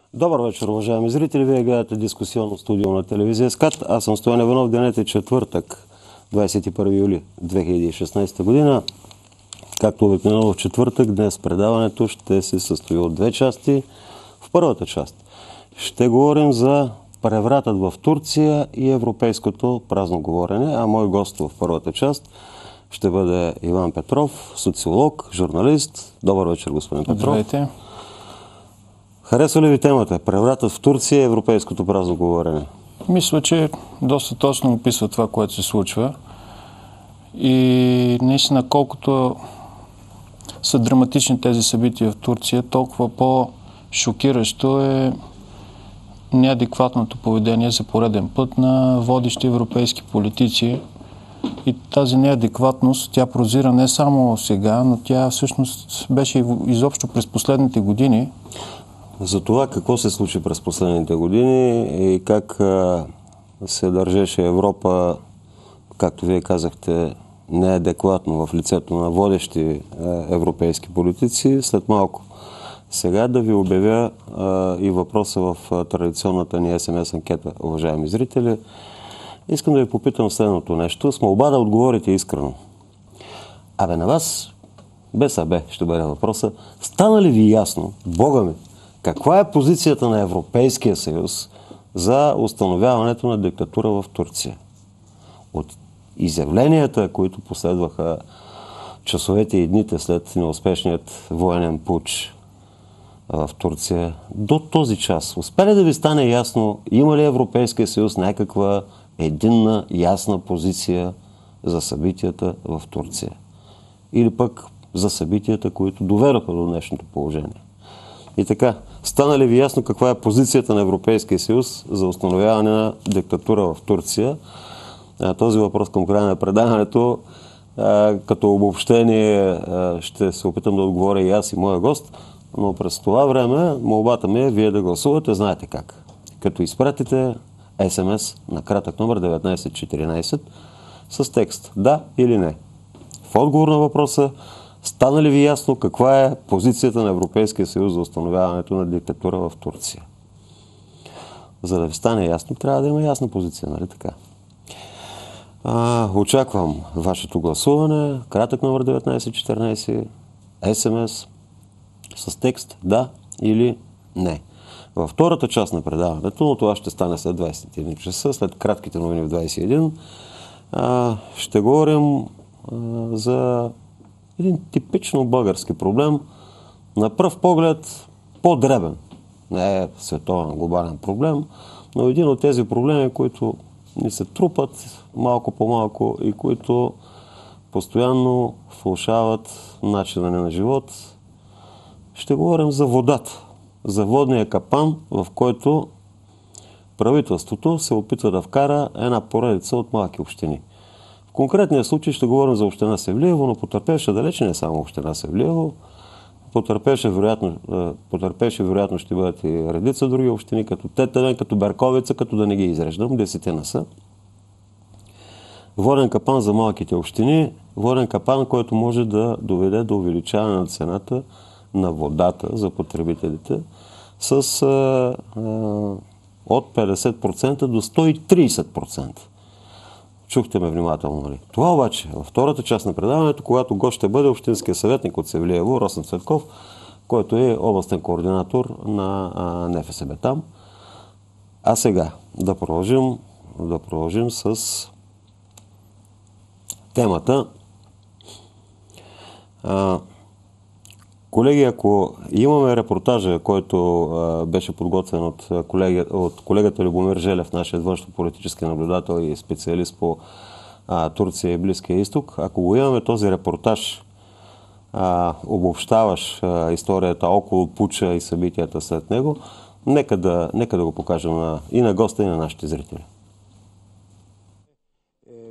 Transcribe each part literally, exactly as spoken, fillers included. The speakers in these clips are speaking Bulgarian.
Добър вечер, уважаеми зрители. Вие гледате дискусионно студио на телевизия СКАТ. Аз съм Стоян Иванов. Денят е четвъртък, двадесет и първи юли две хиляди и шестнадесета година. Както обикновено в четвъртък, днес предаването ще се състои от две части. В първата част ще говорим за превратът в Турция и европейското празно говорене, а мой гост в първата част ще бъде Иван Петров, социолог, журналист. Добър вечер, господин Петров. Здравейте. Харесва ли ви темата? Превратът в Турция и европейското празно говорене? Мисля, че доста точно описва това, което се случва. И наистина, колкото са драматични тези събития в Турция, толкова по-шокиращо е неадекватното поведение за пореден път на водещи европейски политици. И тази неадекватност, тя прозира не само сега, но тя всъщност беше изобщо през последните години. За това какво се случи през последните години и как а, се държеше Европа, както вие казахте, неадекватно в лицето на водещи а, европейски политици. След малко сега да ви обявя а, и въпроса в а, традиционната ни ес ем ес анкета, уважаеми зрители. Искам да ви попитам следното нещо. С молба да отговорите искрено. Абе на вас, без абе ще бъде въпроса, стана ли ви ясно, Бога ми, каква е позицията на Европейския съюз за установяването на диктатура в Турция? От изявленията, които последваха часовете и дните след неуспешният военен пуч в Турция, до този час, успя ли да ви стане ясно, има ли Европейския съюз някаква единна, ясна позиция за събитията в Турция? Или пък за събитията, които доведоха до днешното положение? И така, стана ли ви ясно каква е позицията на Европейския съюз за установяване на диктатура в Турция? Този въпрос към края на предаването, като обобщение, ще се опитам да отговоря и аз и моя гост, но през това време молбата ми е вие да гласувате, знаете как. Като изпратите ес ем ес на кратък номер деветнадесет четиринадесет с текст да или не. В отговор на въпроса, стана ли ви ясно каква е позицията на Европейския съюз за установяването на диктатура в Турция? За да ви стане ясно, трябва да има ясна позиция, нали така? А, очаквам вашето гласуване. Кратък номер деветнадесет четиринадесет, ес ем ес с текст да или не. Във втората част на предаването, но това ще стане след двадесет и един часа, след кратките новини в двадесет и един, а, ще говорим а, за един типично български проблем, на пръв поглед по-дребен. Не е световен глобален проблем, но един от тези проблеми, които ни се трупат малко по малко и които постоянно влошават начина ни на живот. Ще говорим за водата, за водния капан, в който правителството се опитва да вкара една поредица от малки общини. В конкретния случай ще говорим за община Севлиево, но потърпевше далече не само община Севлиево. Потърпевше вероятно, потърпевше вероятно ще бъдат и редица други общини, като Тетевен, като Берковица, като да не ги изреждам, десетина са. Воден капан за малките общини, воден капан, който може да доведе до увеличаване на цената на водата за потребителите с а, а, от петдесет процента до сто и тридесет процента. Чухте ме внимателно, нали? Това обаче, във втората част на предаването, когато гост ще бъде общинския съветник от Севлиево, Росен Цветков, който е областен координатор на а, ен еф ес бе там. А сега да продължим, да продължим с темата. А, колеги, ако имаме репортажа, който а, беше подготвен от, колеги, от колегата Любомир Желев, нашият външно-политически наблюдател и специалист по а, Турция и Близкия изток, ако го имаме този репортаж, а, обобщаваш а, историята около пуча и събитията след него, нека да, нека да го покажем на, и на госта, и на нашите зрители.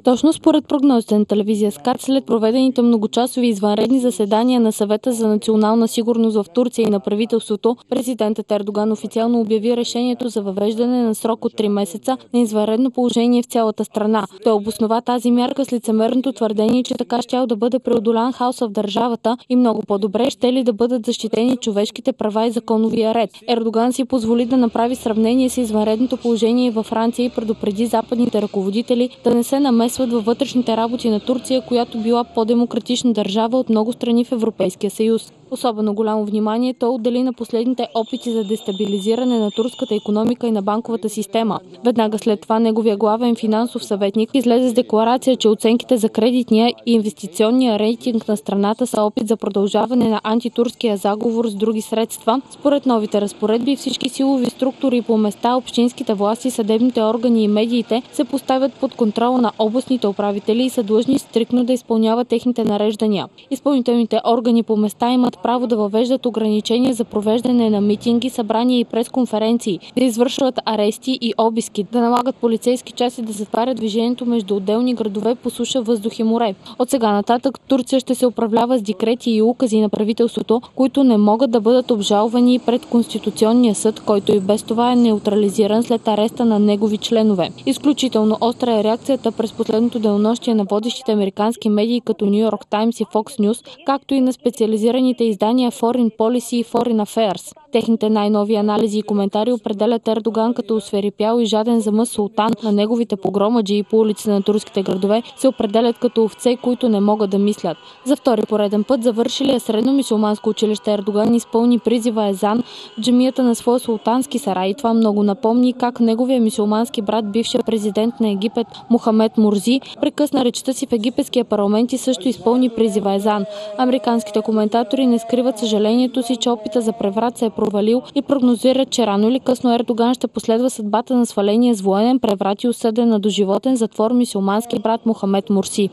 Точно според прогнозите на телевизия СКАТ, след проведените многочасови извънредни заседания на Съвета за национална сигурност в Турция и на правителството, президентът Ердоган официално обяви решението за въвеждане на срок от три месеца на извънредно положение в цялата страна. Той обоснова тази мярка с лицемерното твърдение, че така щял да бъде преодолян хаоса в държавата и много по-добре ще ли да бъдат защитени човешките права и законовия ред. Ердоган си позволи да направи сравнение с извънредното положение във Франция и предупреди западните ръководители да не се намесват във вътрешните работи на Турция, която била по-демократична държава от много страни в Европейския съюз. Особено голямо внимание той отдели на последните опити за дестабилизиране на турската икономика и на банковата система. Веднага след това неговия главен финансов съветник излезе с декларация, че оценките за кредитния и инвестиционния рейтинг на страната са опит за продължаване на антитурския заговор с други средства. Според новите разпоредби, всички силови структури по места, общинските власти, съдебните органи и медиите се поставят под контрол на областните управители и са длъжни стриктно да изпълняват техните нареждания. Изпълнителните органи по места имат право да въвеждат ограничения за провеждане на митинги, събрания и пресконференции, да извършват арести и обиски, да налагат полицейски части да затварят движението между отделни градове по суша, въздух и море. От сега нататък Турция ще се управлява с декрети и укази на правителството, които не могат да бъдат обжалвани пред Конституционния съд, който и без това е неутрализиран след ареста на негови членове. Изключително остра е реакцията през последното денонощие на водещите американски медии като Ню Йорк Таймс и Fox News, както и на специализираните издания Foreign Policy и Foreign Affairs. Техните най-нови анализи и коментари определят Ердоган като осверепял и жаден за мъст султан, на неговите погромаджи по улиците на турските градове се определят като овце, които не могат да мислят. За втори пореден път завършилия средно мюсюлманско училище Ердоган изпълни призива езан в джамията на своя султански сарай. Това много напомни как неговия мюсюлмански брат, бившия президент на Египет Мохамед Мурзи, прекъсна речта си в египетския парламент и също изпълни призива езан. Американските коментатори не скриват съжалението си, че опита за преврат се е провалил и прогнозират, че рано или късно Ердоган ще последва съдбата на сваления с военен преврат и осъден на доживотен затвор мюсюлмански брат Мохамед Мурси.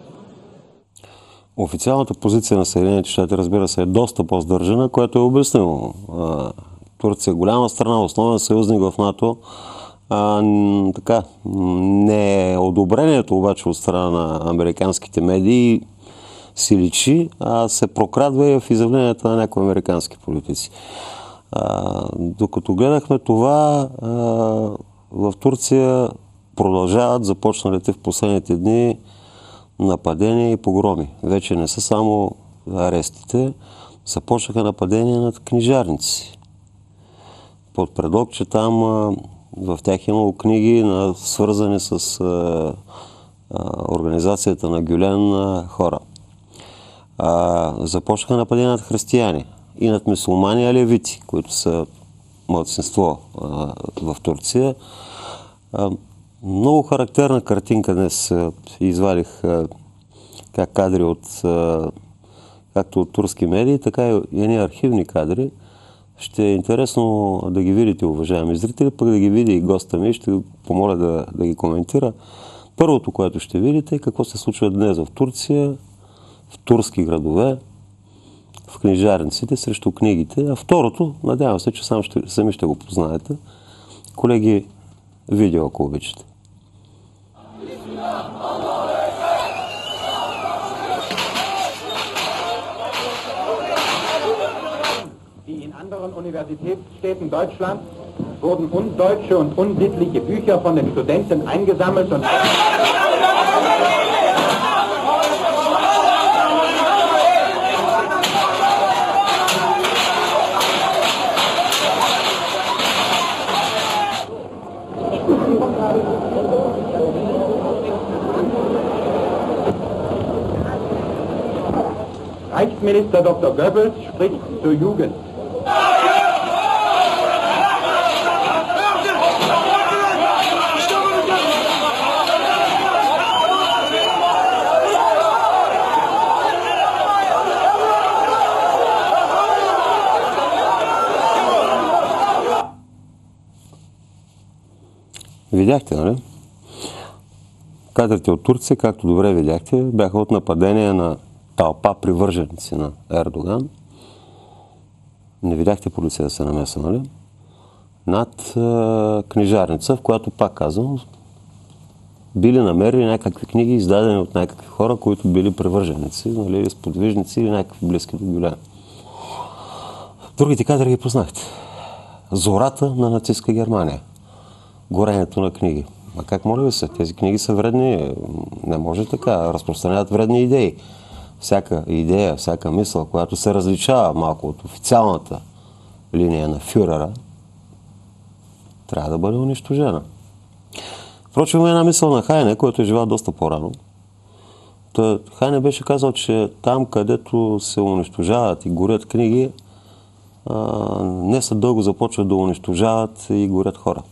Официалната позиция на Съединените щати, разбира се, е доста по-сдържана, което е обяснимо. Турция е голяма страна, основен съюзник в НАТО. А, така, не е одобрението обаче от страна на американските медии си личи, а се прокрадва и в изявленията на някои американски политици. А, докато гледахме това, а, в Турция продължават започналите в последните дни нападения и погроми. Вече не са само арестите, започнаха нападения над книжарници. Под предлог, че там а, в тях имало книги, на, свързани с а, а, организацията на Гюлен а, хора. А, започнаха нападения над християни и над мюсюлмани алевити, които са малцинство а, в Турция. А, много характерна картинка днес а, извадих а, как кадри от а, както от турски медии, така и едни архивни кадри. Ще е интересно да ги видите, уважаеми зрители, пък да ги види и госта ми, ще помоля да, да ги коментира. Първото, което ще видите, е какво се случва днес в Турция, в турски градове, в книжарниците срещу книгите. А второто, надявам се, че сам ще, сами ще го познаете. Колеги, видео, ако обичате. Wie in anderen Universitätsstädten Deutschlands wurden undeutsche und unsittliche Bücher von den Studenten eingesammelt und Reichsminister Doktor Goebbels spricht zur Jugend. Видяхте, нали? Кадрите от Турция, както добре видяхте, бяха от нападения на тълпа привърженици на Ердоган. Не видяхте полиция да се намеса, нали? Над е, книжарница, в която, пак казвам, били намерили някакви книги, издадени от някакви хора, които били привърженици, нали, сподвижници или някакви близки до Гюлен. Другите кадри ги познахте. Зората на нацистска Германия. Горенето на книги. А как моля ви се? Тези книги са вредни. Не може така. Разпространяват вредни идеи. Всяка идея, всяка мисъл, която се различава малко от официалната линия на фюрера, трябва да бъде унищожена. Впрочем, има една мисъл на Хайне, който е живял доста по-рано. Той, Хайне беше казал, че там, където се унищожават и горят книги, а, не са дълго започват да унищожават и горят хора.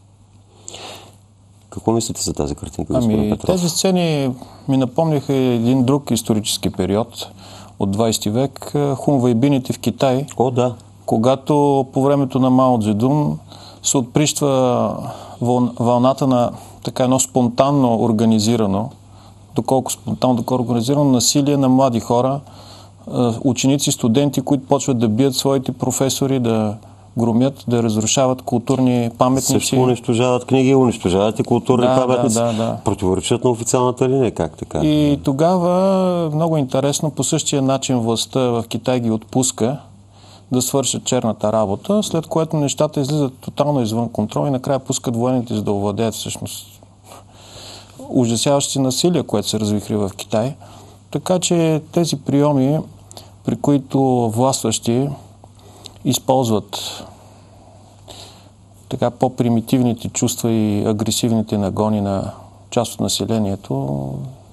Какво мислите за тази картинка, господин Ами, Петров? тези сцени ми напомниха един друг исторически период от двайсети век, хунвейбините в Китай. О, да. Когато по времето на Мао Цзедун се отприщва вълната на така едно спонтанно организирано, доколко спонтанно, доколко организирано насилие на млади хора, ученици, студенти, които почват да бият своите професори, да громят, да разрушават културни паметници. Също унищожават книги, унищожават и културни да, паметници. Да, да, да. Противоречат на официалната линия, как така? И тогава, много интересно, по същия начин властта в Китай ги отпуска да свършат черната работа, след което нещата излизат тотално извън контрол и накрая пускат военните, за да овладеят всъщност ужасяващи насилия, което се развихри в Китай. Така че тези приеми, при които властващи използват така по-примитивните чувства и агресивните нагони на част от населението,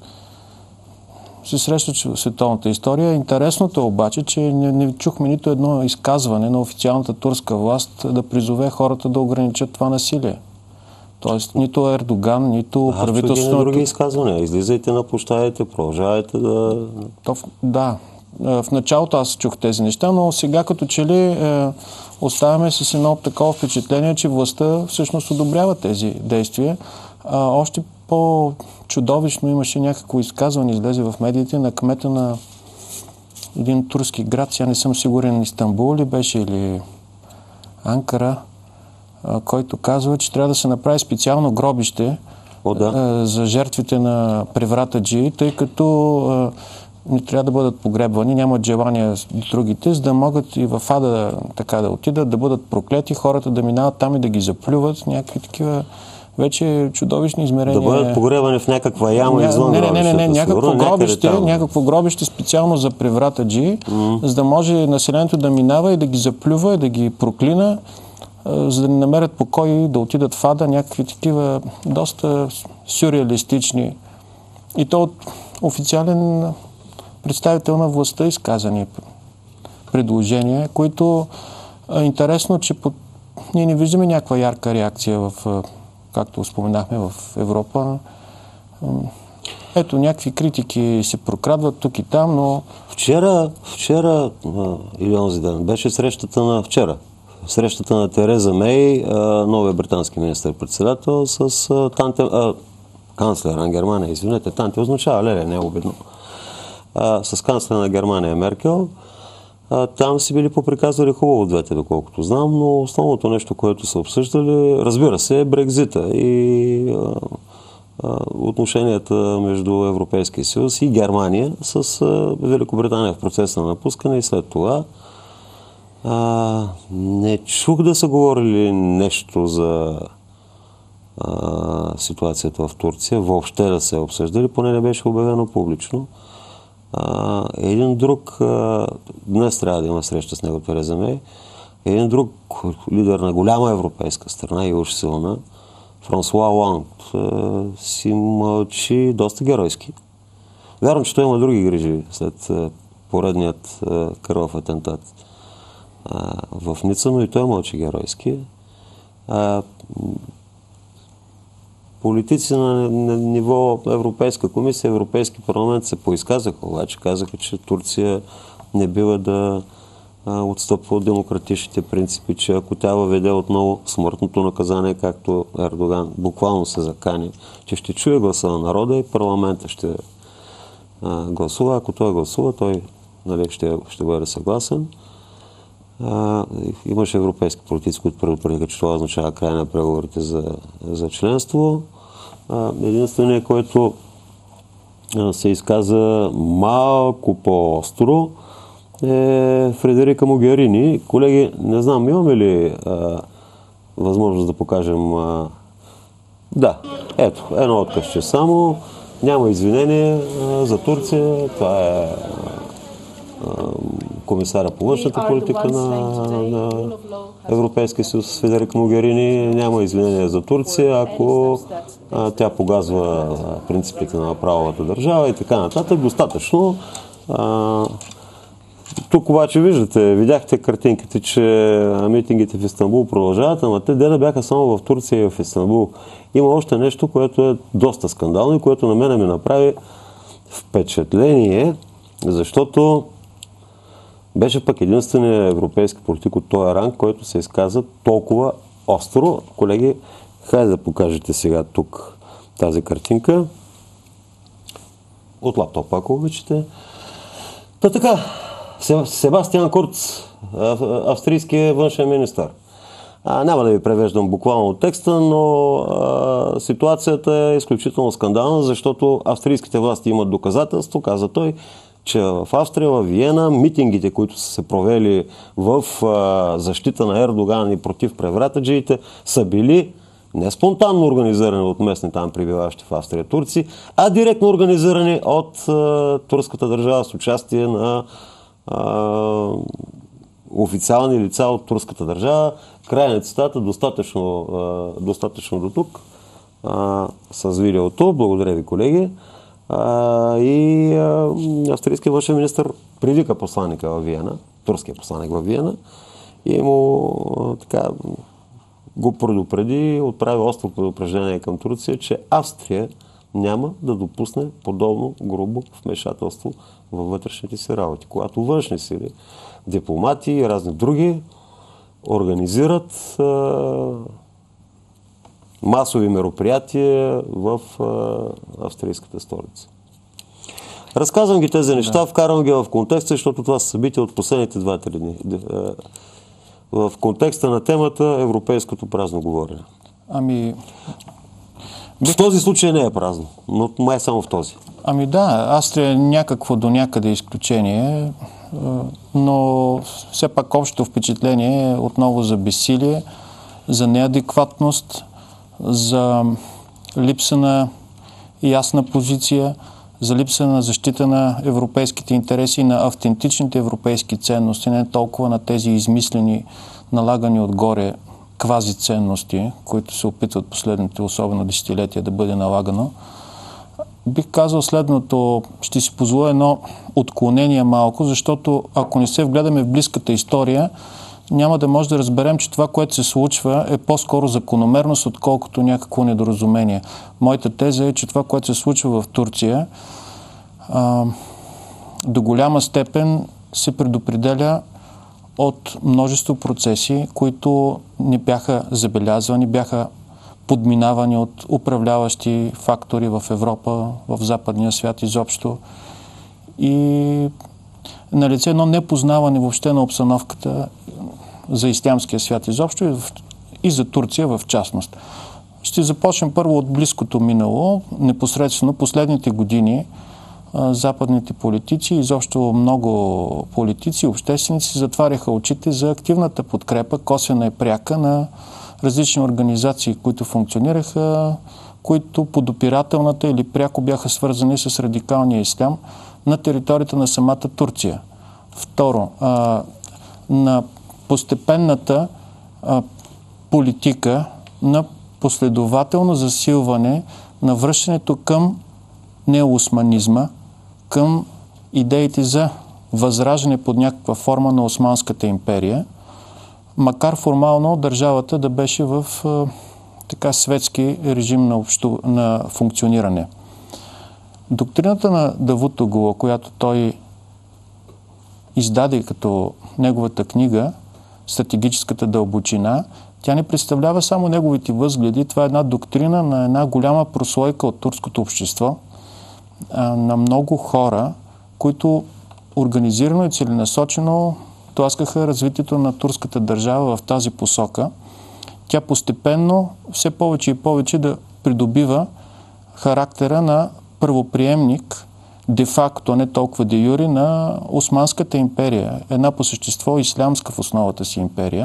се срещат в световната история. Интересното е обаче, че не, не чухме нито едно изказване на официалната турска власт да призове хората да ограничат това насилие. Тоест, нито Ердоган, нито правителството... на други изказвания. Излизайте на площадите, продължавайте да... То, да. В началото аз чух тези неща, но сега като че ли е, оставяме с едно такова впечатление, че властта всъщност одобрява тези действия. А, още по-чудовищно имаше някакво изказване, излезе в медиите, на кмета на един турски град, сега не съм сигурен, Истанбул ли беше или Анкара, а, който казва, че трябва да се направи специално гробище О, да. а, за жертвите на превратаджии, тъй като а, не трябва да бъдат погребвани, нямат желание другите, за да могат и в ада така да отидат, да бъдат проклети, хората да минават там и да ги заплюват, някакви такива вече чудовищни измерения. Да бъдат погребани в някаква яма Ня... извън не, не, не, не, не, някакво сигурно, гробище, там. някакво гробище специално за превратаджии, mm. за да може населението да минава и да ги заплюва, и да ги проклина, за да не намерят покой и да отидат в ада, някакви такива доста сюрреалистични. И то от официален представител на властта изказани предложения, които е интересно, че под... ние не виждаме някаква ярка реакция в, както споменахме, в Европа. Ето, някакви критики се прокрадват тук и там, но... Вчера, вчера или онзи ден, беше срещата на вчера. Срещата на Тереза Мей, новия британски министър-председател, с танте, а, канцлера на Германия, извинете, танте означава, леле, не е обидно. А, с канцлера на Германия Меркел. А, там си били поприказвали хубаво двете, доколкото знам, но основното нещо, което са обсъждали, разбира се, е Брекзита и а, а, отношенията между Европейския съюз и Германия с а, Великобритания в процеса на напускане и след това. А, не чух да са говорили нещо за а, ситуацията в Турция, въобще да се обсъждали, поне не беше обявено публично. А, един друг, а, днес трябва да има среща с него Тереза Мей, един друг лидер на голяма европейска страна и уж силна, Франсуа Оланд, а, си мълчи доста геройски. Вярвам, че той има други грижи след а, поредният а, кървав атентат а, в Ница, но и той мълчи геройски. А, Политици на ниво Европейска комисия, Европейски парламент се поизказаха, обаче казаха, че Турция не бива да а, отстъпва от демократичните принципи, че ако тя въведе отново смъртното наказание, както Ердоган буквално се закани, че ще чуе гласа на народа и парламента ще а, гласува. Ако той гласува, той нали, ще, ще бъде съгласен. А, имаше европейски политици, които предупредиха, че това означава край на преговорите за, за членство. Единственият, който се изказа малко по-остро, е Фредерика Могерини. Колеги, не знам, имаме ли а, възможност да покажем... А... Да, ето, едно откъсче само. Няма извинение а, за Турция. Това е а, комисаря по външната политика на, на Европейския съюз Федерика Могерини. Няма извинение за Турция, ако а, тя погазва принципите на правовата държава и така нататък. Достатъчно. А, Тук обаче виждате, видяхте картинките, че митингите в Истанбул продължават, ама те да бяха само в Турция и в Истанбул. Има още нещо, което е доста скандално и което на мене ми направи впечатление, защото беше пък единственият европейски политик от този ранг, който се изказа толкова остро. Колеги, хайде да покажете сега тук тази картинка. От лаптопа, ако обичате. Та така, Себастиан Курц, австрийският външен министър. А, няма да ви превеждам буквално от текста, но а, ситуацията е изключително скандална, защото австрийските власти имат доказателство, каза той, че в Австрия, в Виена, митингите, които са се провели в а, защита на Ердоган и против превратаджиите, са били не спонтанно организирани от местни там прибиващи в Австрия турци, а директно организирани от а, турската държава с участие на а, официални лица от турската държава. Край на цитата, достатъчно, а, достатъчно до тук а, с видеото. Благодаря ви, колеги. А, и а, австрийският външен министър привика посланника във Виена, турския посланник във Виена, и му а, така го предупреди, отправи остро предупреждение към Турция, че Австрия няма да допусне подобно грубо вмешателство във вътрешните си работи. Когато външни сили, дипломати и разни други организират а, масови мероприятия в а, австрийската столица. Разказвам ги тези неща, да. Вкарвам ги в контекста, защото това са събития от последните два-три дни. В контекста на темата европейското празно говорене. Ами... В този случай не е празно, но май само в този. Ами да, Австрия е някакво до някъде изключение, но все пак общото впечатление е отново за безсилие, за неадекватност, за липса на ясна позиция, за липса на защита на европейските интереси и на автентичните европейски ценности, не толкова на тези измислени, налагани отгоре квази ценности, които се опитват последните, особено десетилетия, да бъде налагано. Бих казал следното, ще си позволя едно отклонение малко, защото ако не се вгледаме в близката история, няма да може да разберем, че това, което се случва, е по-скоро закономерност, отколкото някакво недоразумение. Моята теза е, че това, което се случва в Турция, а, до голяма степен се предопределя от множество процеси, които не бяха забелязвани, бяха подминавани от управляващи фактори в Европа, в западния свят изобщо. И на лице едно непознаване въобще на обстановката за ислямския свят изобщо и, в, и за Турция в частност. Ще започнем първо от близкото минало. Непосредствено последните години а, западните политици, изобщо много политици, общественици затваряха очите за активната подкрепа, косвена и пряка, на различни организации, които функционираха, които подопирателната или пряко бяха свързани с радикалния ислям на територията на самата Турция. Второ, а, на постепенната а, политика на последователно засилване на връщането към неоосманизма, към идеите за възраждане под някаква форма на Османската империя, макар формално държавата да беше в а, така светски режим на, общу... на функциониране. Доктрината на Давутоглу, която той издаде като неговата книга "Стратегическата дълбочина", тя не представлява само неговите възгледи. Това е една доктрина на една голяма прослойка от турското общество, а, на много хора, които организирано и целенасочено тласкаха развитието на турската държава в тази посока. Тя постепенно все повече и повече да придобива характера на първоприемник, де-факто, не толкова де юри, на Османската империя. Една по същество ислямска в основата си империя.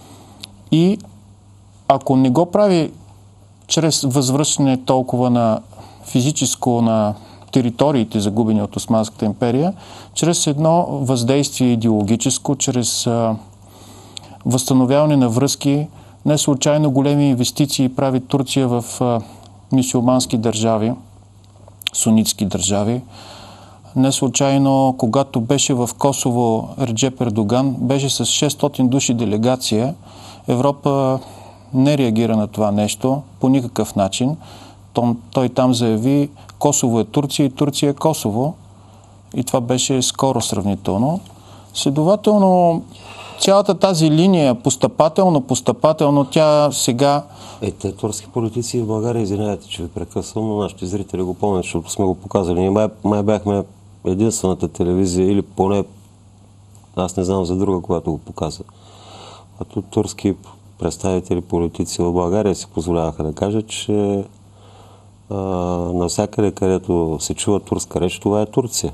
И ако не го прави чрез възвръщане толкова на физическо на териториите, загубени от Османската империя, чрез едно въздействие идеологическо, чрез а, възстановяване на връзки. Не случайно големи инвестиции прави Турция в а, мюсюлмански държави, сунитски държави. Не случайно, когато беше в Косово Реджеп Ердоган, беше с шестстотин души делегация. Европа не реагира на това нещо по никакъв начин. Той, той там заяви: Косово е Турция и Турция е Косово. И това беше скоро сравнително. Следователно, цялата тази линия, постъпателно, постъпателно, тя сега... Е, те турски политици в България, извинявайте, че ви прекъсвам, но нашите зрители го помнят, защото сме го показали. Ние май, май бяхме единствената телевизия, или поне аз не знам за друга, която го показа. Като турски представители, политици в България си позволяваха да кажат, че а, навсякъде, където се чува турска реч, това е Турция.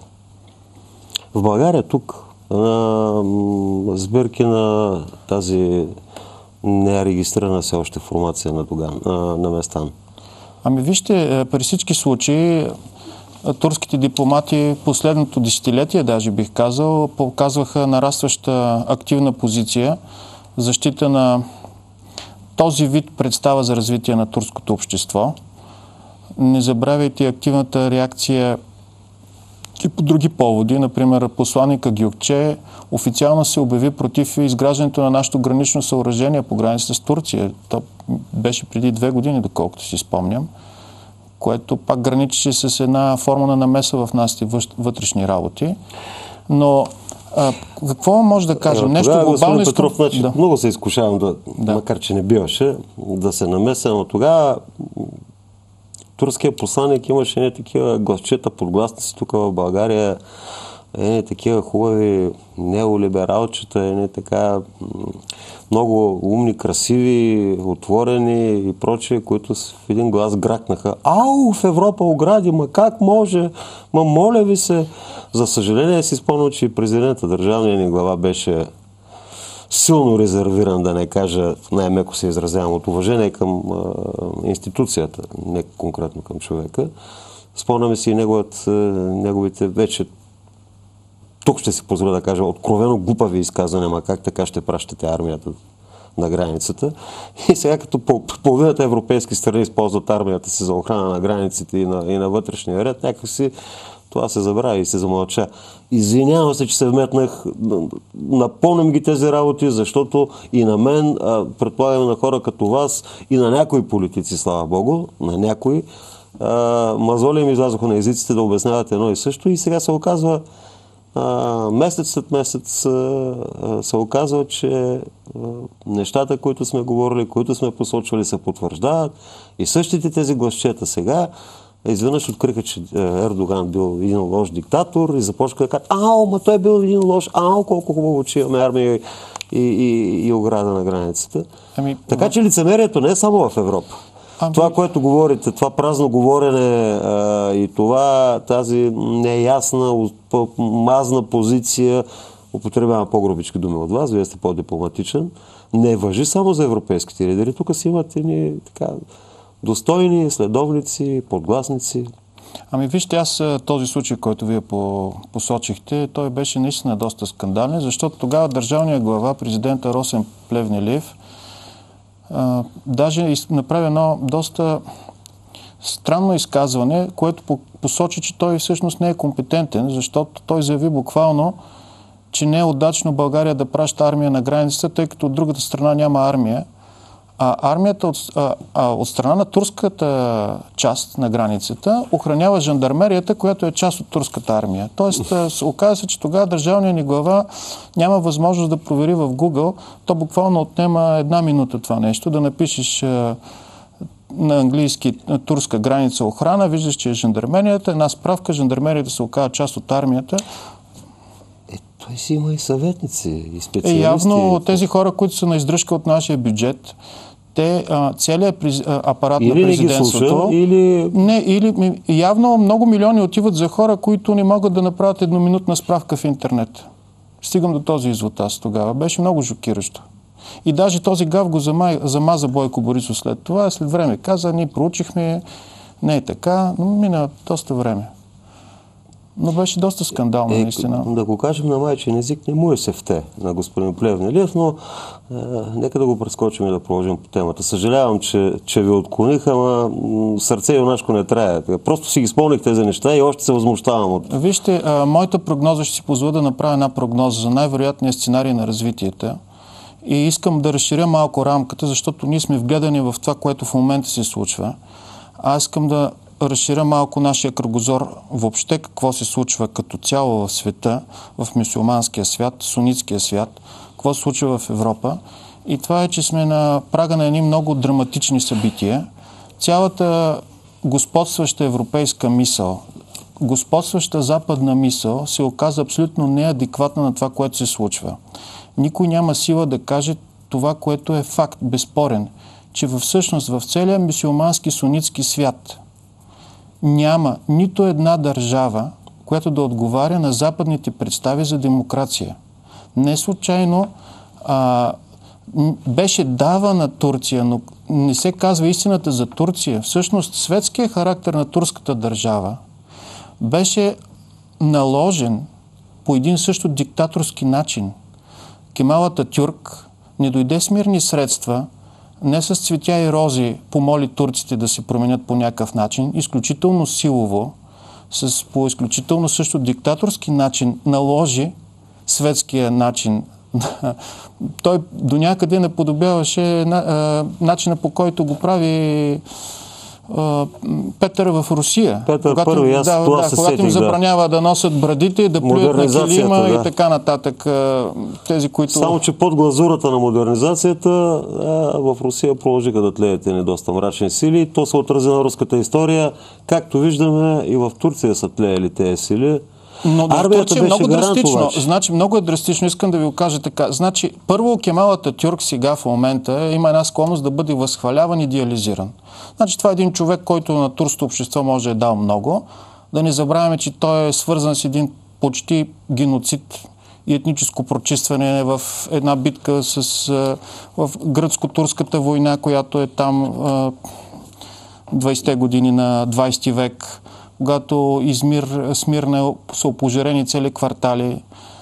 В България тук на сбирки на тази нерегистрирана все още формация на Доган, а, на Местан. Ами вижте, при всички случаи турските дипломати последното десетилетие, даже бих казал, показваха нарастваща активна позиция в защита на този вид представа за развитие на турското общество. Не забравяйте активната реакция и по други поводи. Например, посланника Гюкче официално се обяви против изграждането на нашето гранично съоръжение по границата с Турция. То беше преди две години, доколкото си спомням, което пак граничеше с една форма на намеса в нашите вътрешни работи. Но а, какво може да кажем? Нещо тогава, глобално... Господин Петров, значи, да. много се изкушавам, да, да. макар че не биваше, да се намеся, но тогава турският посланник имаше не такива гласчета, подгласници тук в България, не такива хубави неолибералчета, не така много умни, красиви, отворени и прочие, които в един глас гракнаха: ау, в Европа огради, ма как може, ма моля ви се. За съжаление си спомням, че президента, държавния ни глава, беше силно резервиран, да не кажа, най-меко се изразявам, от уважение към а, институцията, не конкретно към човека. Спомняме си и неговът, неговите вече, тук ще си позволя да кажа, откровено глупави изказвания: ма как така ще пращате армията на границата. И сега, като половината европейски страни използват армията си за охрана на границите и на, и на вътрешния ред, някакси това се забрави и се замълча. Извинявам се, че се вметнах. Напомням ги тези работи, защото и на мен, предполагам на хора като вас, и на някои политици, слава Богу, на някои, мазоли им излязоха на езиците да обясняват едно и също, и сега се оказва, месец след месец се оказва, че нещата, които сме говорили, които сме посочвали, се потвърждават, и същите тези гласчета сега изведнъж откриха, че Ердоган бил един лош диктатор и започнаха да кажат: ау, ма той бил един лош, ау, колко хубаво, че имаме армия и, и, и ограда на границата. Ами, така че лицемерието не е само в Европа. Ами... Това, което говорите, това празно говорене а, и това, тази неясна, мазна позиция, употребявам по-грубички думи от вас, вие сте по-дипломатичен, не важи само за европейските лидери. Тук си имате ни така достойни следовници, подгласници. Ами вижте, аз този случай, който вие посочихте, той беше наистина доста скандален, защото тогава държавният глава, президента Росен Плевнелиев, а, даже направи едно доста странно изказване, което посочи, че той всъщност не е компетентен, защото той заяви буквално, че не е удачно България да праща армия на границата, тъй като от другата страна няма армия. А армията от, а, а, от страна на турската част на границата охранява жандармерията, която е част от турската армия. Тоест, оказва се, че тогава държавният ни глава няма възможност да провери в Google. То буквално отнема една минута това нещо, да напишеш а, на английски на турска граница охрана, виждаш, че е жандармерията, една справка, жандармерията се оказва част от армията. Е, той си има и съветници, и специалисти. Е, явно тези хора, които са на издръжка от нашия бюджет, те, а, целият приз, а, апарат или на президентството... Не ги слуша, или... Не, или явно много милиони отиват за хора, които не могат да направят едноминутна справка в интернет. Стигам до този извод аз тогава. Беше много шокиращо. И даже този гав го зама, замаза Бойко Борисов след това. След време каза, ние проучихме, не е така, но мина доста време. Но беше доста скандално, е, наистина. Да го кажем на майчин език, не му е сефте на господин Плевнелиев, но е, нека да го прескочим и да продължим по темата. Съжалявам, че, че ви отклоних, ама сърце юначко не трябва. Просто си ги спомних тези неща и още се възмущавам от... Вижте, а, моята прогноза, ще си позволя да направя една прогноза за най-вероятния сценарий на развитието. И искам да разширя малко рамката, защото ние сме вгледани в това, което в момента се случва. Аз искам да разширя малко нашия кръгозор въобще какво се случва като цяло в света, в мюсюлманския свят, сунитския свят, какво се случва в Европа. И това е, че сме на прага на едни много драматични събития. Цялата господстваща европейска мисъл, господстваща западна мисъл се оказа абсолютно неадекватна на това, което се случва. Никой няма сила да каже това, което е факт, безспорен, че всъщност в целия мюсюлмански сунитски свят няма нито една държава, която да отговаря на западните представи за демокрация. Не случайно а, беше давана Турция, но не се казва истината за Турция. Всъщност светският характер на турската държава беше наложен по един също диктаторски начин. Кемал Ататюрк не дойде с мирни средства, не с цветя и рози помоли турците да се променят по някакъв начин, изключително силово, с, по изключително също диктаторски начин наложи светския начин. Той до някъде наподобяваше на, а, начина, по който го прави а, Петър в Русия. Петър когато, първи, аз да, това да, се когато сетих, им забранява да. да носят брадите, да плюят на килима да. и така нататък. Тези, които... Само, че под глазурата на модернизацията а, в Русия продължиха да тлеят едни доста мрачни сили. То се отрази на руската история. Както виждаме, и в Турция са тлеяли тези сили. Но в Турция е много драстично. Обаче. Значи, много е драстично. Искам да ви го кажа така. Значи, първо, Кемал Ататюрк сега в момента има една склонност да бъде възхваляван и идеализиран. Значи, това е един човек, който на турското общество може да е дал много. Да не забравяме, че той е свързан с един почти геноцид и етническо прочистване в една битка с, в гръцко-турската война, която е там двайсетте години на двайсети век, когато Измир, Смирна са опожарени цели квартали.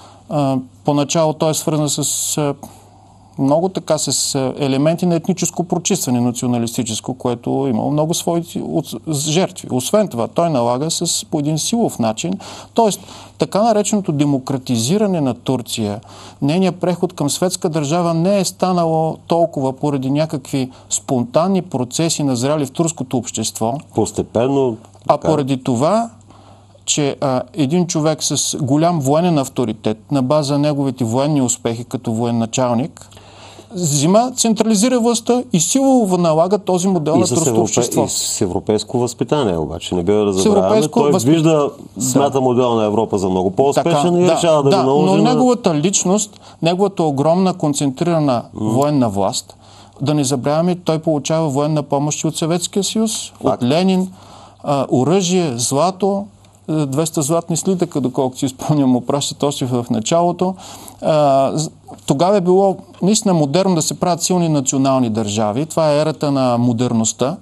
Поначало той е свързан с много така с елементи на етническо прочистване, националистическо, което имало много свои жертви. Освен това, той налага с по един силов начин, т.е. така нареченото демократизиране на Турция, нейният преход към светска държава не е станало толкова поради някакви спонтанни процеси назряли в турското общество. Постепенно. А поради това, че а, един човек с голям военен авторитет на база неговите военни успехи като военачалник взима, централизира властта и силово налага този модел и на турското европе... общество. И с европейско възпитание, обаче. Не бива да забравяме. Той възп... вижда, смята да. модел на Европа за много по-успешен и да, решава да, да ги наложи. Но на... неговата личност, неговата огромна концентрирана mm. военна власт, да не забравяме, той получава военна помощ от Съветския съюз, Факт. от Ленин, а, оръжие, злато, двеста златни слитъка, доколкото си спомням, му пращат още в началото. А, тогава е било наистина модерно да се правят силни национални държави. Това е ерата на модерността.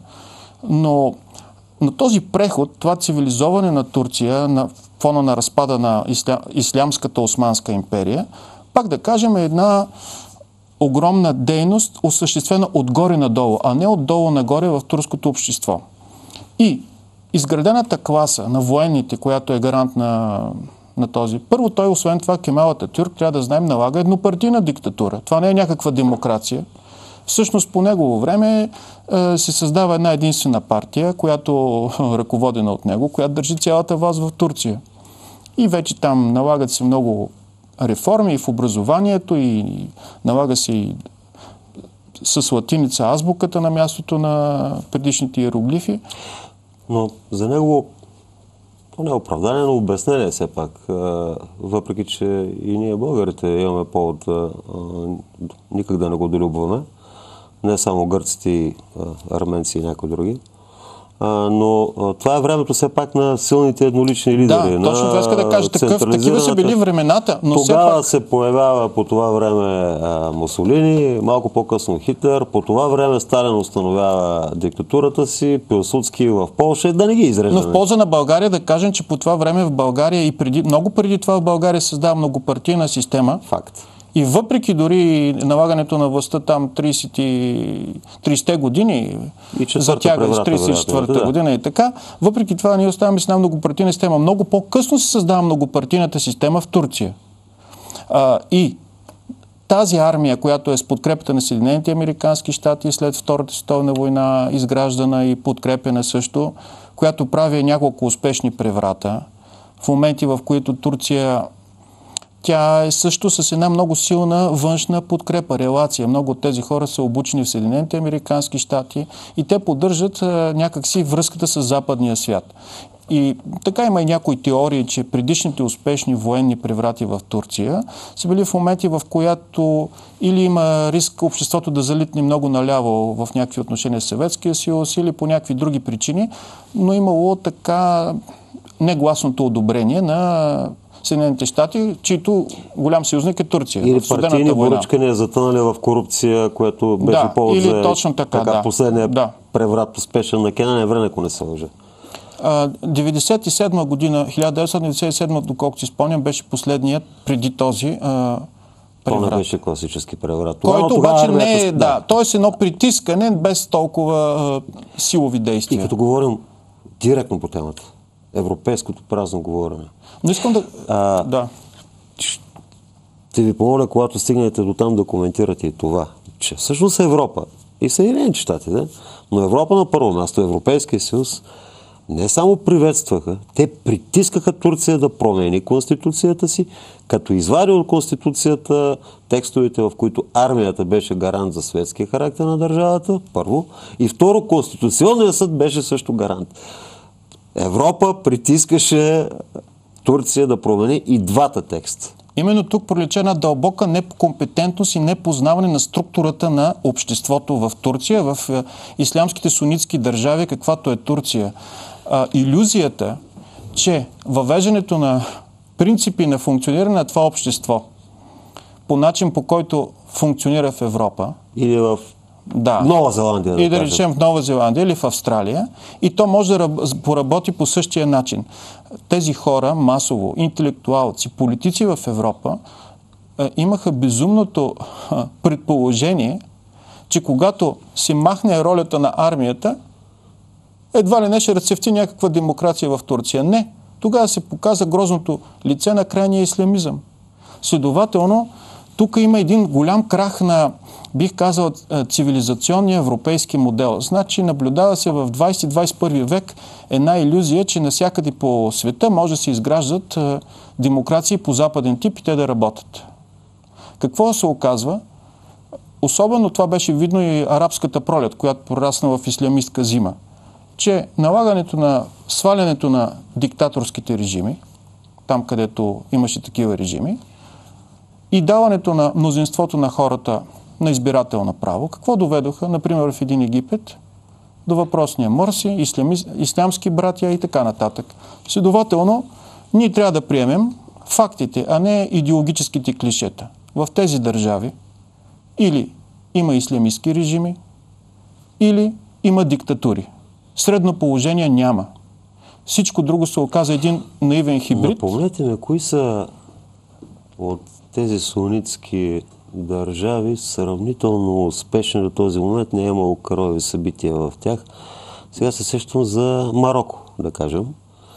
Но на този преход, това цивилизоване на Турция на фона на разпада на исля... Ислямската Османска империя, пак да кажем една огромна дейност, осъществена отгоре надолу, а не отдолу нагоре в турското общество. И изградената класа на военните, която е гарант на, на този. Първо той, освен това, Кемал Ататюрк, трябва да знаем, налага еднопартийна диктатура. Това не е някаква демокрация. Всъщност по негово време е, се създава една единствена партия, която ръководена от него, която държи цялата власт в Турция. И вече там налагат се много реформи и в образованието, и налага се и с латиница азбуката на мястото на предишните иероглифи. Но за него то не е оправдание, но обяснение все пак. Въпреки, че и ние българите имаме повод никак да не го долюбваме. не само гърците и арменци и някои други. А, но а, това е времето все пак на силните еднолични лидери. Да, точно това иска да кажа. Такъв, такива са били времената, но тогава все пак... се появява по това време а, Мусолини, малко по-късно Хитлер, по това време Сталин установява диктатурата си, Пилсудски в Полша, да не ги изреждаме. Но в полза на България да кажем, че по това време в България и преди, много преди това в България създава многопартийна система. Факт. И въпреки дори налагането на властта там трийсетте години, затяга с трийсет и четвърта да. година и така, въпреки това ние оставаме с една многопартийна система. Много по-късно се създава многопартийната система в Турция. А, и тази армия, която е с подкрепата на Съединените американски щати след Втората световна война, изграждана и подкрепена също, която прави няколко успешни преврата, в моменти, в които Турция тя е също с една много силна външна подкрепа, релация. Много от тези хора са обучени в Съединените американски щати и те поддържат а, някакси връзката с западния свят. И така има и някои теории, че предишните успешни военни преврати в Турция са били в моменти, в която или има риск обществото да залитне много наляво в някакви отношения с Съветския съюз, или по някакви други причини, но имало така негласното одобрение на Съединените щати, чието голям съюзник е Турция. Или партийни поръчкания затънали в корупция, което беше да, повод или за точно така, така да. последния да. преврат успешен на Кенан Еврен, ако не се лъжа. деветдесет и седма година, хиляда деветстотин деветдесет и седма, доколкото си спомням, беше последният преди този а, преврат. То не беше класически преврат. Който обаче не е, да, да т.е. едно притискане без толкова а, силови действия. И като говорим директно по темата, европейското празно говорене. Но искам да... А, да. Ще ви помоля, когато стигнете до там да коментирате и това, че всъщност Европа и Съединените щати, да? Но Европа на първо място, Европейския съюз, не само приветстваха, те притискаха Турция да промени конституцията си, като извади от конституцията текстовете, в които армията беше гарант за светския характер на държавата, първо, и второ, Конституционният съд беше също гарант. Европа притискаше Турция да промени и двата текста. Именно тук пролича една дълбока некомпетентност и непознаване на структурата на обществото в Турция, в ислямските сунитски държави, каквато е Турция. А, илюзията, че въвеждането на принципи на функциониране на това общество по начин, по който функционира в Европа, или в да. Нова Зеландия. Да и да речем в Нова Зеландия или в Австралия. И то може да поработи по същия начин. Тези хора, масово, интелектуалци, политици в Европа, е, имаха безумното е, предположение, че когато се махне ролята на армията, едва ли не ще разцъфти някаква демокрация в Турция. Не. Тогава се показа грозното лице на крайния ислямизъм. Следователно, тук има един голям крах на, бих казал, цивилизационния европейски модел. Значи наблюдава се в двайсети и двайсет и първи век една илюзия, че навсякъде по света може да се изграждат демокрации по западен тип и те да работят. Какво се оказва? Особено това беше видно и арабската пролет, която прорасна в ислямистка зима. Че налагането на свалянето на диктаторските режими, там където имаше такива режими, и даването на мнозинството на хората на избирателно право, какво доведоха, например, в един Египет, до въпросния Морси, ислами, ислямски братя и така нататък. Следователно, ние трябва да приемем фактите, а не идеологическите клишета. В тези държави или има ислямистски режими, или има диктатури. Средно положение няма. Всичко друго се оказа един наивен хибрид. Напомнете ме, кои са от тези сунитски държави сравнително успешни до този момент, не е имало кървави събития в тях. Сега се сещам за Мароко, да кажем.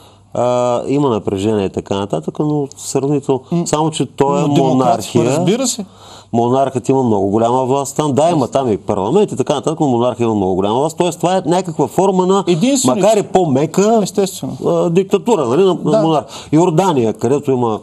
А, има напрежение и така нататък, но сравнително... Само, че той е монархия. Разбира се. Монархът има много голяма власт там. Да, има там и парламент и така нататък, но монархът има много голяма власт. Тоест, това е някаква форма на, макар и по-мека, а, диктатура, нали, на, да. на монарх. Йордания, където има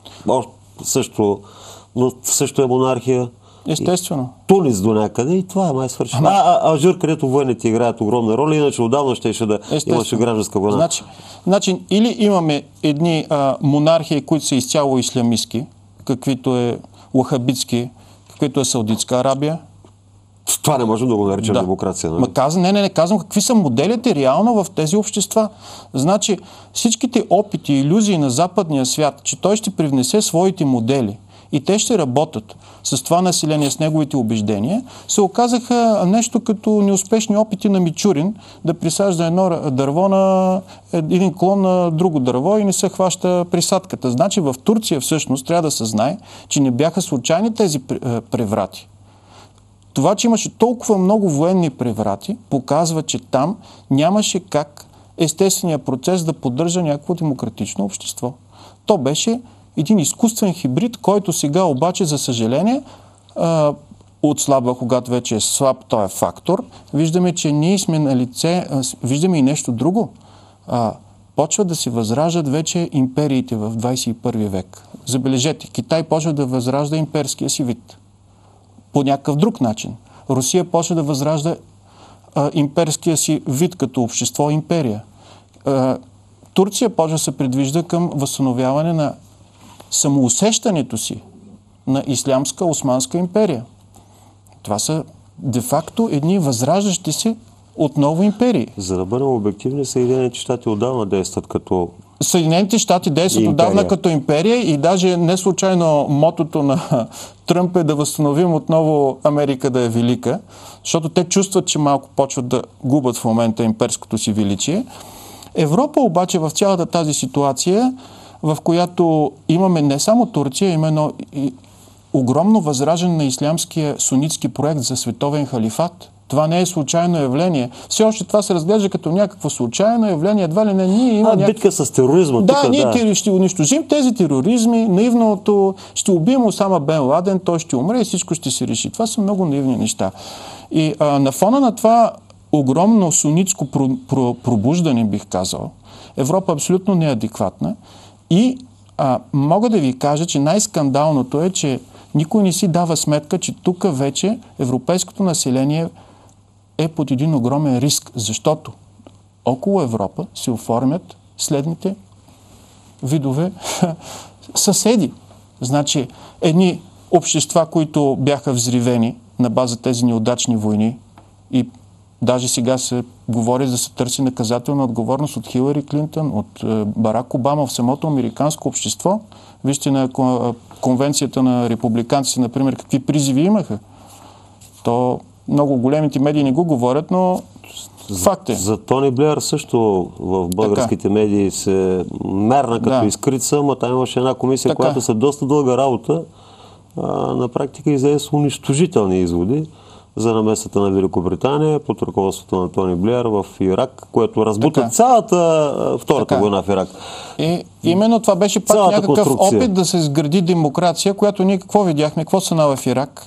също, но също е монархия. Естествено. Тунис до някъде и това е май свършено. Ама... А, а Алжир, където военните играят огромна роля, иначе отдавна ще, ще да имаше гражданска война. Значи, значи или имаме едни а, монархии, които са изцяло ислямистки, каквито е лахабитски, каквито е Саудитска Арабия, Това не можем да го наречем да. демокрация. Нали? Ма казвам, не, не, не, казвам какви са моделите реално в тези общества. Значи всичките опити и илюзии на западния свят, че той ще привнесе своите модели и те ще работят с това население, с неговите убеждения, се оказаха нещо като неуспешни опити на Мичурин да присажда едно дърво на един клон на друго дърво и не се хваща присадката. Значи в Турция всъщност трябва да се знае, че не бяха случайни тези преврати. Това, че имаше толкова много военни преврати, показва, че там нямаше как естествения процес да поддържа някакво демократично общество. То беше един изкуствен хибрид, който сега обаче, за съжаление, отслабва, когато вече е слаб този фактор. Виждаме, че ние сме на лице, виждаме и нещо друго. Почва да се възраждат вече империите в двадесет и първи век. Забележете, Китай почва да възражда имперския си вид. По някакъв друг начин. Русия почва да възражда а, имперския си вид като общество империя. А, Турция почва да се предвижда към възстановяване на самоусещането си на ислямска османска империя. Това са де-факто едни възраждащи се отново империи. За да бъдем обективни, Съединените щати отдавна действат като Съединените щати действат отдавна като империя и даже не случайно мотото на Тръмп е да възстановим отново Америка да е велика, защото те чувстват, че малко почват да губят в момента имперското си величие. Европа обаче в цялата тази ситуация, в която имаме не само Турция, има едно огромно възраждане на ислямския сунитски проект за световен халифат. Това не е случайно явление. Все още това се разглежда като някакво случайно явление. Едва ли не ние има а, някакъв... битка с тероризма. Да, тука, ние да. ще унищожим тези тероризми, наивното, ще убием Осама Бен Ладен, той ще умре и всичко ще се реши. Това са много наивни неща. И а, на фона на това огромно сунитско про, про, пробуждане, бих казал, Европа е абсолютно неадекватна и а, мога да ви кажа, че най-скандалното е, че никой не си дава сметка, че тук вече европейското население е под един огромен риск, защото около Европа се оформят следните видове съседи. Значи, едни общества, които бяха взривени на база тези неудачни войни и даже сега се говори да се търси наказателна отговорност от Хилари Клинтън, от Барак Обама в самото американско общество. Вижте на конвенцията на републиканците, например, какви призиви имаха. То много големите медии не го говорят, но факт е. За Тони Блеър също в българските така. медии се мерна като да. изкрица, но там имаше една комисия, така. която след доста дълга работа а, на практика излезе с унищожителни изводи за намесата на Великобритания под ръководството на Тони Блеър в Ирак, което разбута така. цялата Втората така. война в Ирак. И именно това беше пак цялата някакъв конструкция. Опит да се изгради демокрация, която ние какво видяхме, какво стана в Ирак?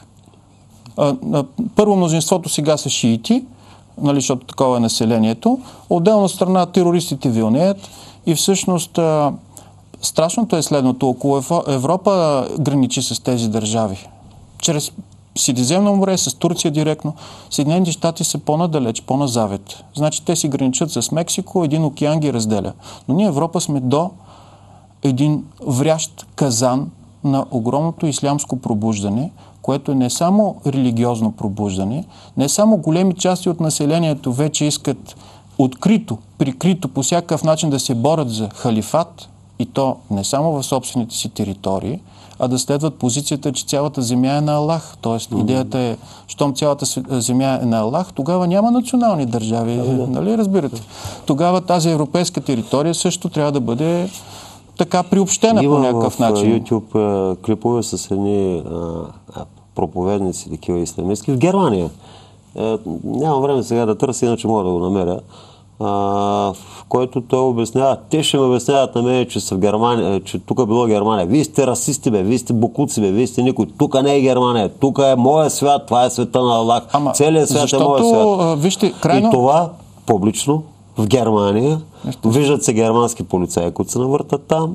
Първо, мнозинството сега са шиити, нали, защото такова е населението. Отделна страна терористите вилнеят и всъщност страшното е следното. Около Европа граничи с тези държави. Чрез Средиземно море, с Турция директно. Съединените щати са по-надалеч, по-назавет. Значи те си граничат с Мексико, един океан ги разделя. Но ние Европа сме до един врящ казан на огромното ислямско пробуждане, което е не само религиозно пробуждане, не само големи части от населението вече искат открито, прикрито, по всякакъв начин да се борят за халифат, и то не само в собствените си територии, а да следват позицията, че цялата земя е на Аллах. Тоест, mm-hmm. идеята е, щом цялата земя е на Аллах, тогава няма национални държави. Mm-hmm. Нали разбирате? Тогава тази европейска територия също трябва да бъде така приобщена Има по някакъв начин. Има в YouTube клипове с едни а, проповедници, такива ислямистки в Германия. Е, нямам време сега да търся, иначе мога да го намеря. А, в който той обяснява, те ще ме обясняват на мен, че, са в Германия, че тук е било Германия. Вие сте расисти, бе, вие сте бокуци, бе, вие сте никой. Тук не е Германия, тук е моя свят, това е света на Аллах. Ама, целият свят защото, е моя свят. А, вижте, крайно... И това публично в Германия, Вижте. виждат се германски полицаи, които се навъртат там.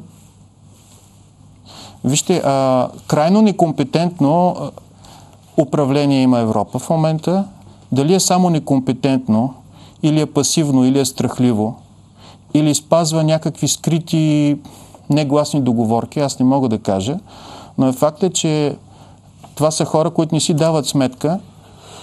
Вижте, а, крайно некомпетентно управление има Европа в момента. Дали е само некомпетентно, или е пасивно, или е страхливо, или спазва някакви скрити негласни договорки, аз не мога да кажа, но е факт е, че това са хора, които не си дават сметка,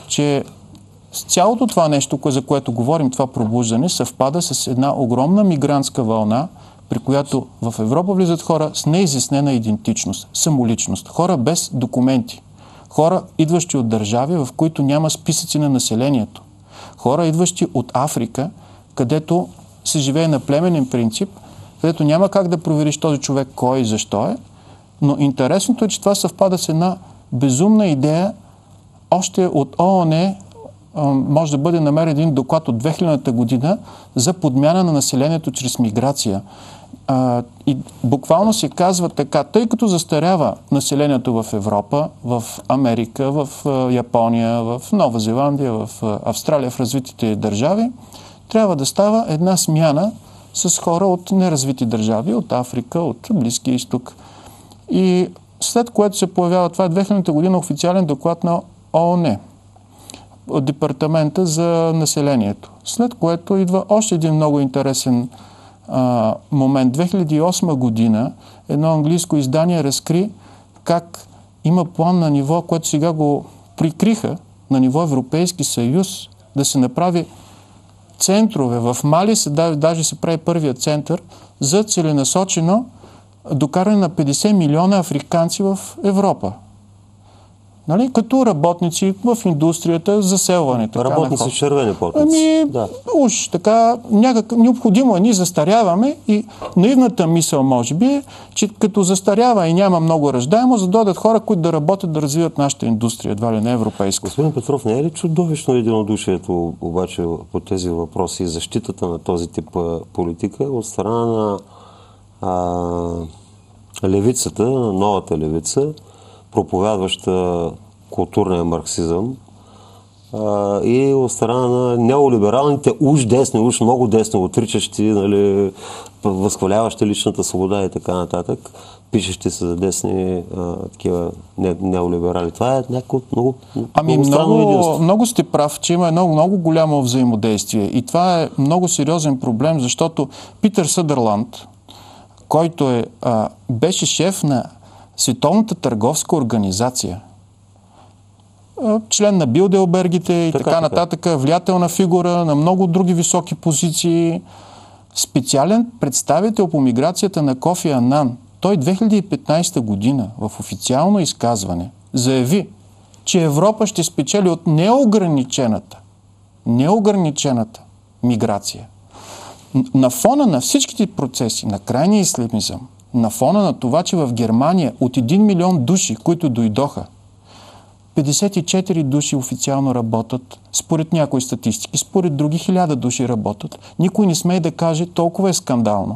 че цялото това нещо, за което говорим, това пробуждане, съвпада с една огромна мигрантска вълна, при която в Европа влизат хора с неизяснена идентичност, самоличност, хора без документи, хора, идващи от държави, в които няма списъци на населението, хора, идващи от Африка, където се живее на племенен принцип, където няма как да провериш този човек кой и защо е, но интересното е, че това съвпада с една безумна идея. Още от ООН може да бъде намерен един доклад от две хилядната година за подмяна на населението чрез миграция. А, и буквално се казва така, тъй като застарява населението в Европа, в Америка, в Япония, в Нова Зеландия, в Австралия, в развитите държави, трябва да става една смяна с хора от неразвити държави, от Африка, от Близкия изток. И след което се появява, това е две хилядната година, официален доклад на ООН, от Департамента за населението. След което идва още един много интересен а, момент. две хиляди и осма година едно английско издание разкри как има план на ниво, което сега го прикриха, на ниво Европейски съюз, да се направи центрове. В Мали се, даже се прави първият център за целенасочено докаране на петдесет милиона африканци в Европа. Нали? Като работници в индустрията, заселване. Така, работници с червени потници. Ами, да. уж така, някак, необходимо е, ние застаряваме и наивната мисъл може би е, че като застарява и няма много раждаемост, да дойдат хора, които да работят, да развиват нашата индустрия, едва ли не европейска. Господин Петров, не е ли чудовищно единодушието обаче по тези въпроси и защитата на този тип политика от страна на а, левицата, на новата левица, проповядваща културния марксизъм, а, и от страна на неолибералните, уж десни, уж много десни, отричащи, нали, възхваляващи личната свобода и така нататък, пишещи се за десни а, такива не, неолиберали. Това е някакво много, ами много странно много, единство. много сте прав, че има едно много голямо взаимодействие. И това е много сериозен проблем, защото Питър Съдърланд, който е, а, беше шеф на Световната търговска организация, член на Билделбергите и така, така нататък, влиятелна фигура на много други високи позиции, специален представител по миграцията на Кофи Анан. Той две хиляди и петнадесета година в официално изказване заяви, че Европа ще спечели от неограничената, неограничената миграция. На фона на всичките процеси на крайния ислямизъм, на фона на това, че в Германия от един милион души, които дойдоха, петдесет и четири души официално работят, според някои статистики, според други хиляда души работят. Никой не смее да каже, толкова е скандално.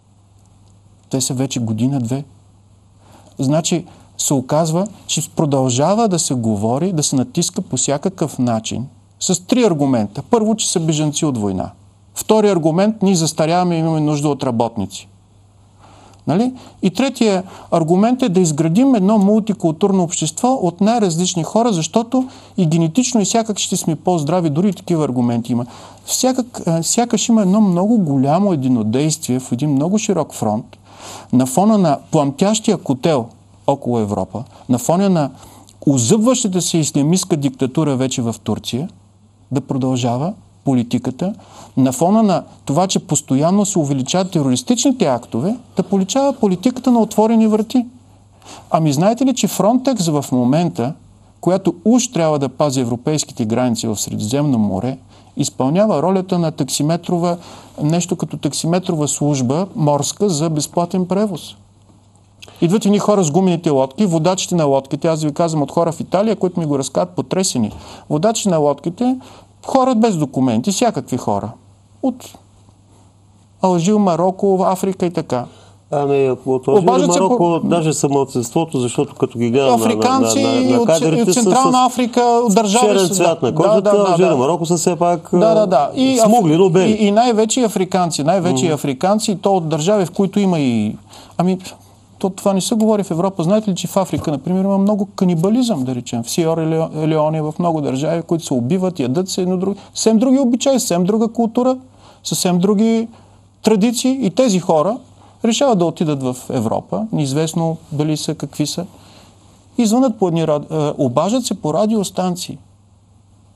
Те са вече година-две. Значи се оказва, че продължава да се говори, да се натиска по всякакъв начин, с три аргумента. Първо, че са бежанци от война. Втори аргумент, ние застаряваме и имаме нужда от работници. Нали? И третия аргумент е да изградим едно мултикултурно общество от най-различни хора, защото и генетично и сякак ще сме по-здрави, дори и такива аргументи има. Всякак, сякаш има едно много голямо единодействие в един много широк фронт на фона на пламтящия котел около Европа, на фона на озъбващата се ислямистка диктатура вече в Турция, да продължава политиката, на фона на това, че постоянно се увеличават терористичните актове, да получава политиката на отворени врати. Ами знаете ли, че Фронтекс в момента, която уж трябва да пази европейските граници в Средиземно море, изпълнява ролята на таксиметрова, нещо като таксиметрова служба морска за безплатен превоз. Идват едни хора с гумените лодки, водачите на лодките, аз ви казвам от хора в Италия, които ми го разказват потресени. Водачите на лодките, хора без документи, всякакви хора. От Алжир, Марокко, Африка и така. Ами, от Алжир, Марокко, по... даже са младсинството, защото като ги гледам африканци на, на, на, на кадрите от Централна Африка, от държави черен цвят на кожата, да, да, Алжир, да. Марокко са все пак да, да, да. И, смугли, но бели. И, и най-вече и африканци, най-вече mm. и африканци, и то от държави, в които има и... Ами, то това не се говори в Европа. Знаете ли, че в Африка, например, има много канибализъм, да речем. В Сиера Леоне, в много държави, които се убиват, ядат се едно друго. Съвсем други обичаи, съвсем друга култура, съвсем други традиции. И тези хора решават да отидат в Европа, неизвестно дали са, какви са, и звънат по едни, обаждат се по радиостанции.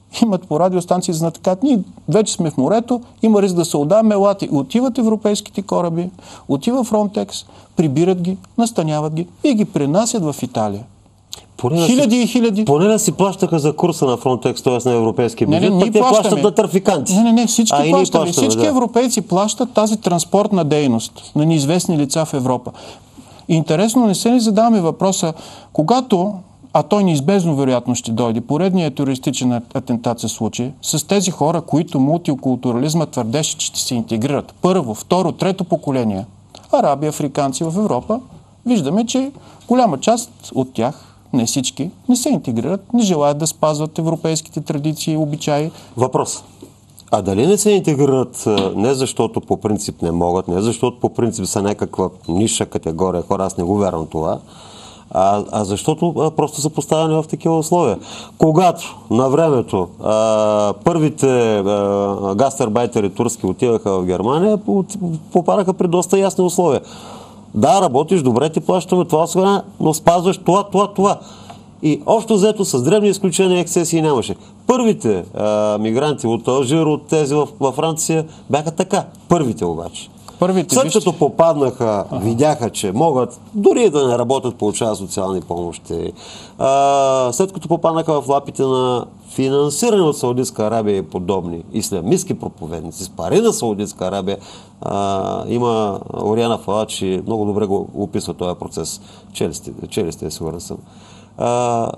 имат по радиостанции, за да кажат, ние вече сме в морето, има риск да се удаваме, елате. Отиват европейските кораби, отива Фронтекс, прибират ги, настаняват ги и ги пренасят в Италия. Поне хиляди си, и хиляди. Поне да си плащаха за курса на Фронтекс, т.е. на европейския бюджет, не, не, пък те плащат на трафиканти. Не, не, не, всички а, плащаме. плащаме, всички да. европейци плащат тази транспортна дейност на неизвестни лица в Европа. И интересно, не се ли задаваме въпроса, когато, а той неизбежно вероятно ще дойде, поредният терористичен атентат се случи, с тези хора, които мултикултурализма твърдеше, че ще се интегрират. Първо, второ, трето поколение. Араби, африканци в Европа. Виждаме, че голяма част от тях, не всички, не се интегрират, не желаят да спазват европейските традиции и обичаи. Въпрос. А дали не се интегрират не защото по принцип не могат, не защото по принцип са някаква ниша категория хора, аз не го вярвам това, а, а защото а, просто са поставени в такива условия. Когато на времето а, първите а, гастарбайтери турски отиваха в Германия, попадаха при доста ясни условия. Да, работиш, добре ти плащаме това, сега, но спазваш това, това, това. И общо взето с дребни изключения ексцесии нямаше. Първите а, мигранти от Алжир, от тези в, във Франция, бяха така. Първите обаче. Първите, След вижте... като попаднаха, ага. видяха, че могат дори да не работят, получават социални помощи. А, след като попаднаха в лапите на финансиране от Саудитска Арабия и подобни ислямистки проповедници с пари на Саудитска Арабия, а, има Ориана Фалачи, много добре го описва този процес. Чели сте, сигурен съм. А,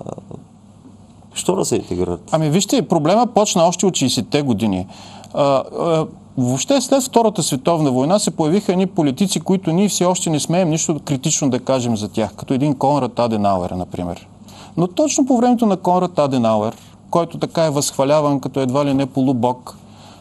що да се интегрират? Ами вижте, проблема почна още от шейсетте години. А, а, въобще след Втората световна война се появиха едни политици, които ние все още не смеем нищо критично да кажем за тях, като един Конрад Аденауер, например. Но точно по времето на Конрад Аденауер, който така е възхваляван като едва ли не полубог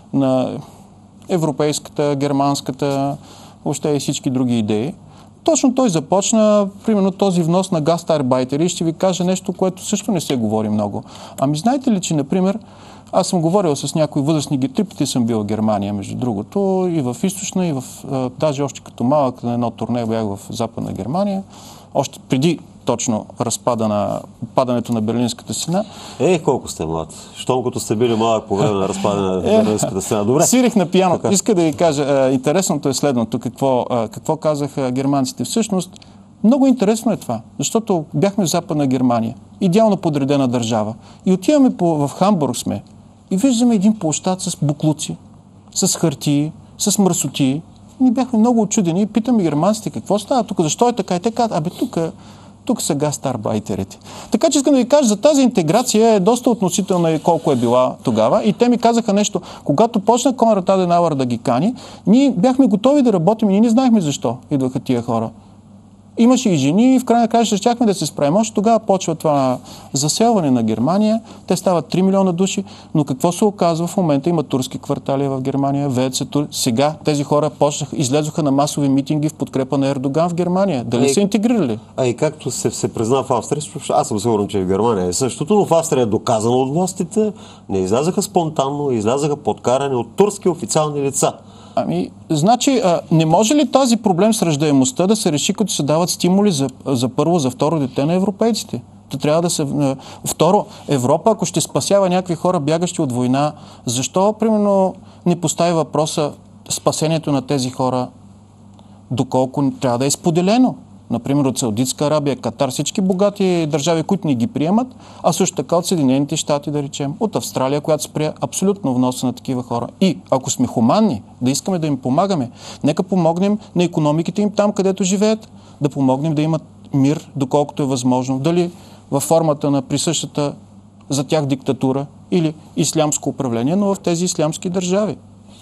на европейската, германската, въобще и всички други идеи, точно той започна, примерно, този внос на гастарбайтери и ще ви кажа нещо, което също не се говори много. Ами знаете ли, че, например, аз съм говорил с някои възрастни ги, три пъти съм бил в Германия, между другото, и в Източна, и в, даже още като малък, на едно турне бях в Западна Германия, още преди точно разпада на, падането на Берлинската стена. Е, колко сте млад. Щом като сте били малък по време на разпадане на Берлинската стена. Добре. Свирих на пиано. Така. Иска да ви кажа, интересното е следното, какво, какво казаха германците. Всъщност, много интересно е това, защото бяхме в Западна Германия, идеално подредена държава. И отиваме по, в Хамбург сме и виждаме един площад с буклуци, с хартии, с мръсотии. Ние бяхме много очудени и питаме германците какво става тук, защо е така и така. Абе тук, тук са гастарбайтерите. Така че искам да ви кажа, за тази интеграция е доста относителна и колко е била тогава. И те ми казаха нещо. Когато почна Конрад Аденауер да ги кани, ние бяхме готови да работим и ние не знаехме защо идваха тия хора. Имаше и жени и в крайна края ще щяхме да се справим. Още тогава почва това заселване на Германия. Те стават три милиона души, но какво се оказва в момента? Има турски квартали в Германия, веят се тур... Сега тези хора почнаха, излезоха на масови митинги в подкрепа на Ердоган в Германия. Дали а са интегрирали? А и както се, се призна в Австрия, аз съм сигурен, че в Германия е същото, но в Австрия е доказано от властите, не излязаха спонтанно, излязаха подкарани от турски официални лица. Ами, значи, а, не може ли тази проблем с раждаемостта да се реши, като се дават стимули за, за първо, за второ дете на европейците? То трябва да се... А, второ, Европа, ако ще спасява някакви хора, бягащи от война, защо, примерно, не постави въпроса спасението на тези хора, доколко трябва да е споделено? Например, от Саудитска Арабия, Катар, всички богати държави, които ни ги приемат, а също така от Съединените щати, да речем, от Австралия, която спря абсолютно вноса на такива хора. И ако сме хуманни, да искаме да им помагаме, нека помогнем на икономиките им там, където живеят, да помогнем да имат мир, доколкото е възможно. Дали във формата на присъщата за тях диктатура или ислямско управление, но в тези ислямски държави.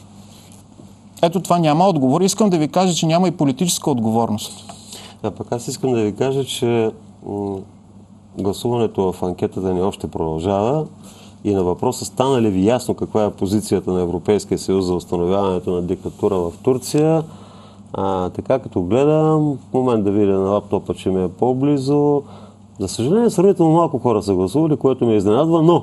Ето това няма отговор. Искам да ви кажа, че няма и политическа отговорност. А пък аз искам да ви кажа, че м- гласуването в анкетата ни още продължава и на въпроса стана ли ви ясно каква е позицията на Европейския съюз за установяването на диктатура в Турция. А, така като гледам, в момент да видя на лаптопа, че ми е по-близо. За съжаление, сравнително малко хора са гласували, което ме изненадва, но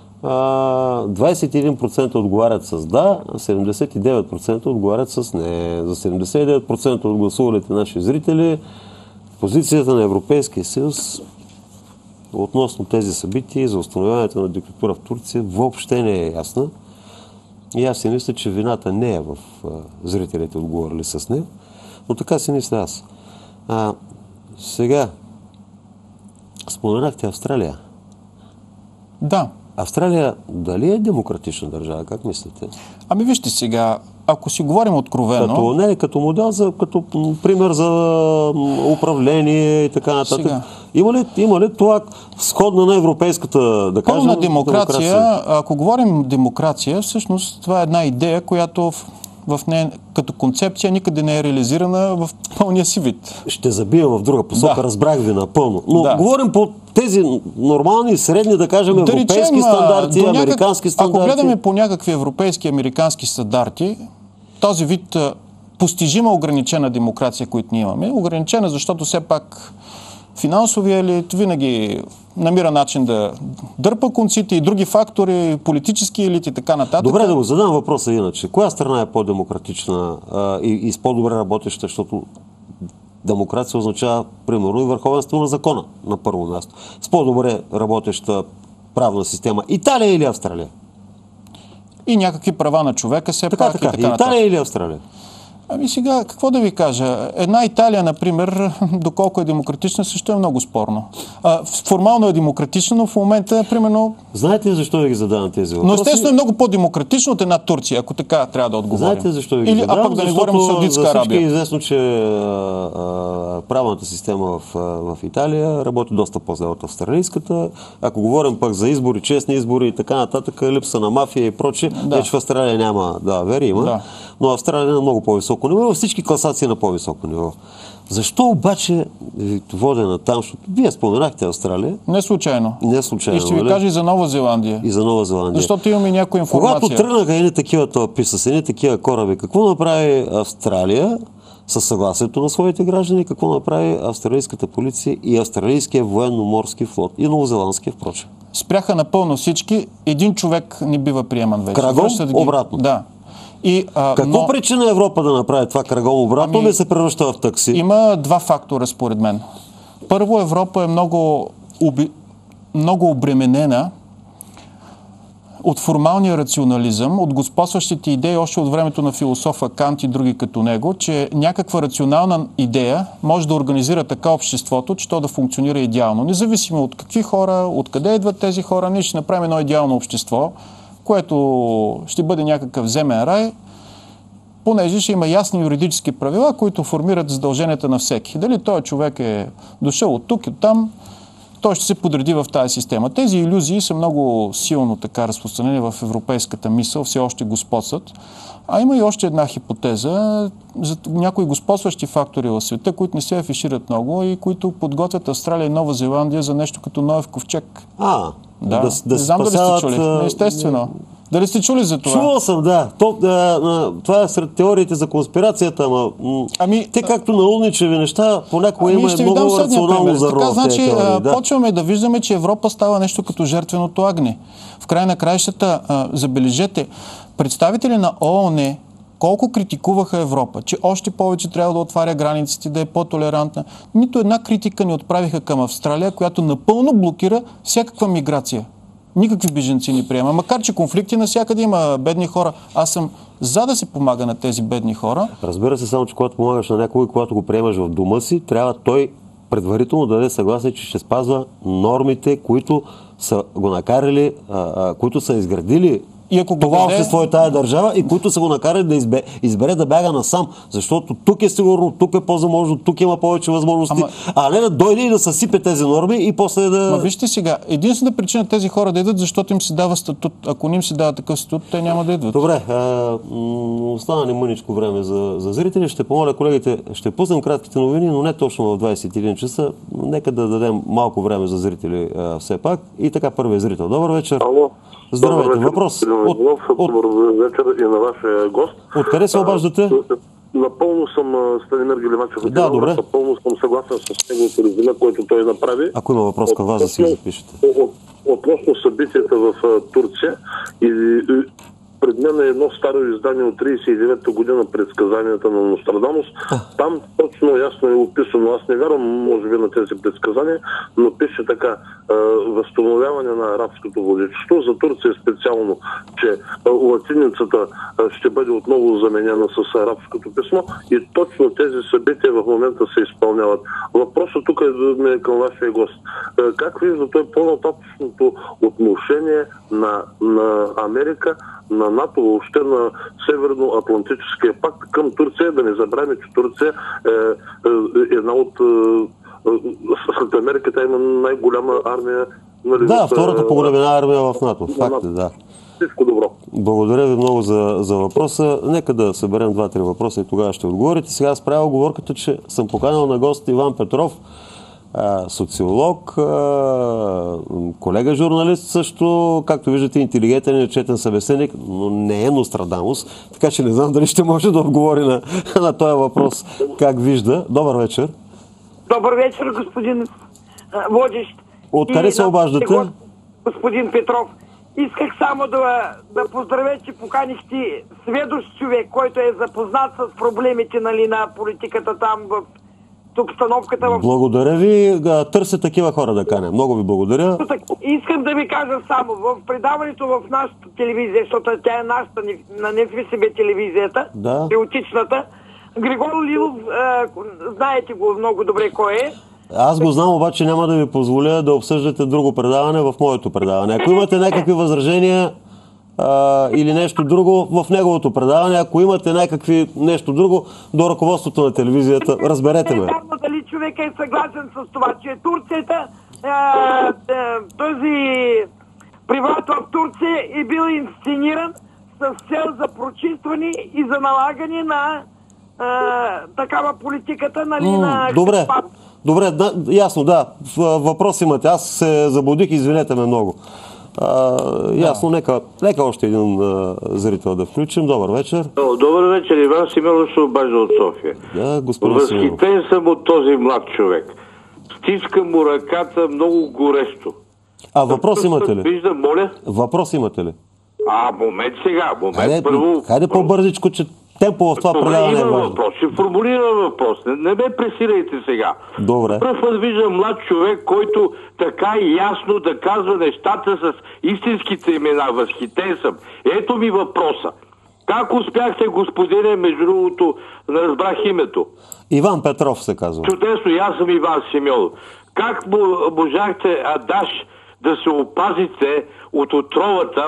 а, двадесет и един процента отговарят с да, а седемдесет и девет процента отговарят с не. За седемдесет и девет процента от гласувалите наши зрители позицията на Европейския съюз относно тези събития и за установяването на диктатура в Турция въобще не е ясна. И аз си мисля, че вината не е в а, зрителите, отговорили с нея, но така си мисля аз. А, сега, споменахте Австралия. Да. Австралия дали е демократична държава? Как мислите? Ами вижте сега, ако си говорим откровено... Като, не, като модел, за, като пример за управление и така нататък. Сега. Има ли, има ли това сходна на европейската, да кажем, пълна демокрация, демокрация? Ако говорим демокрация, всъщност това е една идея, която в, в нея като концепция никъде не е реализирана в пълния си вид. Ще забия в друга посока, да. Разбрах ви напълно. Но да. Говорим по тези нормални, средни, да кажем, да европейски речем, стандарти, някак... американски стандарти. Ако гледаме по някакви европейски, американски стандарти, този вид постижима ограничена демокрация, която ние имаме, ограничена, защото все пак финансовия елит винаги намира начин да дърпа конците и други фактори, политически елит и така нататък. Добре, да го задам въпроса иначе. Коя страна е по-демократична а, и, и с по-добре работеща, защото демокрация означава, примерно, и върховенство на закона на първо място. С по-добре работеща правна система. Италия или Австралия? И някакви права на човека, все така, пак така. и така нататък. Италия или Австралия? Ами сега, какво да ви кажа? Една Италия, например, доколко е демократична, също е много спорно. А, формално е демократична, но в момента, примерно... Знаете ли защо да ги задавам тези въпроси? Но естествено е много по-демократично от една Турция, ако така трябва да отговорим. Знаете защо ви ги Или, задавам? А пък да не говорим за Саудитска Арабия. За всички е известно, че а, а, правната система в, а, в Италия работи доста по-зле от австралийската. Ако говорим пък за избори, честни избори и така нататък, липса на мафия и прочее, да. Вече в Австралия няма, да, вери има, да. Но Австралия е на много по-високо ниво, във всички класации на по-високо ниво. Защо обаче водена там, защото вие споменахте Австралия? Не случайно. Не случайно. И ще ви кажа и за Нова Зеландия. И за Нова Зеландия. Защото имаме някоя информация. Когато тръгнаха едни такива тълпи с едни такива кораби, какво направи Австралия със съгласието на своите граждани, какво направи австралийската полиция и австралийския военно-морски флот и новозеландския, впрочем? Спряха напълно всички. Един човек не бива приеман вече. Крагом да ги... обратно. Да. И, а, Какво но... причина Европа да направи това крагом обратно, ами... ли се превръща в такси? Има два фактора, според мен. Първо, Европа е много, уби... много обременена от формалния рационализъм, от господстващите идеи още от времето на философа Кант и други като него, че някаква рационална идея може да организира така обществото, че то да функционира идеално. Независимо от какви хора, откъде идват тези хора, ние ще направим едно идеално общество, което ще бъде някакъв земен рай, понеже ще има ясни юридически правила, които формират задълженията на всеки. Дали този човек е дошъл от тук и от там, той ще се подреди в тази система. Тези илюзии са много силно така разпространени в европейската мисъл, все още господстват. А има и още една хипотеза за някои господстващи фактори в света, които не се афишират много и които подготвят Австралия и Нова Зеландия за нещо като Ноев ковчег. А, да. да, да не знам спасяват... дали сте чули. Естествено. Дали сте чули за това? Чувал съм, да. То, да, това е сред теориите за конспирацията, ама ами, те както наумничеви неща, понякога ами, има много рационално зърно в тези теории. Значи, да. почваме да виждаме, че Европа става нещо като жертвеното агне. В край на краищата, а, забележете, представители на ООН колко критикуваха Европа, че още повече трябва да отваря границите, да е по-толерантна. Нито една критика не отправиха към Австралия, която напълно блокира всякаква миграция. Никакви беженци не приема. Макар че конфликти навсякъде има бедни хора. Аз съм за да се помага на тези бедни хора. Разбира се, само че когато помагаш на някой, когато го приемаш в дома си, трябва той предварително да даде съгласие, че ще спазва нормите, които са го накарали, а, а, които са изградили и ако това даде... общество и тая държава и които са го накарали да избе, избере да бяга насам. Защото тук е сигурно, тук е по-заможно, тук има повече възможности. Ама... А не да дойде и да съсипе тези норми и после да... Ма вижте сега, единствената причина тези хора да идват, защото им се дава статут. Ако не им се дава такъв статут, те няма да идват. Добре, а, остана ни мъничко време за, за зрители. Ще помоля колегите, ще пуснем кратките новини, но не точно в двайсет и един часа. Нека да дадем малко време за зрители а, все пак. И така, първият зрител. Добър вечер. Ало. Здравейте. Добър въпрос. От, от, добър вечер и на вашия гост. Откъде се обаждате? Напълно съм Станимир Гелимачев. Да, добре. Напълно съм съгласен с неговото резюме, което той направи. Ако има въпрос към вас, да си го запишете. От, относно събитията в Турция и, и пред мен е едно старо издание от тридесет и девета година, предсказанията на Нострадамус. Там точно ясно е описано. Аз не вярвам, може би, на тези предсказания, но пише така: възстановяване на арабското владичество. За Турция специално, че латиницата ще бъде отново заменена с арабското писмо и точно тези събития в момента се изпълняват. Въпросът тук е към вашия гост. Как вижда той по-нататъчното отношение на, на Америка, на НАТО, въобще на Северноатлантическия пакт към Турция? Да не забравяме, че Турция е, е една от... След Америка тя има най-голяма армия. Нали, да, от, втората по големина армия в НАТО. Факт е, да. Всичко добро. Благодаря ви много за, за въпроса. Нека да съберем два-три въпроса и тогава ще отговорите. Сега аз правя оговорката, че съм поканал на гост Иван Петров, социолог, колега журналист също, както виждате, интелигентен и четен събеседник, но не е Нострадамус, така че не знам дали ще може да отговори на, на този въпрос, как вижда. Добър вечер. Добър вечер, господин водещ. Откъде се обаждате? Господин Петров, исках само да, да поздравя, че поканихте сведущ човек, който е запознат с проблемите, нали, на политиката там в обстановката. В... Благодаря ви. Търся такива хора да каня. Много ви благодаря. Искам да ви кажа само, в предаването в нашата телевизия, защото тя е нашата, на НФСБ телевизията, да. Патриотичната, Григор Лилов, е, знаете го много добре кой е. Аз го знам, обаче няма да ви позволя да обсъждате друго предаване в моето предаване. Ако имате някакви възражения а, или нещо друго в неговото предаване, ако имате някакви нещо друго до ръководството на телевизията, разберете ме. Не знам дали човек е съгласен с това, че Турцията, е, е, този преврат в Турция е бил инсцениран с цел за прочистване и за налагане на е, такава политиката, нали, mm, на... Добре. Добре, да, ясно, да. Въпрос имате. Аз се заблудих, извинете ме много. А, ясно, да. нека, нека още един а, зрител да включим. Добър вечер. Добър вечер, Иван Симеонов се обажда от София. Да, господин Симеонов. Възхитен съм от този млад човек. Стиска му ръката много горещо. А въпрос имате ли? Виждам, моля. Въпрос имате ли? А, момент сега, момент хайде, първо. Хайде по-бързичко, че темпо в това предаване е важно. Въпрос, ще формулирам въпрос. Не, не ме пресирайте сега. Добре. Пръв път виждам млад човек, който така ясно да казва нещата с истинските имена. Възхитен съм. Ето ми въпроса. Как успяхте, господине, между другото, да разбрах името? Иван Петров се казва. Чудесно, аз съм Иван Симеонов. Как можахте, Адаш, да се опазите от отровата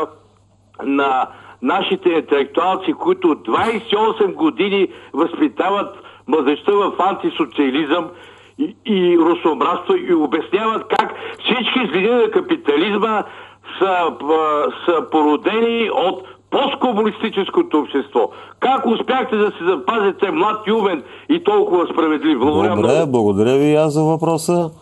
на нашите интелектуалци, които двадесет и осем години възпитават младежта в антисоциализъм и, и русомбратство и обясняват как всички злини на капитализма са, са породени от посткомунистическото общество. Как успяхте да се запазите млад и умен и толкова справедлив? Благодаря, Добре, благодаря ви аз за въпроса.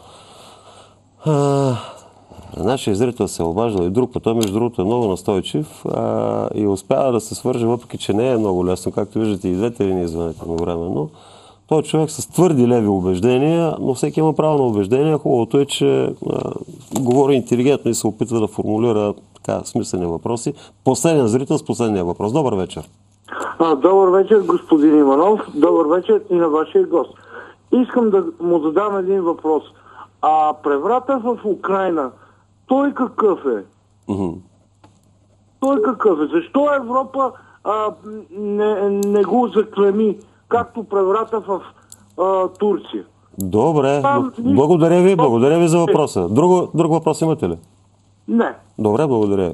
А... Нашия зрител се обажда и друг път. Той, между другото, е много настойчив а, и успява да се свърже, въпреки че не е много лесно. Както виждате, и двете линии звънят едновременно. Той е човек с твърди леви убеждения, но всеки има право на убеждения. Хубавото е, че а, говори интелигентно и се опитва да формулира така смислени въпроси. Последен зрител с последния въпрос. Добър вечер. А, добър вечер, господин Иванов. Добър вечер и на вашия гост. Искам да му задам един въпрос. А преврата в Украйна, той какъв е? Mm-hmm. Той какъв е? Защо Европа а, не, не го заклеми, както преврата в а, Турция? Добре. Там, благодаря ви, благодаря ви за въпроса. Друго, друг въпрос имате ли? Не. Добре, благодаря ви.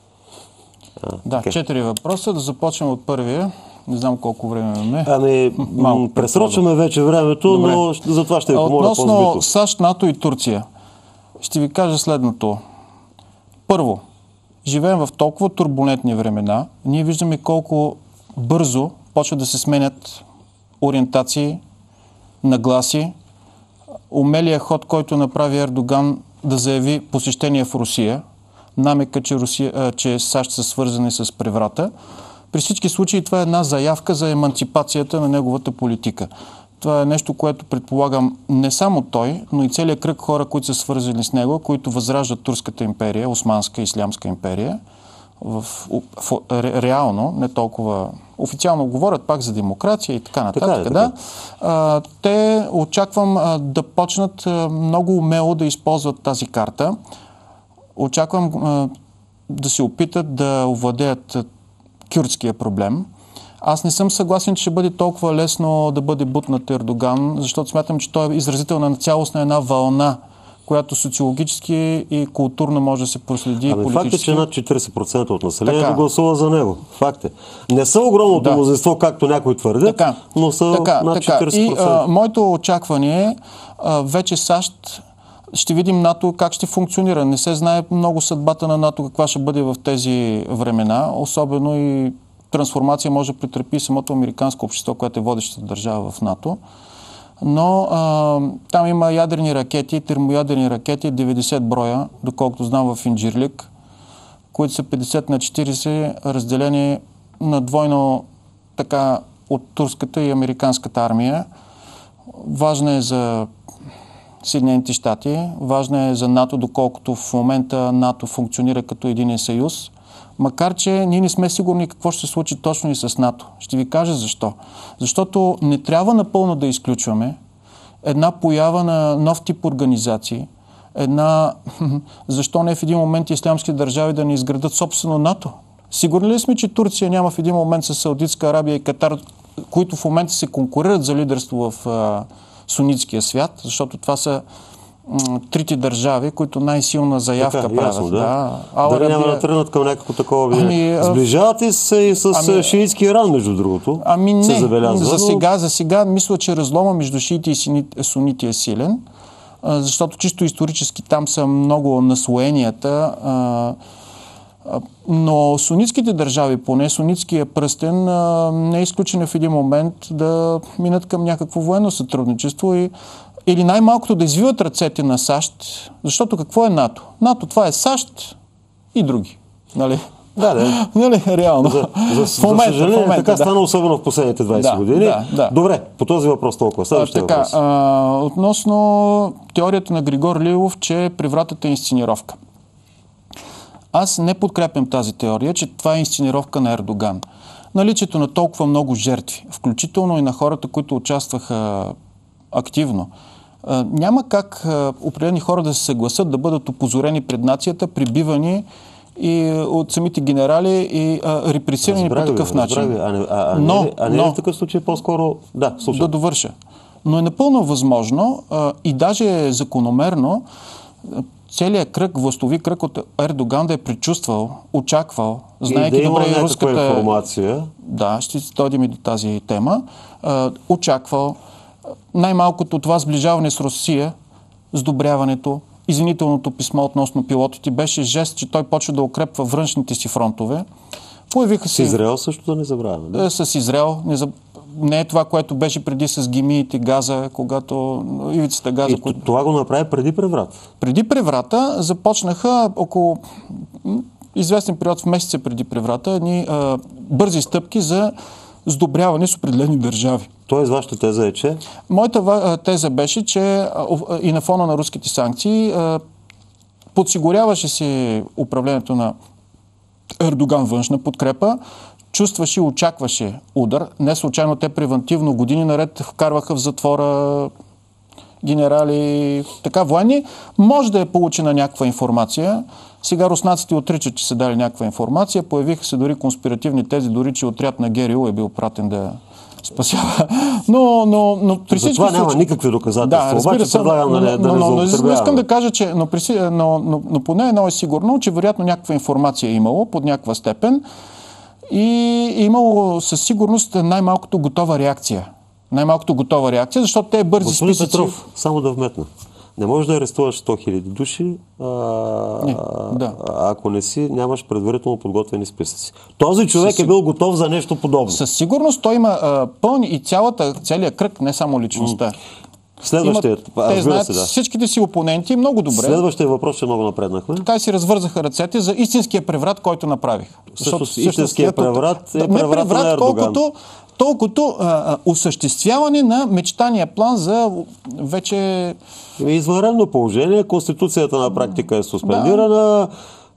А, да, okay. четири въпроса. Да започнем от първия. Не знам колко време имаме. Ами, Малко пресрочваме вече времето, Добре. но за това ще ви помоля по-збито. Относно САЩ, НАТО и Турция, ще ви кажа следното. Първо, живеем в толкова турбулентни времена. Ние виждаме колко бързо почват да се сменят ориентации, нагласи. Умелия ход, който направи Ердоган да заяви посещение в Русия, намека, че, Русия, че САЩ са свързани с преврата. При всички случаи това е една заявка за еманципацията на неговата политика. Това е нещо, което предполагам не само той, но и целият кръг хора, които са свързани с него, които възраждат Турската империя, Османска и Ислямска империя, в, в, в, ре, реално, не толкова официално говорят пак за демокрация и така нататък. Така е, така. Да. А, те очаквам а, да почнат а, много умело да използват тази карта. Очаквам а, да се опитат да овладеят а, кюрдския проблем. Аз не съм съгласен, че ще бъде толкова лесно да бъде бутнат Ердоган, защото смятам, че той е изразител на цялостна една вълна, която социологически и културно може да се проследи. Ами политически. факт е, че над четирийсет процента от населението гласува за него. Факт е. Не са огромното да. мнозинство, както някои твърдят, така, но са така, над четирийсет процента. И а, моето очакване е а, вече САЩ, ще видим НАТО как ще функционира. Не се знае много съдбата на НАТО, каква ще бъде в тези времена. Особено и трансформация може да претърпи самото американско общество, което е водещата държава в НАТО. Но а, там има ядрени ракети, термоядрени ракети, деветдесет броя, доколкото знам в Инджирлик, които са петдесет на четирийсет, разделени на двойно така от турската и американската армия. Важна е за Съединените щати, важна е за НАТО, доколкото в момента НАТО функционира като единен съюз. Макар че ние не сме сигурни какво ще се случи точно и с НАТО. Ще ви кажа защо. Защото не трябва напълно да изключваме една поява на нов тип организации, една, защо не в един момент ислямски държави да не изградат собствено НАТО? Сигурни ли сме, че Турция няма в един момент с Саудитска Арабия и Катар, които в момента се конкурират за лидерство в а, сунитския свят, защото това са м- трите държави, които най-силна заявка така, правят. ясно, да. Да. Дали няма да тръгнат към някакво такова? Ами, сближавате се и с ами, шиитски Иран, между другото. Ами не, се забелязва, за сега, за сега мисля, че разлома между шиити и сунити е силен, защото чисто исторически там са много наслоенията. Но сунитските държави, поне сунитския пръстен, не е изключен в един момент да минат към някакво военно сътрудничество и, или най-малкото да извиват ръцете на САЩ, защото какво е НАТО? НАТО това е САЩ и други. Нали? Да, да. Нали, реално. За, за, в момента, за съжаление, в момента, така да. стана особено в последните двайсет да, години. Да, да. Добре, по този въпрос толкова. Следващия а, така, въпрос. А, относно теорията на Григор Лилов, че превратът е инсценировка. Аз не подкрепям тази теория, че това е инсценировка на Ердоган. Наличието на толкова много жертви, включително и на хората, които участваха активно, няма как определени хора да се съгласат да бъдат опозорени пред нацията, прибивани и от самите генерали и а, репресирани по такъв начин. А, а, а, но, не, а не но, е в такъв случай по-скоро... Да, слушай. Да довърша. Но е напълно възможно а, и даже е закономерно целият кръг, властови кръг от Ердоган да е предчувствал, очаквал, знаейки да добре и руската информация. Да, ще дойдем и до тази тема. А, очаквал най-малкото това сближаване с Русия, сдобряването, извинителното писмо относно пилотите беше жест, че той почва да укрепва външните си фронтове. Появиха се... С Израел също да не забравяме. Да? С Израел. Не, заб... не е това, което беше преди с гемиите Газа, когато ивицата Газа... И което... това го направи преди преврат. Преди преврата започнаха около известен период в месеца преди преврата едни а, бързи стъпки за сдобряване с определени държави. Тоест, вашата теза е, че? Моята теза беше, че и на фона на руските санкции подсигуряваше се управлението на Ердоган външна подкрепа, чувстваше и очакваше удар. Не случайно те превентивно години наред вкарваха в затвора генерали, така военни. Може да е получена някаква информация. Сега руснаците отричат, че са дали някаква информация. Появиха се дори конспиративни тези, дори че отряд на ГРУ е бил пратен да спасява. Но, но, но при всички това няма случаи... никакви доказателства. Да, обаче се, предлагам но, да не, да но, не но, злоупотребяваме. но искам да кажа, че но, но, но, но поне едно е сигурно, че вероятно някаква информация е имало под някаква степен и е имало със сигурност най-малкото готова реакция. Най-малкото готова реакция, защото те е бързи Господин списъци... Петров, само да вметна. Не можеш да арестуваш сто хиляди души, а, не, да. а, ако не си, нямаш предварително подготвени списъци. Този човек Със... е бил готов за нещо подобно. Със сигурност той има а, пълни и цялата, целият кръг, не само личността. Следващият, Има, те знаят се, да. всичките си опоненти много добре. Следващия въпрос, че много напреднахме. Така си развързаха ръцете за истинския преврат, който направих. Всъщност, истинския преврат е да, преврат, преврат на Ердоган. Колкото, толкова а, осъществяване на мечтания план за вече... Извънредно положение. Конституцията на практика е суспендирана. Да.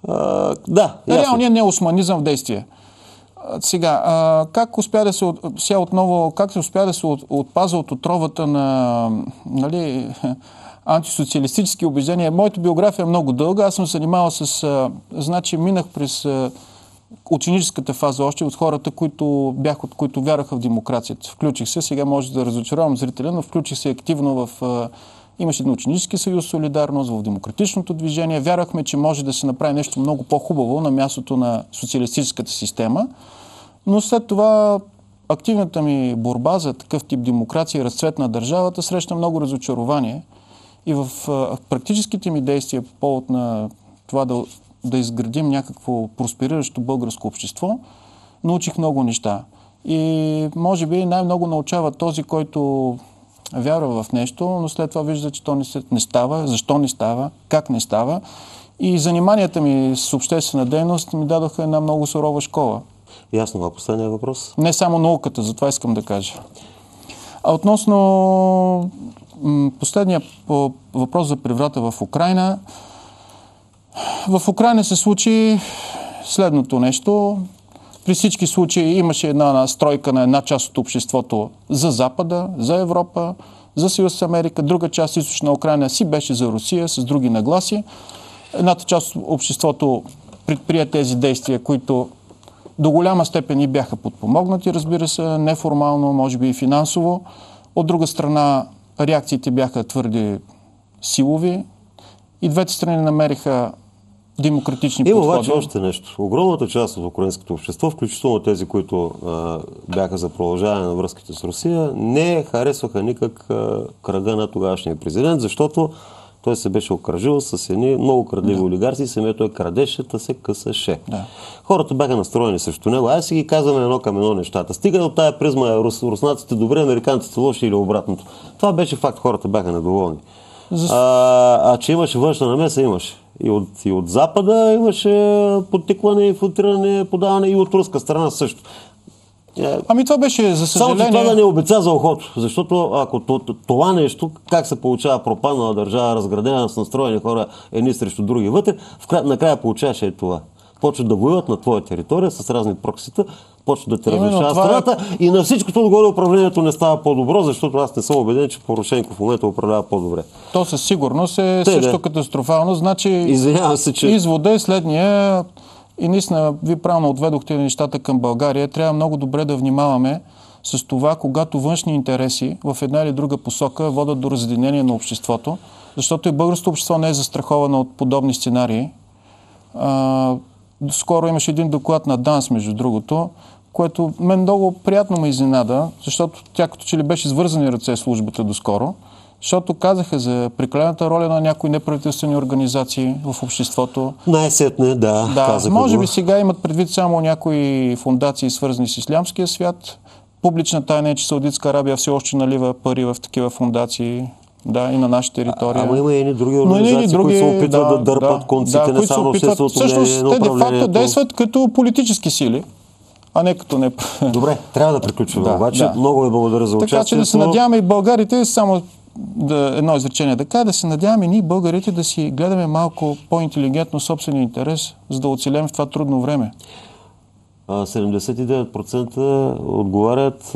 А, да, реалният неосманизъм в действие. Сега, а, как успя да се, от, сега отново, как се успя да се от, отпаза от отровата на, нали, антисоциалистически убеждения? Моята биография е много дълга. Аз съм се занимавал с... А, значи, минах през а, ученическата фаза още от хората, които бях, от които вяраха в демокрацията. Включих се, сега може да разочаровам зрителя, но включих се активно в... А, имаше един ученически съюз Солидарност, в демократичното движение. Вярвахме, че може да се направи нещо много по-хубаво на мястото на социалистическата система. Но след това активната ми борба за такъв тип демокрация и разцвет на държавата срещна много разочарование. И в а, практическите ми действия по повод на това да, да изградим някакво проспериращо българско общество, научих много неща. И може би най-много научава този, който вярва в нещо, но след това вижда, че то не, се, не става, защо не става, как не става. И заниманията ми с обществена дейност ми дадоха една много сурова школа. Ясно, а последния въпрос? Не само науката, затова искам да кажа. А относно м, последния по, въпрос за преврата в Украйна. В Украйна се случи следното нещо. При всички случаи имаше една настройка на една част от обществото за Запада, за Европа, за Съюз с Америка. Друга част, източна Украйна, си беше за Русия, с други нагласи. Едната част от обществото предприе тези действия, които до голяма степен и бяха подпомогнати, разбира се, неформално, може би и финансово. От друга страна, реакциите бяха твърде силови. И двете страни намериха демократични Има подходи. обаче още нещо. Огромната част от украинското общество, включително тези, които а, бяха за продължаване на връзките с Русия, не харесваха никак а, кръга на тогавашния президент, защото той се беше окръжил с едни много крадливи да. олигарси и самето е крадеше, та се късаше. Да. Хората бяха настроени срещу него. Аз си ги казваме едно към едно нещата. Стига от тая призма рус, руснаците добре, американците лоши или обратното. Това беше факт. Хората бяха недоволни. За... А, а че имаше външна намеса, имаше. И от, и от Запада имаше подтикване, инфилтриране, подаване и от руска страна също. Ами това беше, за съжаление... Само, че това да не обеца за ухото, защото ако това нещо, как се получава пропаднала държава, разградена с настроени хора едни срещу други вътре, накрая получаваше и това. Почват да воюват на твоя територия с разни проксита, почват да те разрушава страната е... и на всичкото отгоре управлението не става по-добро, защото аз не съм убеден, че Порошенко в момента управлява по-добре. То със сигурност е Те, също да. катастрофално. Значи, Извинявам се, че... извода е следния. И наистина, вие правилно отведохте нещата към България. Трябва много добре да внимаваме с това, когато външни интереси в една или друга посока водят до разединение на обществото, защото и българското общество не е застраховано от подобни сценарии. А, скоро имаше един доклад на ДАНС, между другото, което мен много приятно ме изненада, защото тя като че ли беше свързани ръце службата доскоро, защото казаха за прекалената роля на някои неправителствени организации в обществото. Най-сетне, да. Да, може би сега имат предвид само някои фондации, свързани с ислямския свят. Публична тайна е, че Саудитска Арабия все още налива пари в такива фондации. Да, и на наша територия. А, ама има и едни други организации, други, които се опитват да, да дърпат да, конците, да, не само общественото мнение на управлението. Всъщност, те де-факто действат като политически сили, а не като не... Добре, трябва да приключваме. Да, обаче да. Много ви благодаря за участието. Така че да се надяваме и българите, само да, едно изречение да кажа, да се надяваме ние българите да си гледаме малко по-интелигентно собствения интерес, за да оцелем в това трудно време. седемдесет и девет процента отговарят,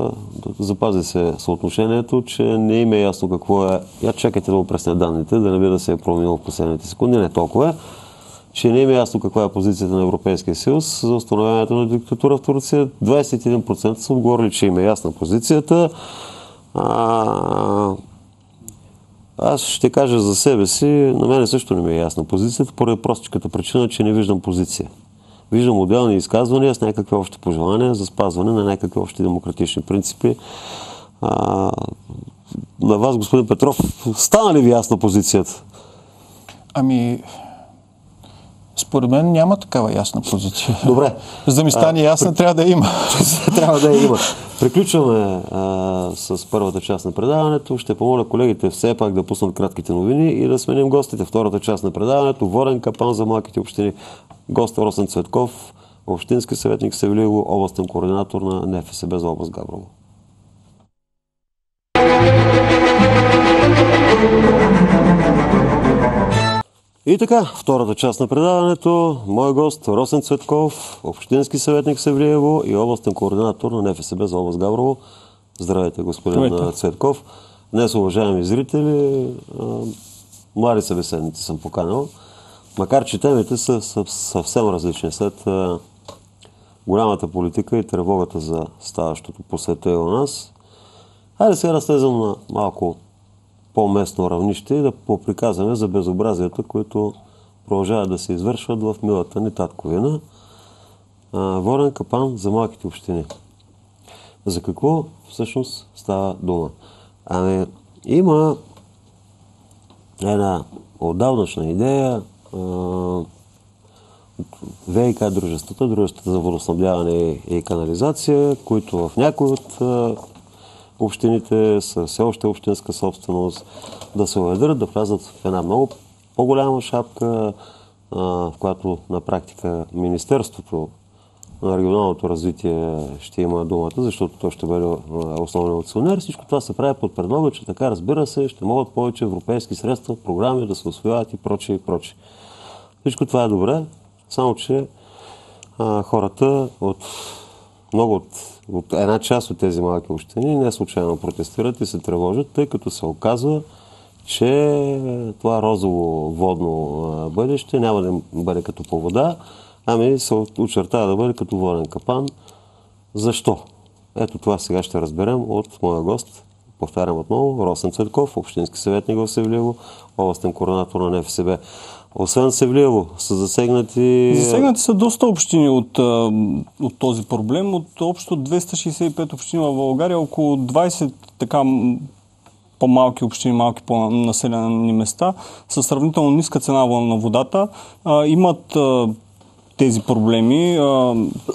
запази се съотношението, че не им е ясно какво е. Я чакайте да опресня данните, да не би да се е променило в последните секунди, не толкова. Че не им е ясно каква е позицията на Европейския съюз за установяването на диктатура в Турция. двадесет и един процента са отговорили, че им е ясна позицията. А... Аз ще кажа за себе си, на мен също не ми е ясна позицията, поради простичката причина, че не виждам позиция. Виждам отделни изказвания с някакви общи пожелания за спазване на някакви общи демократични принципи. А, на вас, господин Петров, стана ли ви ясна позицията? Ами, според мен няма такава ясна позиция. Добре. За да ми стане ясна, а, трябва да има. Трябва да има. Приключваме а, с първата част на предаването. Ще помоля колегите все пак да пуснат кратките новини и да сменим гостите. Втората част на предаването. Ворен капан за малките общини. Гост Росен Цветков, общински съветник Севлиево, областен координатор на НФСБ за област Габрово. И така, втората част на предаването. Мой гост Росен Цветков, общински съветник в Севлиево и областен координатор на НФСБ за област Габрово. Здравейте, господин Здравейте. Цветков. Днес, уважаеми зрители, млади събеседници съм поканил, макар че темите са съвсем различни. След голямата политика и тревогата за ставащото по света и у нас, хайде сега разслезам на малко по-местно равнище и да поприказваме за безобразията, които продължават да се извършват в милата ни татковина. Воден капан за малките общини. За какво всъщност става дума? Ами, има една отдавнашна идея ВиК дружествата, дружествата за водоснабдяване и канализация, които в някои от общините са все още общинска собственост, да се уедрят, да влязат в една много по-голяма шапка, в която на практика Министерството на регионалното развитие ще има думата, защото то ще бъде основен акционер. Всичко това се прави под предлога, че така, разбира се, ще могат повече европейски средства, програми да се усвояват и прочее и прочее. Всичко това е добре, само че а, хората от много от, от една част от тези малки общини не случайно протестират и се тревожат, тъй като се оказва, че това розово водно бъдеще няма да бъде като по вода, ами се очертава да бъде като воден капан. Защо? Ето това сега ще разберем от моя гост. Повтарям отново, Росен Цветков, общински съветник в Севлиево, областен координатор на НФСБ. Освен Севлиево, са засегнати... Засегнати са доста общини от, от този проблем. От общо двеста шейсет и пет общини в България, около двайсет така по-малки общини, малки по-населени места, със сравнително ниска цена на водата, а, имат а, тези проблеми. А,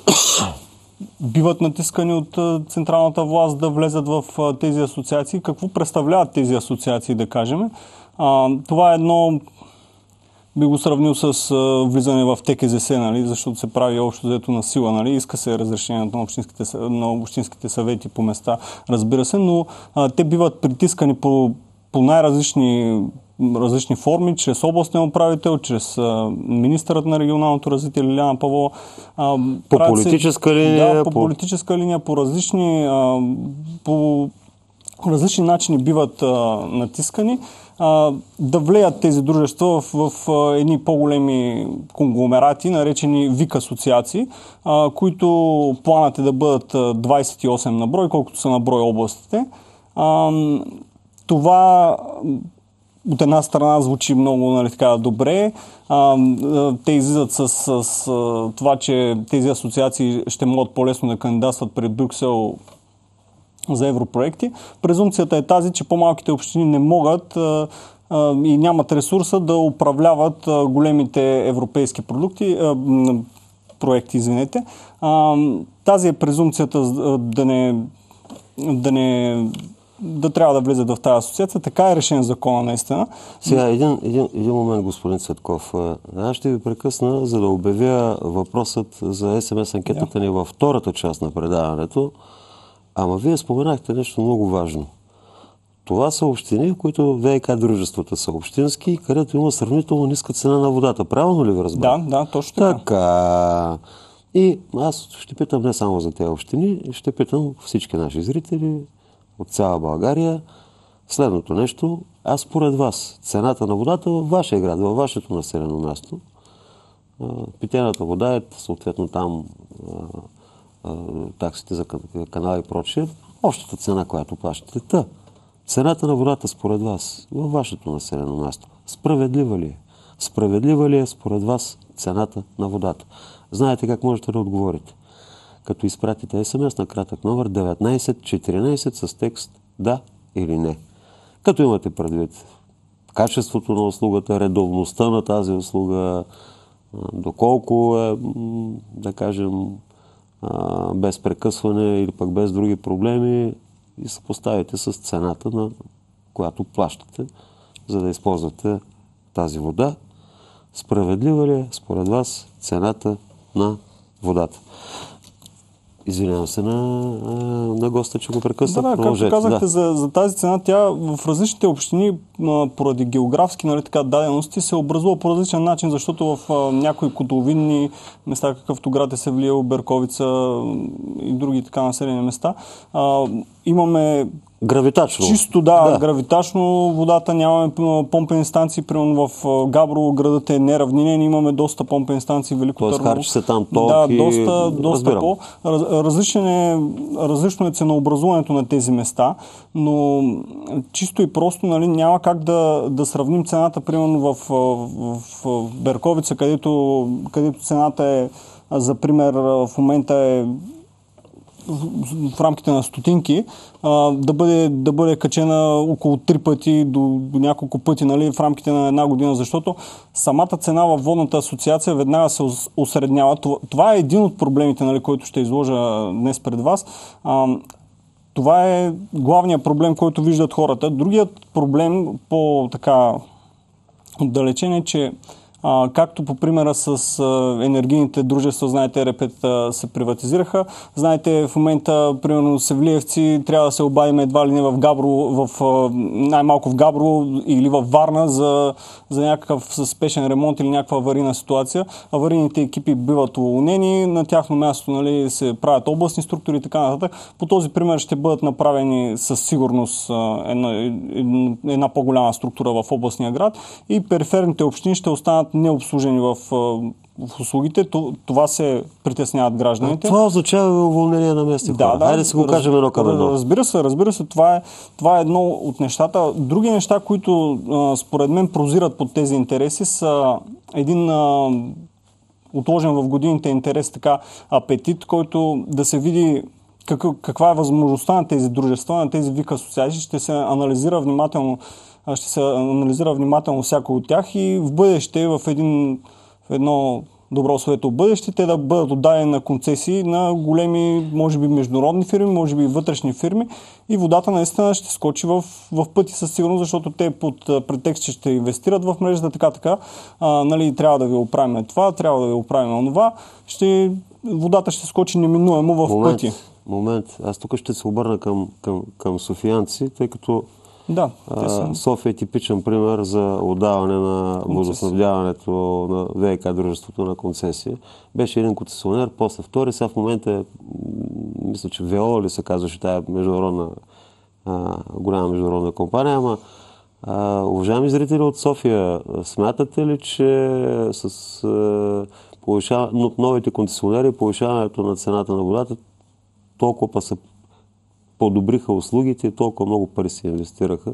биват натискани от а, централната власт да влезат в а, тези асоциации. Какво представляват тези асоциации, да кажем? А, това е едно... Би го сравнил с а, влизане в Т К З С, нали, защото се прави общо взето на сила. Нали, иска се разрешението на общинските, на общинските съвети по места, разбира се, но а, те биват притискани по, по най-различни различни форми, чрез областния управител, чрез а, министърът на регионалното развитие Лиляна Павлова. А, по политическа се, линия? Да, по, по политическа линия, по различни, а, по различни начини биват а, натискани. Uh, да влеят тези дружества в, в, в едни по-големи конгломерати, наречени ВИК асоциации, uh, които планът е да бъдат двайсет и осем на брой, колкото са на брой областите. Uh, това от една страна звучи много, нали, така, добре. Uh, те излизат с, с, с това, че тези асоциации ще могат по-лесно да кандидатстват пред Брюксел за европроекти. Презумпцията е тази, че по-малките общини не могат а, а, и нямат ресурса да управляват а, големите европейски продукти, а, проекти, извинете. А, тази е презумпцията да не, да не да трябва да влизат в тази асоциация. Така е решен закона, наистина. Сега, един, един, един момент, господин Цветков. Аз ще ви прекъсна, за да обявя въпросът за ес ем ес анкетата ни във втората част на предаването. Ама вие споменахте нещо много важно. Това са общини, в които ВиК дружествата са общински, където има сравнително ниска цена на водата. Правилно ли ви разбрах? Да, да, точно така. Така. И аз ще питам не само за тези общини, ще питам всички наши зрители от цяла България следното нещо. Аз според вас, цената на водата във вашия град, във вашето населено място, питейната вода е съответно там таксите за канал и прочее, общата цена, която плащате. Та, цената на водата според вас във вашето населено място справедлива ли е? Справедлива ли е според вас цената на водата? Знаете как можете да отговорите? Като изпратите ес ем ес на кратък номер деветнайсет четиринайсет с текст да или не. Като имате предвид качеството на услугата, редовността на тази услуга, доколко е, да кажем, без прекъсване или пък без други проблеми, и съпоставите с цената, на която плащате, за да използвате тази вода. Справедлива ли е според вас цената на водата? Извинявам се на, на госта, че го прекъсна. Да, да, както казахте да. за, за тази цена, тя в различните общини поради географски, нали, така, дадености се образува по различен начин, защото в а, някои котловидни места, какъвто град е Севлиево, Берковица и други така населени места, а, имаме гравитачно. Чисто, да, да, гравитачно водата, нямаме помпени станции, примерно в Габрово градът е неравнинен, имаме доста помпени станции в Велико Търново. Тоест харчи се там ток да, и... доста, доста по. Раз, различно, е, различно е ценообразуването на тези места, но чисто и просто, нали, няма как да, да сравним цената, примерно в, в, в Берковица, където, където цената е, за пример, в момента е в рамките на стотинки, а, да, бъде, да бъде качена около три пъти до, до няколко пъти, нали, в рамките на една година, защото самата цена във водната асоциация веднага се осреднява. Това, това е един от проблемите, нали, който ще изложа днес пред вас. А, това е главният проблем, който виждат хората. Другият проблем, по-така отдалечен, е, че А, както по примера с а, енергийните дружества, знаете, ЕРП-та се приватизираха. Знаете, в момента, примерно, севлиевци трябва да се обадим едва ли не в Габрово, в, а, най-малко в Габрово или в Варна за, за някакъв спешен ремонт или някаква аварийна ситуация. Аварийните екипи биват уволнени, на тяхно място, нали, се правят областни структури и така нататък. По този пример ще бъдат направени със сигурност а, една, една, една по-голяма структура в областния град и периферните общини ще останат необслужени в, в услугите. Това се притесняват гражданите. А това означава уволнение на местни хора. Да, да, Хайде да си го кажем едно към едно. Разбира се, разбира се, това е, това е едно от нещата. Други неща, които а, според мен прозират под тези интереси, са един а, отложен в годините интерес, така апетит, който да се види как, каква е възможността на тези дружества, на тези ВИК асоциации. Ще се анализира внимателно ще се анализира внимателно всяко от тях и в бъдеще, в, един, в едно добро светло бъдеще, те да бъдат отдадени на концесии на големи, може би международни фирми, може би вътрешни фирми и водата наистина ще скочи в, в пъти със сигурност, защото те под претекст, че ще инвестират в мрежата, така така, а, нали, трябва да ви оправим това, трябва да ви оправим онова, ще, водата ще скочи неминуемо в момент, пъти. Момент, аз тук ще се обърна към, към, към софиянци, тъй като Да, са... София е типичен пример за отдаване на водоснабдяването на ВиК дружеството на концесия. Беше един концесионер, после втори, сега в момента е, мисля, че ВЕО ли се казваше тая международна, а, голяма международна компания, ама а, уважаеми зрители от София, смятате ли, че с а, повишаване от новите концесионери, повишаването на цената на водата, толкова па са подобриха услугите и толкова много пари се инвестираха?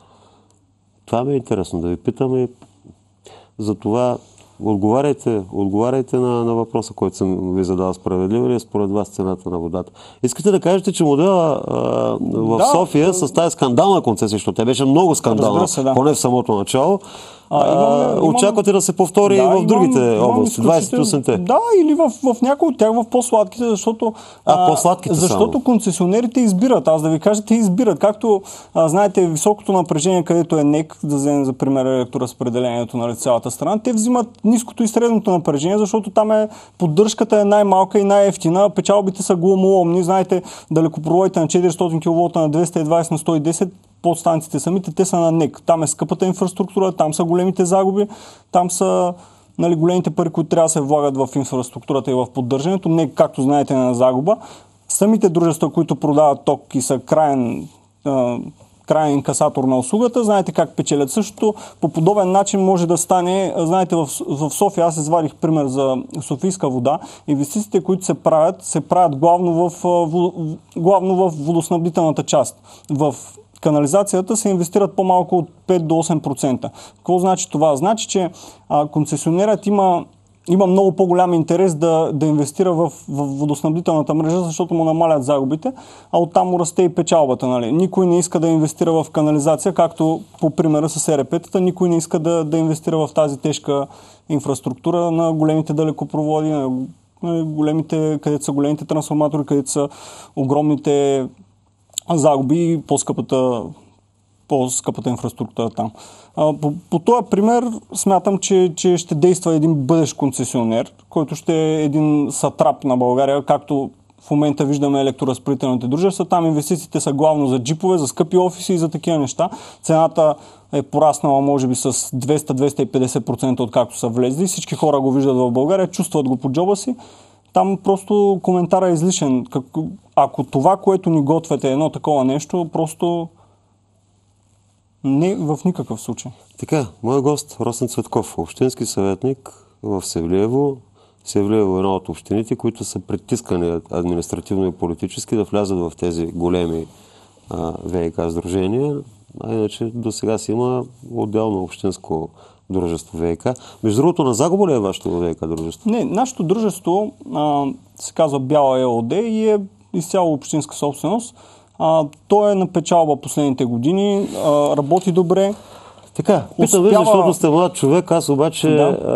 Това ми е интересно да ви питаме. За това отговаряйте, отговаряйте на, на въпроса, който съм ви задал. Справедливо ли е според вас цената на водата? Искате да кажете, че модела а, в да, София да, с тази скандална концесия, защото тя беше много скандална, се, да. Поне в самото начало, А, имам, имам, очаквате да се повтори да, и в имам, другите имам, области, двайсет и осемте? Да, или в, в някои от тях, в по-сладките, защото, а, по-сладките защото само. Концесионерите избират. Аз да ви кажа, те избират. Както а, знаете, високото напрежение, където е НЕК, да вземем за пример електроразпределението на цялата страна, те взимат ниското и средното напрежение, защото там е поддръжката е най-малка и най-ефтина, печалбите са главоломни. Знаете, далекопроводите на четиристотин киловолта на двеста и двайсет на сто и десет, подстанциите самите, те са на НЕК. Там е скъпата инфраструктура, там са големите загуби, там са, нали, големите пари, които трябва да се влагат в инфраструктурата и в поддържането. НЕК, както знаете, е на загуба. Самите дружества, които продават ток и са краен, краен инкасатор на услугата, знаете как печелят същото. По подобен начин може да стане, знаете, в, в София, аз извадих пример за Софийска вода, инвестициите, които се правят, се правят главно в, главно в водоснабдителната част. В канализацията се инвестират по-малко от пет до осем процента. Какво значи това? Значи, че а, концесионерът има, има много по-голям интерес да, да инвестира в, в водоснабдителната мрежа, защото му намалят загубите, а оттам му расте и печалбата. Нали? Никой не иска да инвестира в канализация, както по примера с ЕРП-тата, никой не иска да, да инвестира в тази тежка инфраструктура на големите далекопроводи, на големите, където са големите трансформатори, където са огромните загуби и по-скъпата, по-скъпата инфраструктура там. А, по, по този пример смятам, че, че ще действа един бъдещ концесионер, който ще е един сатрап на България, както в момента виждаме електроразпределителните дружества. Там инвестициите са главно за джипове, за скъпи офиси и за такива неща. Цената е пораснала може би с двеста до двеста и петдесет процента откакто са влезли. Всички хора го виждат в България, чувстват го по джоба си. Там просто коментара е излишен. Как, ако това, което ни гответе е едно такова нещо, просто не в никакъв случай. Така, моят гост Росен Цветков, общински съветник в Севлиево. Севлиево е една от общините, които са притискани административно и политически да влязат в тези големи а, ВиК сдружения. А иначе до сега си има отделно общинско дружество ВиК. Между другото, на загуба ли е вашето ВиК дружество? Не, нашето дружество а, се казва Бяла ЕОД и е изцяло общинска собственост. А, то е на печалба последните години, а, работи добре. Така, питам ви, защото сте млад човек, аз обаче да. а,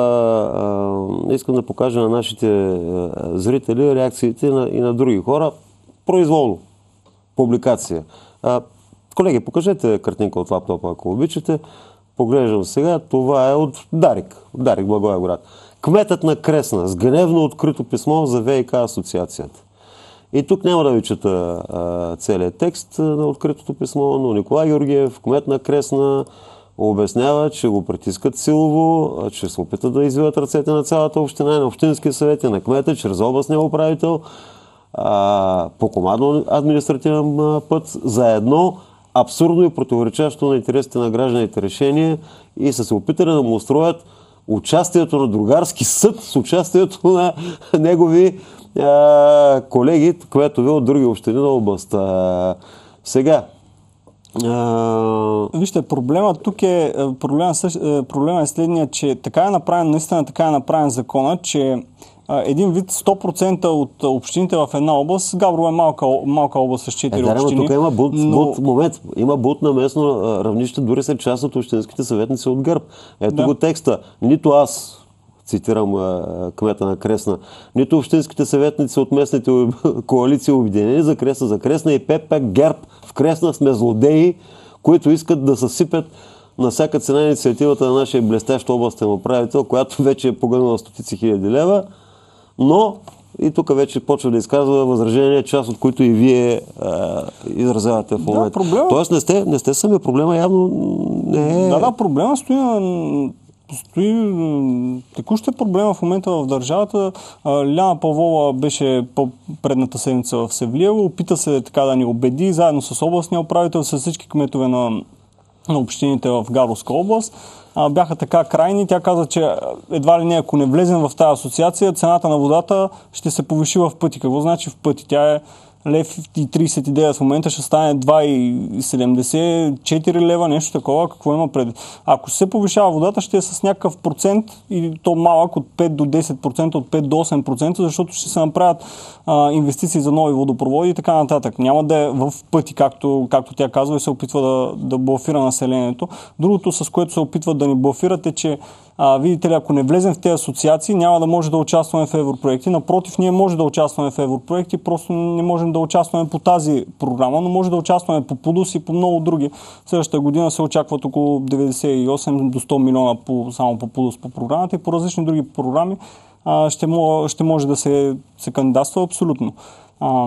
а, искам да покажа на нашите а, зрители реакциите на, и на други хора. Произволно. Публикация. А, колеги, покажете картинка от лаптопа, ако обичате. Поглеждам сега. Това е от Дарик. Дарик, Благоевград. Кметът на Кресна с гневно открито писмо за ВиК асоциацията. И тук няма да ви чета а, целият текст на откритото писмо, но Николай Георгиев, кмет на Кресна, обяснява, че го притискат силово, че се опитат да извиват ръцете на цялата община, на общинския съвет и на кмета, чрез областния управител, а, по командно административен път, за едно абсурдно и противоречащо на интересите на гражданите решение и са се опитали да му устроят участието на другарски съд с участието на негови а, колеги, кметове от други общини на областта. Сега, Uh... Вижте, проблема тук е, проблема, проблема е следния, че така е направен, наистина така е направен закона, че а, един вид сто процента от общините в една област, Габрово е малка, малка област с четири е, общини. Тук има бут, но... бут, момент, има бут на местно равнище, дори след част от общинските съветници от ГЕРБ. Ето да. Го текста. Нито аз, цитирам а, кмета на Кресна, нито общинските съветници от местните коалиции обединени за Кресна, за Кресна и ПП ГЕРБ в Кресна сме злодеи, които искат да съсипят на всяка цена инициативата на нашия блестящ областен управител, която вече е погънала стотици хиляди лева, но и тук вече почва да изказва възражения, част от които и вие а, изразявате в момента. Да, проблема... Тоест не сте, не сте сами, проблема явно не е... Да, да, проблема стои на... Стои текущия проблема в момента в държавата. Лиляна Павлова беше предната седмица в Севлиево, опита се така да ни убеди, заедно с областния управител, с всички кметове на, на общините в Габровска област. Бяха така крайни. Тя каза, че едва ли не, ако не влезем в тази асоциация, цената на водата ще се повиши в пъти. Какво значи в пъти? Тя е лев и тридесет и девет в момента, ще стане два и седемдесет, четири лева, нещо такова, какво има пред. Ако се повишава водата, ще е с някакъв процент и то малък от пет до десет процента, от пет до осем процента, защото ще се направят а, инвестиции за нови водопроводи и така нататък. Няма да е в пъти, както, както тя казва и се опитва да, да блофира населението. Другото, с което се опитват да ни блофират е, че А, видите ли, ако не влезем в тези асоциации, няма да може да участваме в европроекти. Напротив, ние може да участваме в европроекти, просто не можем да участваме по тази програма, но може да участваме по ПУДОС и по много други. Следващата година се очакват около деветдесет и осем до сто милиона по, само по ПУДОС по програмата и по различни други програми а, ще, може, ще може да се, се кандидатства абсолютно. А,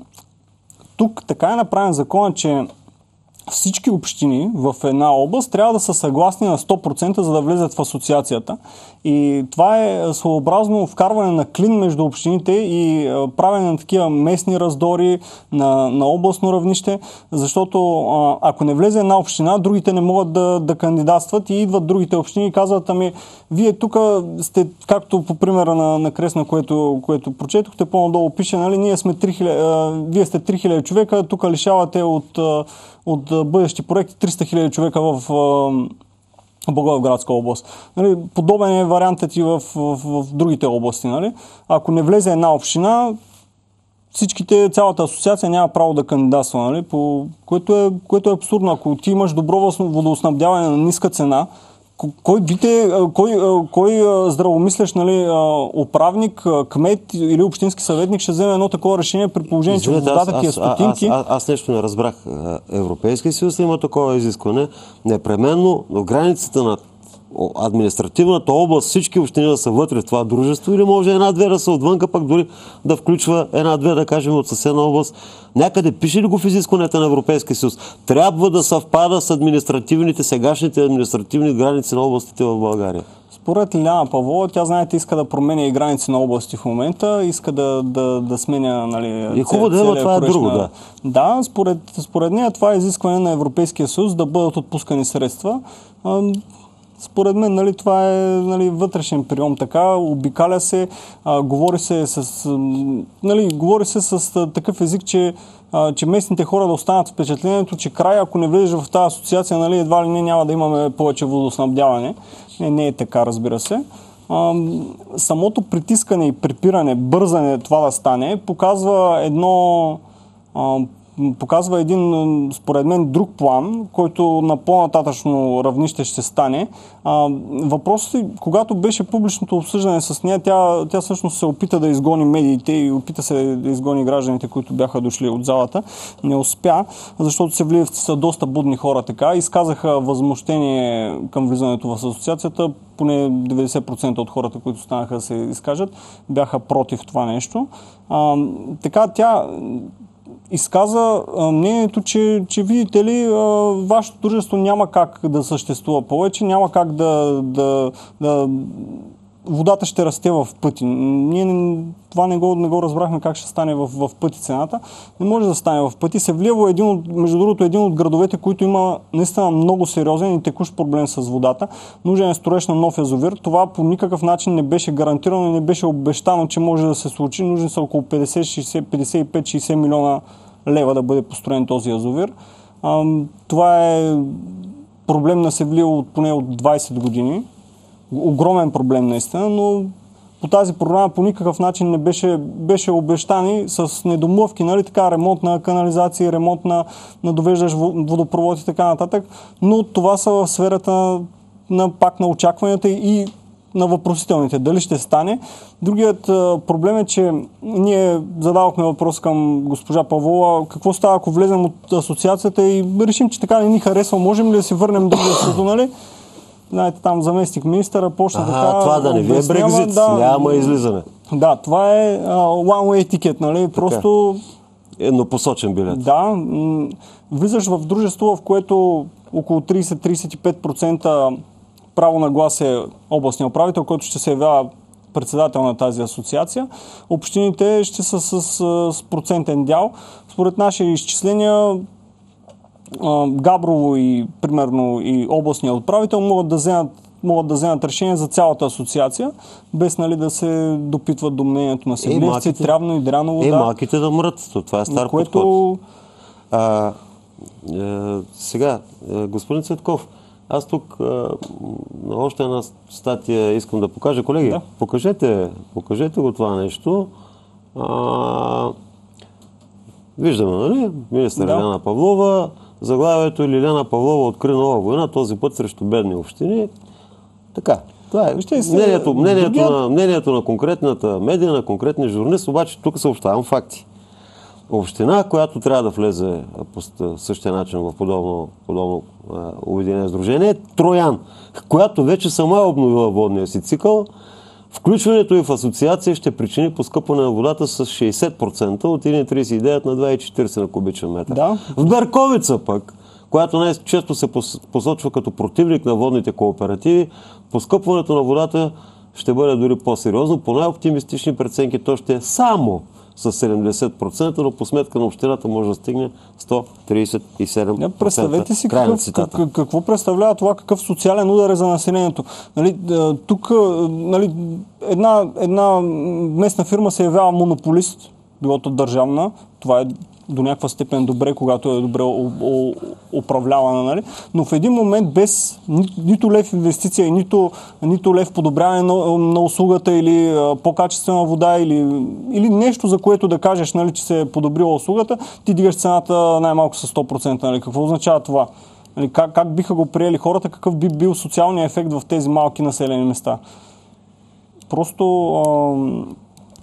тук така е направен закон, че всички общини в една област трябва да са съгласни на сто процента, за да влезат в асоциацията. И това е своеобразно вкарване на клин между общините и правене на такива местни раздори на, на областно равнище, защото а, ако не влезе една община, другите не могат да, да кандидатстват и идват другите общини и казват, ами вие тук сте, както по примера на, на Кресна, което, което прочетохте, по-надолу пише, нали, ние сме три хиляди, а, вие сте три хиляди човека, тук лишавате от от бъдещи проекти триста хиляди човека в Благоевградска област. Нали, подобен е вариантът и в, в, в другите области. Нали? Ако не влезе една община, всичките, цялата асоциация няма право да кандидатства, нали? По, което, е, което е абсурдно. Ако ти имаш добро водоснабдяване на ниска цена, кой, бите, кой, кой здравомислещ, нали, управник, кмет или общински съветник ще вземе едно такова решение при положение, че водата ти е стотинки? Аз, аз, аз нещо не разбрах. Европейския съюз има такова изискване. Непременно в границите на административната област, всички общини да са вътре в това дружество, или може една-две да са отвънка, пък дори да включва една-две, да кажем, от съседна област. Някъде пише ли го в изискването на Европейския съюз? Трябва да съвпада с административните, сегашните административни граници на областите в България. Според Лиляна Павлова, тя, знаете, иска да променя и граници на области в момента, иска да, да, да сменя, нали, и хубаво да има, това е друго, да. Да, според, според нея това е изискване на Европейския съюз да бъдат отпускани средства. Според мен, нали, това е, нали, вътрешен прием, така, обикаля се, а, говори се с, нали, говори се с а, такъв език, че, а, че местните хора да останат впечатлението, че край, ако не влезеш в тази асоциация, нали, едва ли не няма да имаме повече водоснабдяване. Не, не е така, разбира се. А, самото притискане и препиране, бързане това да стане, показва едно... А, показва един, според мен, друг план, който на по-нататъчно равнище ще стане. А, въпросът е, когато беше публичното обсъждане с нея, тя, тя всъщност се опита да изгони медиите и опита се да изгони гражданите, които бяха дошли от залата. Не успя, защото се вливавци са доста будни хора така. Изказаха възмущение към влизането в асоциацията. Поне деветдесет процента от хората, които станаха да се изкажат, бяха против това нещо. А, така, тя изказа мнението, че, че видите ли, вашето дружество няма как да съществува повече, няма как да, да, да водата ще расте в пъти. Ние не, това не го, не го разбрахме как ще стане в, в пъти цената. Не може да стане в пъти. Севлиево е един от, между другото, един от градовете, които има наистина много сериозен и текущ проблем с водата. Нужен е строеж на нов язовир. Това по никакъв начин не беше гарантирано и не беше обещано, че може да се случи. Нужни са около петдесет, петдесет и пет шейсет милиона лева да бъде построен този язовир. А, това е проблем на Севлиево от поне от двайсет години. Огромен проблем наистина, но по тази програма по никакъв начин не беше, беше обещани с недомлъвки, нали, така, ремонт на канализации, ремонт на, на довеждащ водопровод и така нататък, но това са в сферата на, пак на очакванията и на въпросителните. Дали ще стане? Другият а, проблем е, че ние задавахме въпрос към госпожа Павлова, какво става, ако влезем от асоциацията и решим, че така не ни харесва, можем ли да се върнем дружеството, нали? Знаете, там заместник министъра почна ага, така... това да не ви е Брекзит, да, няма излизане. Да, това е uh, one-way ticket, нали? Просто... Еднопосочен билет. Да, м- влизаш в дружество, в което около трийсет до трийсет и пет процента право на глас е областния управител, който ще се явява председател на тази асоциация. Общините ще са с, с, с процентен дял. Според наши изчисления, Габрово и примерно и областния управител могат да вземат, могат да вземат решение за цялата асоциация, без, нали, да се допитват до мнението на Севлиевци, Трявно и Дряново. Е, да. малките да мрат. Това е стар което... подход. А, е, сега, е, господин Цветков, аз тук е, на още една статия искам да покажа. Колеги, да. покажете, покажете го това нещо. А, виждаме, нали? Министър да. Лиляна Павлова. Заглавието е Лиляна Павлова откри нова война, този път срещу бедни общини. Така, това е. Вижте, мнението, мнението, другия... на, мнението на конкретната медия, на конкретния журналист, обаче тук съобщавам факти. Община, която трябва да влезе по същия начин в подобно, подобно а, обединение сдружение, е Троян, която вече сама е обновила водния си цикъл. Включването и в асоциация ще причини поскъпване на водата с шейсет процента от един цяло трийсет и девет на два цяло четирийсет на кубичен метър. Да. В Берковица пък, която най-често се посочва като противник на водните кооперативи, поскъпването на водата ще бъде дори по-сериозно. По най-оптимистични преценки то ще е само с седемдесет процента, но по сметка на общината може да стигне сто трийсет и седем процента. Представете си какъв, как, какво представлява това, какъв социален удар е за населението. Нали, тук, нали, една, една местна фирма се явява монополист, билото държавна, това е до някаква степен добре, когато е добре управлявана, нали? Но в един момент без ни, нито лев инвестиция, нито, нито лев подобряване на, на услугата или а, по-качествена вода или, или нещо, за което да кажеш, нали, че се е подобрила услугата, ти дигаш цената най-малко с сто процента. Нали? Какво означава това? Нали? Как, как биха го приели хората? Какъв би бил социалният ефект в тези малки населени места? Просто... А,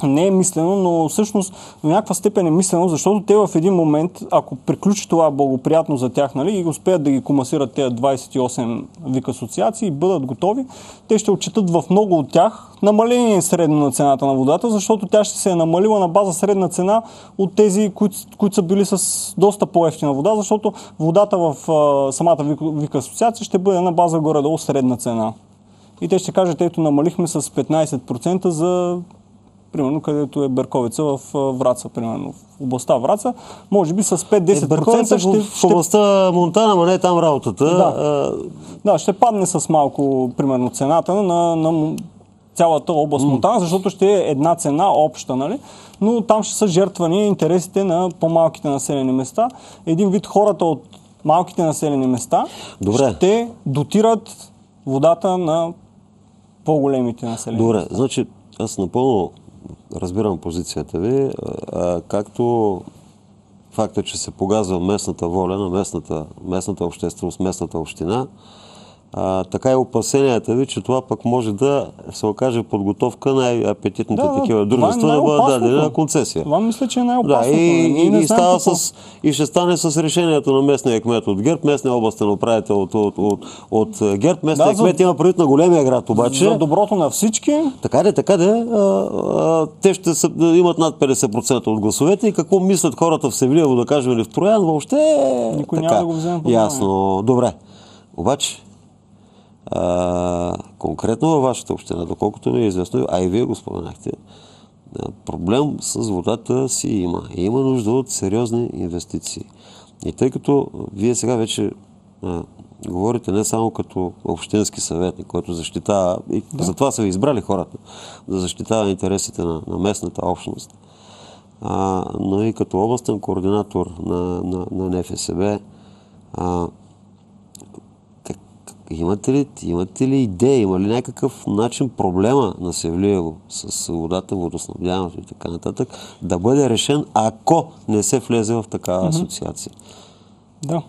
не е мислено, но всъщност в някаква степен е мислено, защото те в един момент, ако приключи това благоприятно за тях, нали, и успеят да ги комасират тези двадесет и осем вик асоциации и бъдат готови, те ще отчитат в много от тях намаление средно на цената на водата, защото тя ще се е намалила на база средна цена от тези, които, които са били с доста по-евтина вода, защото водата в а, самата вик, вик асоциация ще бъде на база горе-долу средна цена. И те ще кажат, ето намалихме с петнадесет процента за примерно където е Берковица в Враца, примерно в областта Враца, може би с пет-десет процента е, ще... В областта Монтана, но не е там работата. Да, а... да, ще падне с малко, примерно, цената на, на цялата област mm. Монтана, защото ще е една цена обща, нали? Но там ще са жертвани интересите на по-малките населени места. Един вид хората от малките населени места Добре. ще дотират водата на по-големите населени Добре, места. Значи аз напълно разбирам позицията ви, а, както факта, че се погазва местната воля на местната, местната общественост, местната община, а, така и опасенията ви, че това пък може да се окаже подготовка на апетитните да, такива дружества е да бъдат дадени на концесия. Това мисля, че е най-опасното. Да, и, и, и, става какво... с, и ще стане с решението на местния кмет от ГЕРБ, местния областен управител от, от, от, от ГЕРБ, местния да, кмет за... има предвид на големия град обаче. За доброто на всички. Така де, така де, а, а, те ще са, имат над петдесет процента от гласовете и какво мислят хората в Севлиево, да кажем, или в Троян, въобще никой така, няма да го вземе. Ясно, добре. Обаче, А, конкретно във вашата община, доколкото ми е известно, а и вие го споменахте, проблем с водата си има. И има нужда от сериозни инвестиции. И тъй като вие сега вече а, говорите не само като общински съветник, който защитава, и да. затова са ви избрали хората, да защитава интересите на, на местната общност, а, но и като областен координатор на, на, на Н Ф С Б, а, Имате ли, имате ли идея, има ли някакъв начин проблема на Севлиево с водата, водоснабдяването и така нататък да бъде решен, ако не се влезе в такава асоциация? Да.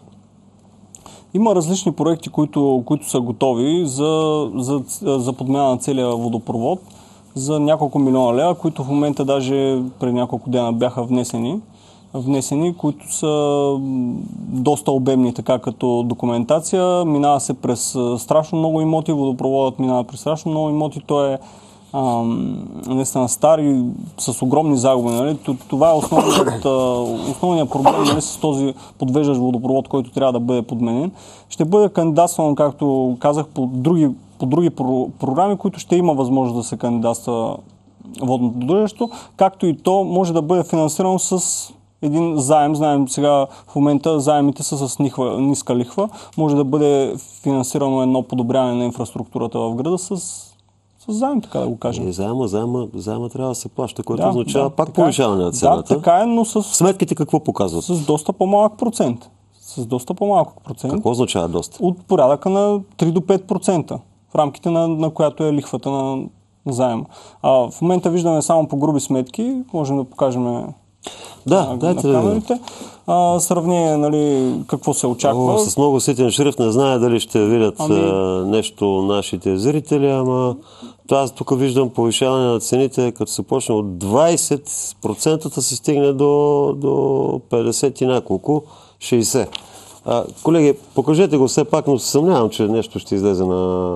Има различни проекти, които, които са готови за, за, за подмяна на целия водопровод за няколко милиона лева, които в момента даже преди няколко дена бяха внесени. внесени, които са доста обемни така като документация. Минава се през страшно много имоти, водопроводът минава през страшно много имоти. Той е ам, наистина стар и с огромни загуби. Нали? Това е основният, основният проблем, нали, с този подвеждащ водопровод, който трябва да бъде подменен. Ще бъде кандидатствано, както казах, по други, по други про, програми, които ще има възможност да се кандидатства водното дружество, както и то може да бъде финансирано с един заем. Знаем сега в момента заемите са с нихва, ниска лихва. Може да бъде финансирано едно подобряване на инфраструктурата в града с, с заем, така да го кажем. И заема, заема, заема трябва да се плаща, което да, означава да, пак повишаване на цената. Да, така е, но с... Сметките какво показват? С доста по-малък процент. С доста по-малък процент. Какво означава доста? От порядъка на три до пет процента, в рамките на, на която е лихвата на, на заема. А в момента виждаме само по груби сметки, можем да покажем да, на, дайте на камерите. А, сравнение, нали, какво се очаква. О, с много ситен шрифт не знае дали ще видят ами... а, нещо нашите зрители, ама аз тук виждам повишаване на цените, като се почне от двадесет процента се стигне до, до петдесет и няколко, шейсет. А, колеги, покажете го все пак, но се съмнявам, че нещо ще излезе на,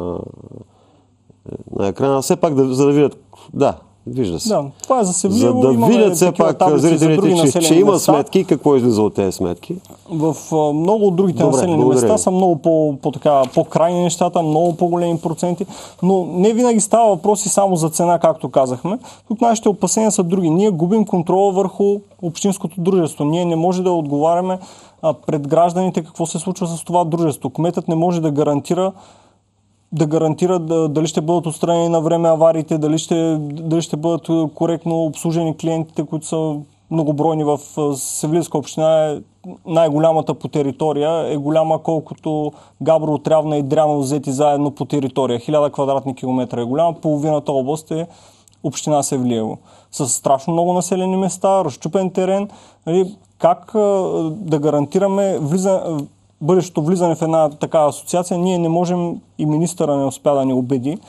на екрана. Все пак, да, за да видят... Да, вижда се. Да, това е за Севлиево. За да видят все пак зрителите, че, че има места. Сметки, какво излиза от тези сметки? В а, много от другите Добре, населени благодаря. места са много по, по, така, по-крайни нещата, много по-големи проценти, но не винаги става въпроси само за цена, както казахме. Тук нашите опасения са други. Ние губим контрола върху общинското дружество. Ние не може да отговаряме а, пред гражданите какво се случва с това дружество. Кметът не може да гарантира да гарантира да, дали ще бъдат отстранени на време авариите, дали ще, дали ще бъдат коректно обслужени клиентите, които са многобройни в Севлийска община. Е най-голямата по територия, е голяма колкото Габрово, Трявна и Дряново взети заедно по територия. Хиляда квадратни километра е голяма, половината област е община Севлиево. С страшно много населени места, разчупен терен. Как да гарантираме влизане, бъдещото влизане в една такава асоциация, ние не можем и министъра не успя да ни убеди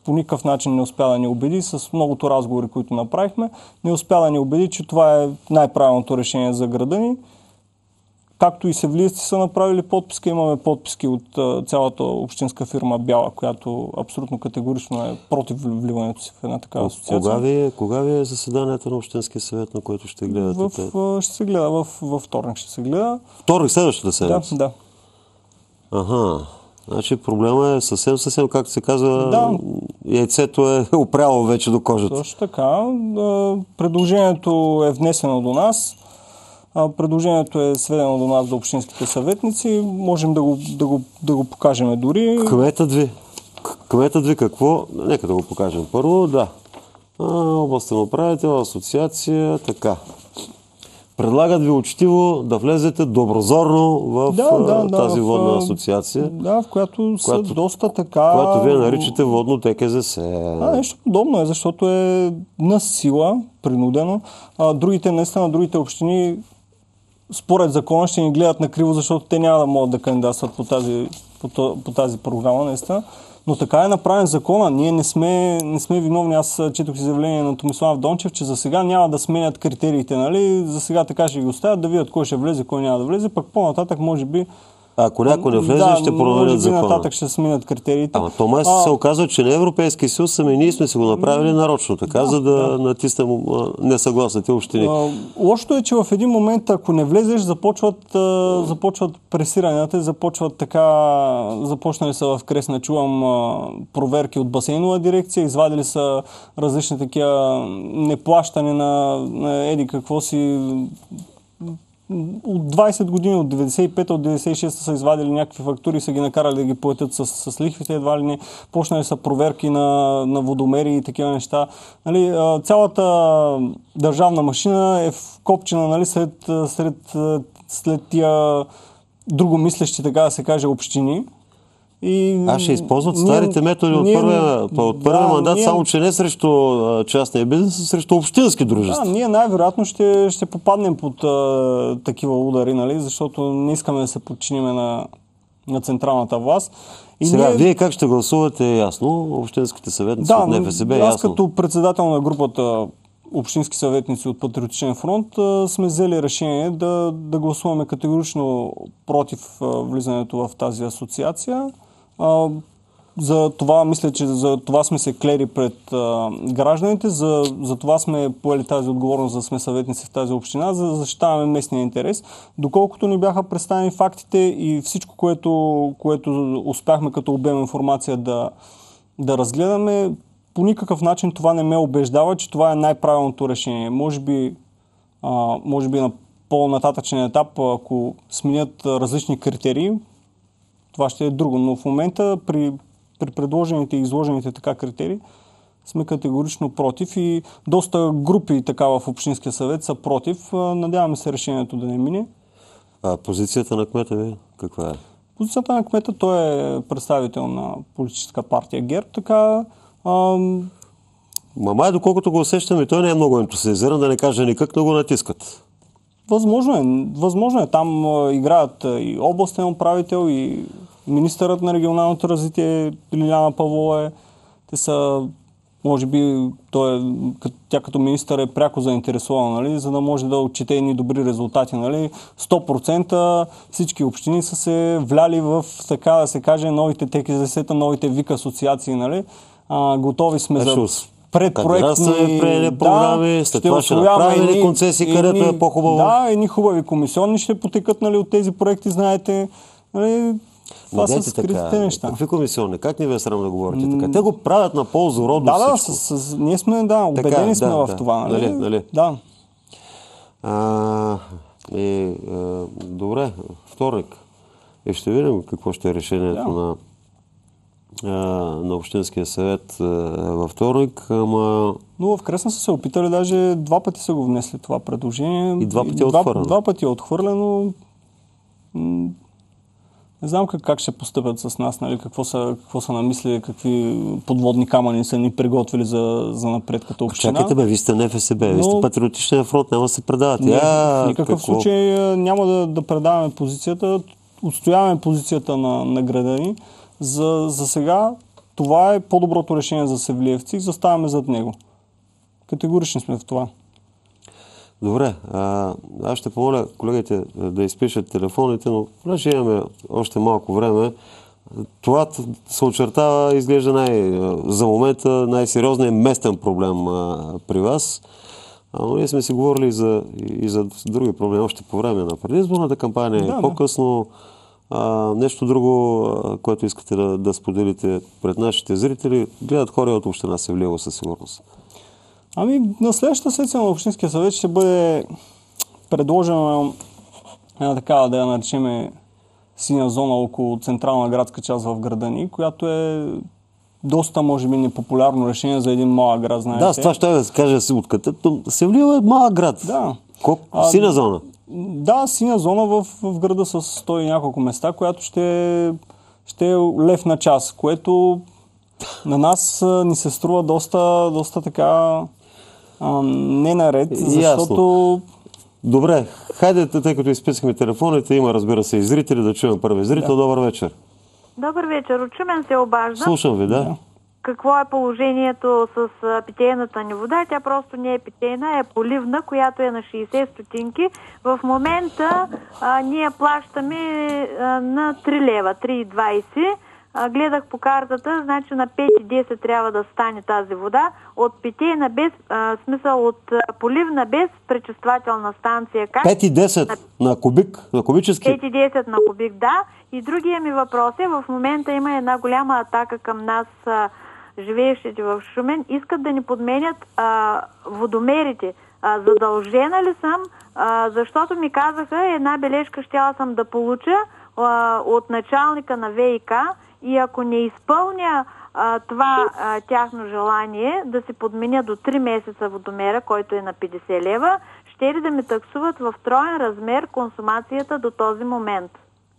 по никакъв начин не успя да ни убеди, с многото разговори, които направихме, не успя да ни убеди, че това е най-правилното решение за града ни. Както и севлиисти са направили подписка, имаме подписки от а, цялата общинска фирма Бяла, която абсолютно категорично е против вливането си в една такава асоциация. Кога ви, е, кога ви е заседанието на Общинския съвет, на което ще гледате? В, в, ще се гледа, в, във вторник ще се гледа. Вторник, следващата седмица? Да, да. Аха. Значи проблема е съвсем, съвсем, както се казва, да. Яйцето е опряло вече до кожата. Точно така. Предложението е внесено до нас. Предложението е сведено до нас, до общинските съветници. Можем да го, да го, да го покажем дори. Кметът ви. Кметът ви какво? Нека да го покажем първо. Да. А, областен управител, асоциация, така. Предлагат ви учтиво да влезете доброзорно в да, да, да, тази в, водна асоциация. Да, в която, която са доста така... Която вие наричате водно ТКЗС. А, нещо подобно е, защото е на сила, принудено. А, другите, наистина, другите общини според закона ще ни гледат накриво, защото те няма да могат да кандидатстват по тази, по, по тази програма, наистина. Но така е направен закона. Ние не сме, не сме виновни. Аз четох изявление на Томислав Дончев, че за сега няма да сменят критериите, нали? За сега така ще ги оставят, да видят кой ще влезе, кой няма да влезе, пък по-нататък може би... Ако някой не влезе, да, ще променят закона. Може би нататък ще сменят критериите. Ама то май се оказва, че не Европейския съюз, сами ние сме се го направили нарочно, така, да, за да, да. натиснем несъгласните общини. Лошото е, че в един момент, ако не влезеш, започват, а, започват пресиранията, започват така, започнали са в Кресна, чувам а, проверки от басейнова дирекция, извадили са различни такива неплащане на, на еди какво си... От двайсет години, от деветдесет и пета, от деветдесет и шеста са извадили някакви фактури и са ги накарали да ги платят с, с лихвите, едва ли не. Почнали са проверки на, на водомери и такива неща. Нали, цялата държавна машина е вкопчена, нали, сред, сред, след тия другомислещи, така да се каже, общини. И а ще използват старите ние, методи от ние, първия, от първия да, мандат, ние, само че не срещу частния бизнес, а срещу общински дружества. Да, ние най-вероятно ще, ще попаднем под а, такива удари, нали, защото не искаме да се подчиним на, на централната власт. И сега, ние... вие как ще гласувате, ясно? Общинските съветници да, от НФСБ, аз ясно. Като председател на групата общински съветници от Патриотичен фронт сме взели решение да, да гласуваме категорично против влизането в тази асоциация. А, за това, мисля, че за това сме се клели пред а, гражданите, за, за това сме поели тази отговорност, да сме съветници в тази община, за да защитаваме местния интерес. Доколкото ни бяха представени фактите и всичко, което, което успяхме като обем информация да, да разгледаме, по никакъв начин това не ме убеждава, че това е най-правилното решение. Може би, а, може би на по-нататъчен етап, ако сменят различни критерии, това ще е друго, но в момента при, при предложените и изложените така критерии сме категорично против и доста групи така в Общинския съвет са против. Надяваме се решението да не мине. А позицията на кмета ви каква е? Позицията на кмета, той е представител на политическа партия ГЕРБ, така... Ам... Мамай, доколкото го усещаме, той не е много ентусиазиран, да не каже никак, но го натискат. Възможно е. Възможно е. Там а, играят и областен управител, и министърът на регионалното развитие Лиляна Павлова е. Те са, може би, той е, тя като министър е пряко заинтересована, нали, за да може да отчете едни добри резултати. Нали. сто процента всички общини са се вляли в, така да се каже, новите ТКЗС-та, новите ВИК асоциации. Нали. А, готови сме за... предпроектни програми, да, след това ще направим концесии, където е по-хубаво. Да, едни хубави комисионни ще потекат, нали, от тези проекти, знаете. Нали, това са скритите неща. Какви комисионни? Как не ви е срам да говорите така? Те го правят на полза роду да, всичко. Да, с, с, ние сме, да, убедени така, сме да, в да, това. Нали? Нали, нали? Да. А, и, а, добре, вторник. И ще видим какво ще е решението да. на на Общинския съвет във вторник, ама... Но в Кресна са се опитали, даже два пъти са го внесли това предложение. И два пъти е отхвърлено. Два, два пъти е отхвърлено. Не знам как, как ще постъпят с нас, нали, какво са, какво са намислили, какви подводни камъни са ни приготвили за, за напред като община. Чакайте бе, вие сте НФСБ, Но... вие сте Патриотичен фронт, няма да се предавате. Не, в никакъв какво? случай няма да, да предаваме позицията, отстояваме позицията на, на града ни. За, за сега това е по-доброто решение за севлиевци и заставаме зад него. Категорични сме в това. Добре, а, аз ще помоля колегите да изпишат телефоните, но понеже имаме още малко време, това се очертава, изглежда най, за момента най-сериозният местен проблем а, при вас. А, но ние сме си говорили и за, и за други проблеми още по време на предизборната кампания да, и по-късно. А, нещо друго, а, което искате да, да споделите пред нашите зрители, гледат хора от община Севлиево със сигурност. Ами, на следващата сесия на Общинския съвет ще бъде предложена една такава, да я наречеме синя зона около централна градска част в града ни, която е доста, може би, непопулярно решение за един малък град, знаете. Да, с това ще да се каже откъде. Севлиево е малък град. Да. Колко? Синя зона? Да, синя зона в, в града с сто и няколко места, която ще, ще е лев на час, което на нас а, ни се струва доста, доста така а, не наред, защото... Добре, хайде, тъй като изписахме телефоните, има, разбира се, и зрители, да чуем първи зрител. Да. Добър вечер. Добър вечер. От Шумен се обажда. Слушам ви, да. Какво е положението с питейната ни вода? Тя просто не е питейна, е поливна, която е на шейсет стотинки. В момента а, ние плащаме а, на три лева, три и двайсет. А, гледах по картата, значи на пет и десет трябва да стане тази вода. От питейна без, а, смисъл от а, поливна без пречиствателна станция. Как? пет и десет на, на кубик, на кубически? пет и десет на кубик, да. И другия ми въпрос е, в момента има една голяма атака към нас, а, живеещите в Шумен, искат да ни подменят а, водомерите. А, задължена ли съм, а, защото ми казаха, една бележка щяла съм да получа а, от началника на ВиК и ако не изпълня а, това а, тяхно желание да се подменя до три месеца водомера, който е на петдесет лева, ще ли да ми таксуват в троен размер консумацията до този момент?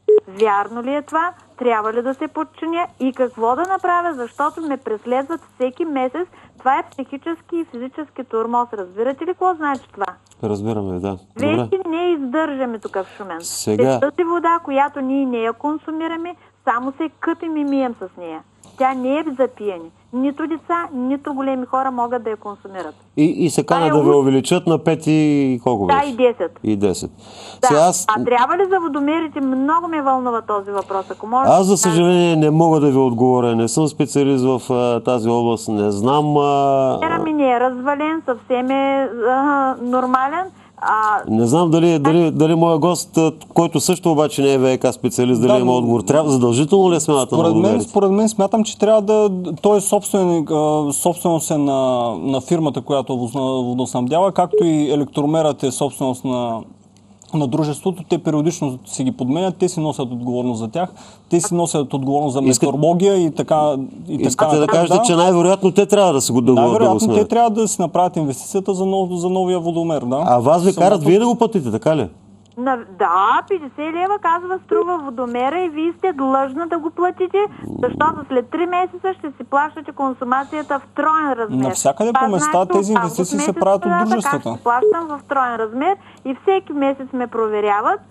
Вярно ли е това? Трябва ли да се подчиня? И какво да направя, защото ме преследват всеки месец? Това е психически и физически тормоз. Разбирате ли какво значи това? Разбираме, да. Вече не издържаме тук в Шумен. Сега... Тази вода, която ние не я консумираме, само се къпим и мием с нея. Тя не е за пиене. Нито деца, нито големи хора могат да я консумират. И, и се кана е да ви увеличат на пет и колко беше? Да, и десет. И десет. Да. Сега аз... А трябва ли за водомерите? Много ме вълнува този въпрос. Ако може... Аз, за съжаление, не мога да ви отговоря. Не съм специалист в а, тази област. Не знам... А... ми не е развален, съвсем е а, нормален. А... Не знам дали, дали, дали моя гост, който също обаче не е ВиК специалист, дали да, има отговор. Трябва задължително ли е смяната на водомерите? Според мен смятам, че трябва да... Той е собственик, собственост е на, на фирмата, която водоснабдява, както и електромерът е собственост на, на дружеството. Те периодично си ги подменят, те си носят отговорност за тях, те си носят отговорност за метеорология и така. И Искате така, да кажете, да, че най-вероятно те трябва да се го да Най-вероятно да те трябва да си направят инвестицията за, нов, за новия водомер. Да? А вас ви Самото... карат вие да го платите, така ли? На, да, петдесет лева казва струва водомера и вие сте длъжна да го платите, защото след три месеца ще си плащате консумацията в троен размер. Навсякъде по места тези инвестиции се правят от дружествата. Така ще плащам в троен размер и всеки месец ме проверяват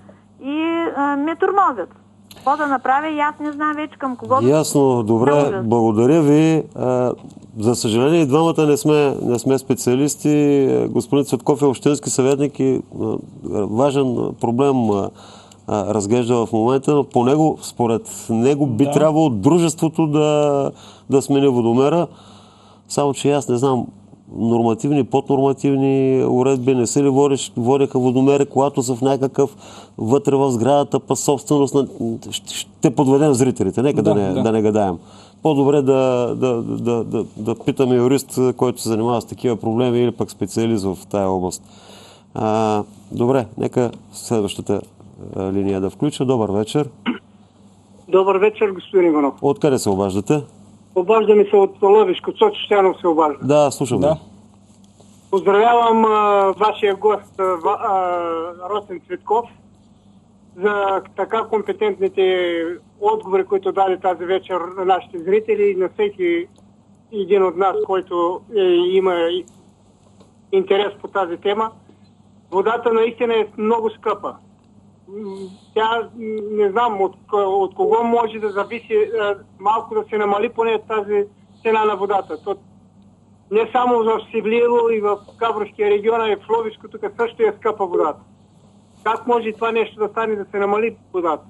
и а, ме тормозят. Какво да направя и аз не знам вече към кого. Ясно, добре, благодаря ви. А, за съжаление и двамата не сме, не сме специалисти. Господин Цветков е общински съветник и а, важен проблем а, а, разглежда в момента, но по него, според него би да. трябвало дружеството да, да смени водомера. Само че аз не знам, нормативни, поднормативни уредби не се ли водиш, водиха водомери, когато са в някакъв вътре в сградата, па собственост на... Ще подведем зрителите, нека да, да, не, да. да не гадаем. По-добре да, да, да, да, да питаме юрист, който се занимава с такива проблеми или пък специалист в тая област. А, добре, нека следващата а, линия да включа. Добър вечер. Добър вечер, господин Иванов. Откъде се обаждате? Обаждаме се от Лъвишко, Цочо Щянов се обажда. Да, слушам. Да. Поздравявам а, вашия гост а, а, Росен Цветков за така компетентните отговори, които даде тази вечер на нашите зрители и на всеки един от нас, който е, има интерес по тази тема. Водата наистина е много скъпа. тя, не знам, от, от кого може да зависи малко да се намали поне тази цена на водата. То, не само в Севлиево и в Габровския регион, а и в Ловишко, тук също е скъпа водата. Как може това нещо да стане, да се намали водата?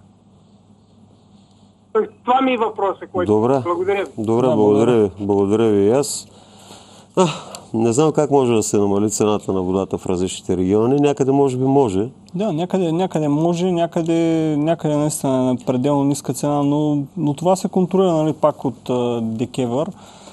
Това ми е въпросът, който... Добре. Благодаря ви. Добре, благодаря ви. Благодаря ви и аз. А, не знам как може да се намали цената на водата в различните региони. Някъде може би може. Да, някъде, някъде може, някъде, някъде наистина е пределно ниска цена, но, но това се контролира, нали, пак от ДКЕВР.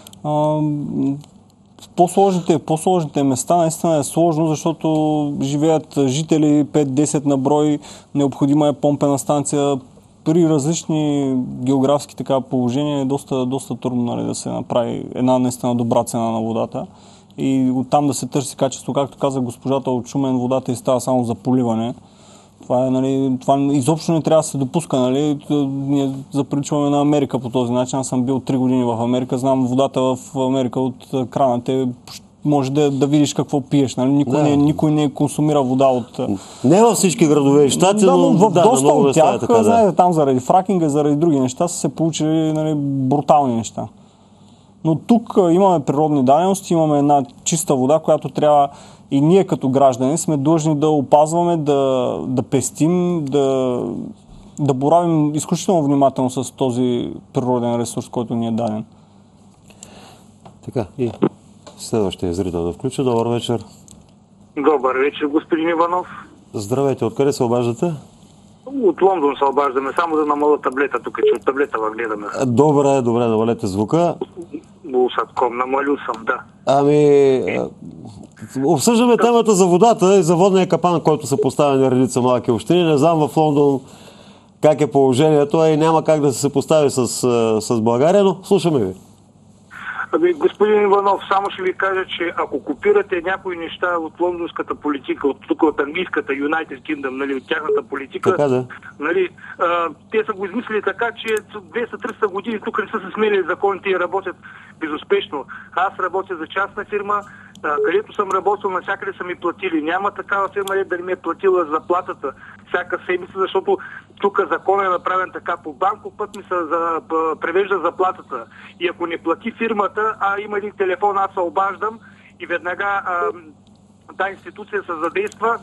По-сложните, по-сложните места наистина е сложно, защото живеят жители пет-десет на брой, необходима е помпена станция. При различни географски така положения е доста, доста трудно, нали, да се направи една наистина добра цена на водата и оттам да се търси качество. Както каза госпожата от Шумен, водата и става само за поливане. Това, е, нали, това изобщо не трябва да се допуска. Нали. Ние заприличваме на Америка по този начин. Аз съм бил три години в Америка. Знам водата в Америка от краната. Може да, да видиш какво пиеш. Нали. Никой, да. не, никой не консумира вода от... Не във всички градове и щати, да, но в да, доста от тях, така, да. знаете, там заради фракинга, заради други неща са се получили, нали, брутални неща. Но тук имаме природни дадености, имаме една чиста вода, която трябва и ние като граждани сме длъжни да опазваме, да, да пестим, да, да боравим изключително внимателно с този природен ресурс, който ни е даден. Така, и следващия зрител да включа. Добър вечер. Добър вечер, господин Иванов. Здравейте, откъде се обаждате? От Лондон се обаждаме, само да намаля таблета тук, че от таблета ва гледаме. Добре, добре, намалете звука. Булсатком, намалил съм, да. Ами, обсъждаме темата за водата и за водния капан, който са поставени редица малки общини. Не знам в Лондон как е положението и няма как да се съпостави с, с България, но слушаме ви. Ами, господин Иванов, само ще ви кажа, че ако копирате някои неща от лондонската политика, от тук от английската United Kingdom, нали, от тяхната политика, така, да. нали, а, те са го измислили така, че двеста-триста години тук не са се смели законите и работят безуспешно. Аз работя за частна фирма, а, където съм работил, навсякъде са ми платили. Няма такава фирма, да не ми е платила заплатата всяка седмица, защото тук закон е направен така, по банков път ми се за, превежда заплатата. И ако не плати фирмата, а има един телефон, аз се обаждам и веднага а, тази институция се задейства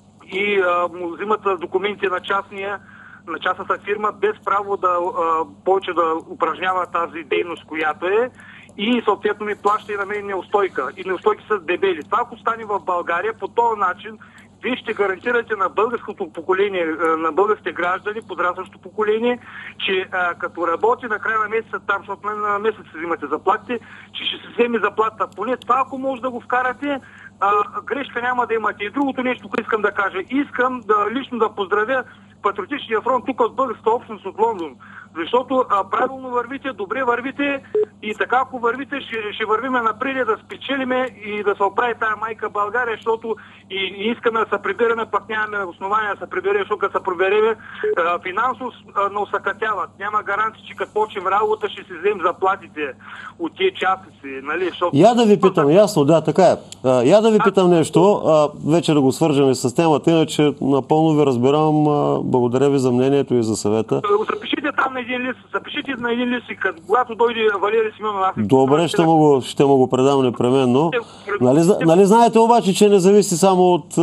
и а, му взимат документи на частния, на частната фирма, без право да а, повече да упражнява тази дейност, която е. И съответно ми плаща и на мен неустойка. И неустойки са дебели. Това ако стане в България, по този начин вие ще гарантирате на българското поколение, на българските граждани, подрастващо поколение, че а, като работи на края на месеца там, защото на месец взимате заплатите, че ще се вземе заплата. Поне това, ако може да го вкарате, а, грешка няма да имате. И другото нещо, което искам да кажа. Искам да лично да поздравя Патриотичния фронт тук от българската общност от Лондон. Защото а, правилно вървите, добре вървите и така ако вървите, ще, ще вървиме напред да спечелиме и да се оправи тая майка България, защото и, и искаме да се прибираме, пък нямаме основания да се прибереме, защото като се прибереме финансово не усъкътяват. Няма гаранция, че като почнем работа ще си вземем заплатите от тия частици. Нали? Защото... Я да ви питам, ясно, да, така е. А, я да ви питам нещо, а, вече да го свържем с темата, иначе напълно ви разбирам. А, благодаря ви за мнението и за съвета. Запишите там на един лист, запишите на един лист и когато дойде Валерий Симеонов. Добре, ще му го, ще му го предам непременно. Нали, нали знаете обаче, че не зависи само от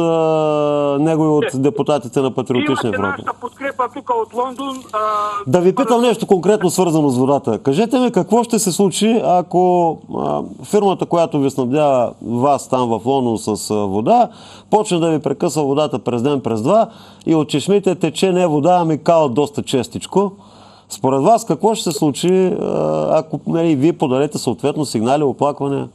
а, него и от депутатите на Патриотичния фронт? Имате нашата подкрепа тук от Лондон. А... Да ви питам нещо конкретно свързано с водата. Кажете ми какво ще се случи, ако а, фирмата, която ви снабдява вас там в Лондон с а, вода, почне да ви прекъсва водата през ден, през два и от чешмите тече не вода, ами калът доста честичко. Според вас какво ще се случи, ако, нали, вие подадете съответно сигнали, оплакване?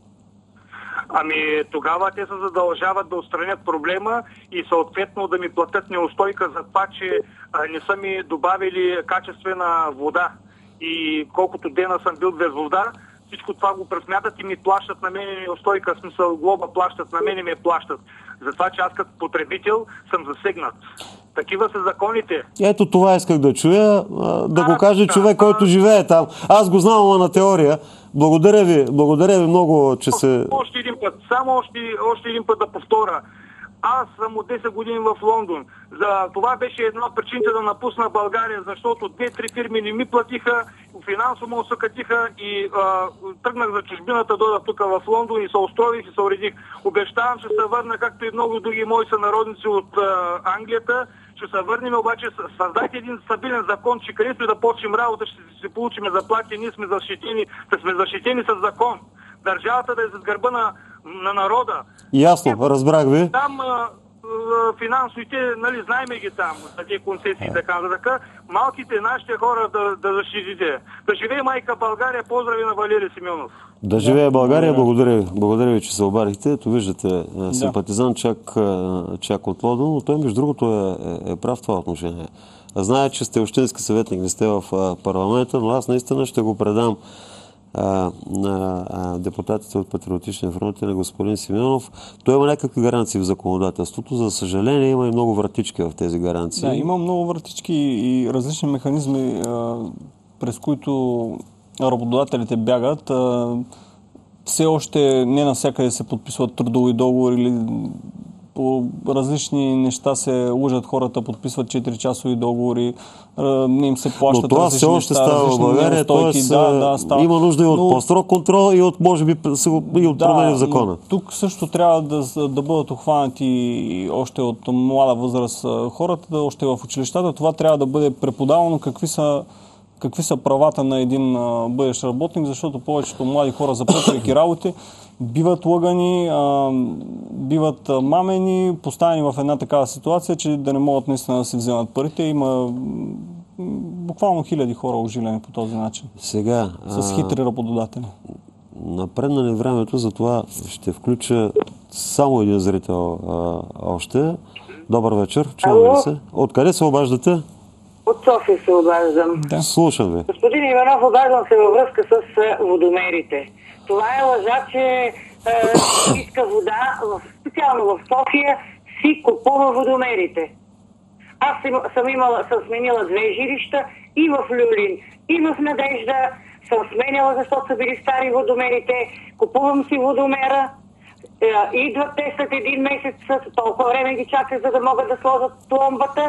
Ами тогава те се задължават да отстранят проблема и съответно да ми платят неустойка за това, че а, не са ми добавили качествена вода. И колкото дена съм бил без вода, всичко това го пресмятат и ми плащат на мен неустойка, в смисъл глоба плащат, на мен ми плащат. Затова, че аз като потребител съм засегнат. Такива са законите. Ето това исках да чуя, да а, го каже човек, а, който живее там. Аз го знам, ама на теория. Благодаря ви, благодаря ви много, че се... Още един път, само още, още един път да повторя. Аз съм от десет години в Лондон. За това беше една от причините да напусна България, защото две-три фирми не ми платиха, финансово ме осъкатиха и а, тръгнах за чужбината, дойдах тук в Лондон и се устроих и се уредих. Обещавам, че се върна, както и много други мои сънародници от а, Англията. Ще се върнем, обаче създайте един стабилен закон, че където и да почнем работа, ще се получим заплати, ние сме защитени, да сме защитени с закон. Държавата да е зад гърба на, на народа. Ясно, разбрах ви. Там а, а, финансовите, нали, знаеме ги там, за тези концесии и така нататък. Малките, нашите хора да, да защитите. Да живее майка България, поздрави на Валери Симеонов. Да живее България, благодаря ви. Благодаря ви, че се обадихте. Ето виждате, симпатизант чак, чак от Лондон, но той между другото е, е, е прав в това отношение. Зная, че сте общински съветник, не сте в парламента, но аз наистина ще го предам а, на а, депутатите от Патриотичния фронт и на господин Симеонов. Той има някакви гаранции в законодателството. За съжаление има и много вратички в тези гаранции. Да, има много вратички и различни механизми, а, през които работодателите бягат. А, все още не навсякъде се подписват трудови договори или по различни неща се лъжат хората, подписват четиричасови договори, не им се плащат. Но това все още става в България, т.е. Да, да, става. Има нужда и от но... по-строг контрол и от, може би, и от да, промени в закона. Тук също трябва да, да бъдат охванати още от млада възраст хората, да, още в училищата. Това трябва да бъде преподавано какви са какви са правата на един а, бъдещ работник, защото повечето млади хора, започвайки работи, биват лъгани, а, биват а, мамени, поставени в една такава ситуация, че да не могат наистина да се вземат парите. Има буквално хиляди хора ожилени по този начин. Сега, с хитри работодатели. Напредна ли времето, затова ще включа само един зрител а, още. Добър вечер, чуваме ли се? Откъде се обаждате? От София се обаждам. Да. Слушам ви. Господин Иванов, обаждам се във връзка с водомерите. Това е лъжа, че е, иска вода, специално в София, си купува водомерите. Аз съм, имала, съм сменила две жилища и в Люлин, и в Надежда. Съм сменяла, защото са били стари водомерите. Купувам си водомера. Е, идват те след един месец, толкова време ги чакат, за да могат да сложат пломбата.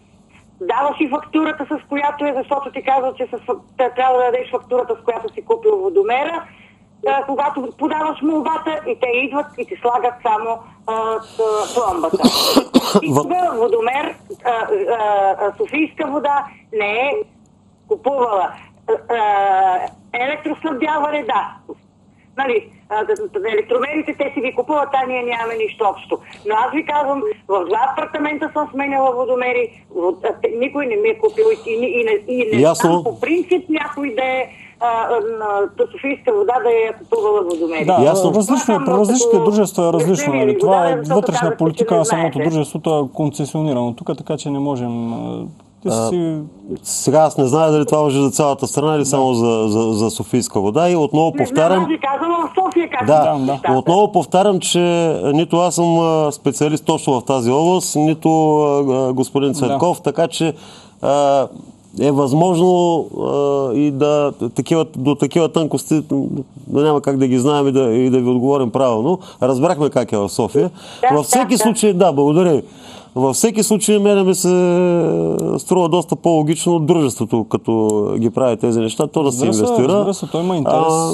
Даваш и фактурата, с която е, защото ти казва, че с, трябва да дадеш фактурата, с която си купил водомера. А, когато подаваш молбата и те идват и ти слагат само а, с, пломбата. И това водомер, а, а, Софийска вода не е купувала. А, електроснабдяване, да. Нали, електромерите те си ги купуват, а ние нямаме нищо общо. Но аз ви казвам, в два апартамента съм сменяла водомери, никой не ми е купил и, и, и, и не знам по принцип някой да е Софийска вода да е купувала водомери. Да, ясно. Различно е, при различните дружества е различно. Нали? Това е вътрешна политика на самото дружеството, е концесионирано тук, така че не можем... А, си... Сега аз не знае дали това важи за цялата страна или да. само за, за, за Софийска вода и отново не повтарям... Не знам, казвам в София как да, да, да. Отново повтарям, че нито аз съм специалист точно в тази област, нито а, господин Цветков, да. така че а, е възможно а, и да такива, до такива тънкости да няма как да ги знаем и да, и да ви отговорим правилно. Разбрахме как е в София. Да, Във всеки да, случай, да, благодаря ви. Във всеки случай мене ми се струва доста по-логично от дружеството, като ги прави тези неща, то да се инвестира. Разбира се, той има интерес. А...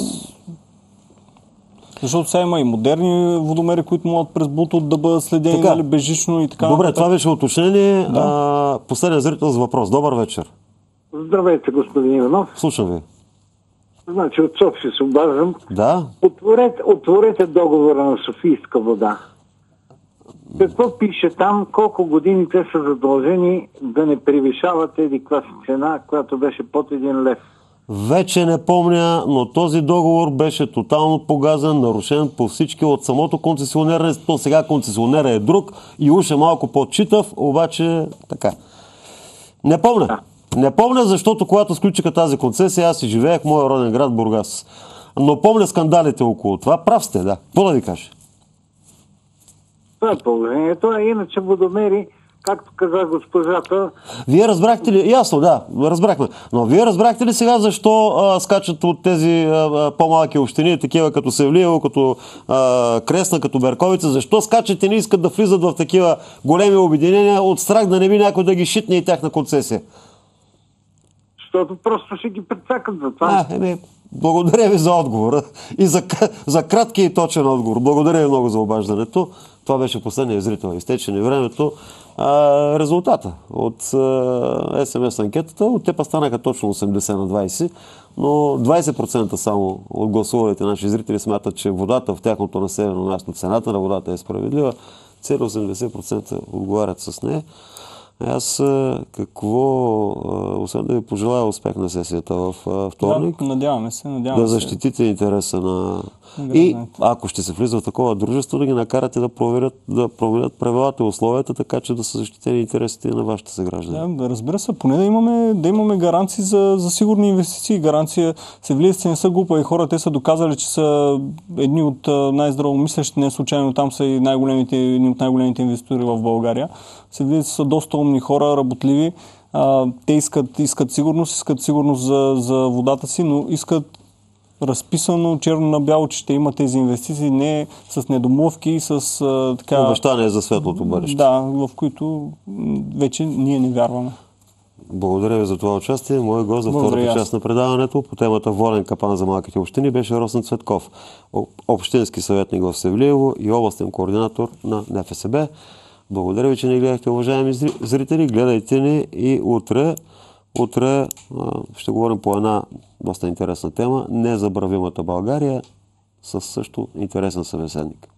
Защото сега има и модерни водомери, които могат през Bluetooth да бъдат следени нали, безжично и така. Добре, това беше уточнение. Да. А, последен зрител с въпрос. Добър вечер. Здравейте, господин Иванов. Слушам ви. Значи от София се обаждам. Да. Отворете, отворете договора на Софийска вода. Какво пише там, колко години те са задължени да не превишават еди каква цена, която беше под един лев? Вече не помня, но този договор беше тотално погазен, нарушен по всички от самото концесионерне. То сега концесионера е друг и уж е малко по-читав, обаче така. Не помня. Да. Не помня, защото когато сключиха тази концесия, аз си живеех в моя роден град Бургас. Но помня скандалите около това. Прав сте, да. Какво да ви кажа? Това е положението, а иначе водомери както каза госпожата... Вие разбрахте ли, ясно, да, разбрахме, но вие разбрахте ли сега защо а, скачат от тези а, по-малки общини, такива като Севлиево, като а, Кресна, като Берковица, защо скачат и не искат да влизат в такива големи обединения от страх да не би някой да ги шитне и тяхна концесия? Защото просто ще ги прецакат за това. А, еми, благодаря ви за отговора и за, за кратки и точен отговор. Благодаря ви много за обаждането. Това беше последния зрител. Изтече ни времето. А, резултата от а, ес ем ес анкетата, от те па станаха точно осемдесет на двайсет, но двайсет процента само от гласувалите наши зрители смятат, че водата в тяхното населено място, цената на водата е справедлива. Цели осемдесет процента отговарят с нея. Аз какво, освен да ви пожелая успех на сесията в вторник, да, надяваме се, надяваме да защитите интереса на... И ако ще се влиза в такова дружество, да ги накарате да проверят, да проверят правилата и условията, така че да са защитени интересите на вашите съграждани. Да, да, разбира се, поне да имаме, да имаме гаранции за, за сигурни инвестиции. Гаранция, севлиевци не са глупави хора, те са доказали, че са едни от най-здравомислещи, не случайно там са и най-големите, едни от най-големите инвеститори в България. Севлиевци са доста умни хора, работливи. А, те искат, искат сигурност, искат сигурност за, за водата си, но искат разписано черно на бяло, че ще има тези инвестиции, не с недомлъвки, с а, така... Обещание за светлото бъдеще. Да, в които вече ние не вярваме. Благодаря ви за това участие. Моят гост за втората част на предаването по темата Волен капан за малките общини беше Росен Цветков, общински съветник в Севлиево и областен координатор на Н Ф С Б. Благодаря ви, че не гледахте, уважаеми зрители. Гледайте ни и утре. Утре ще говорим по една доста интересна тема. Незабравимата България, със също интересен събеседник.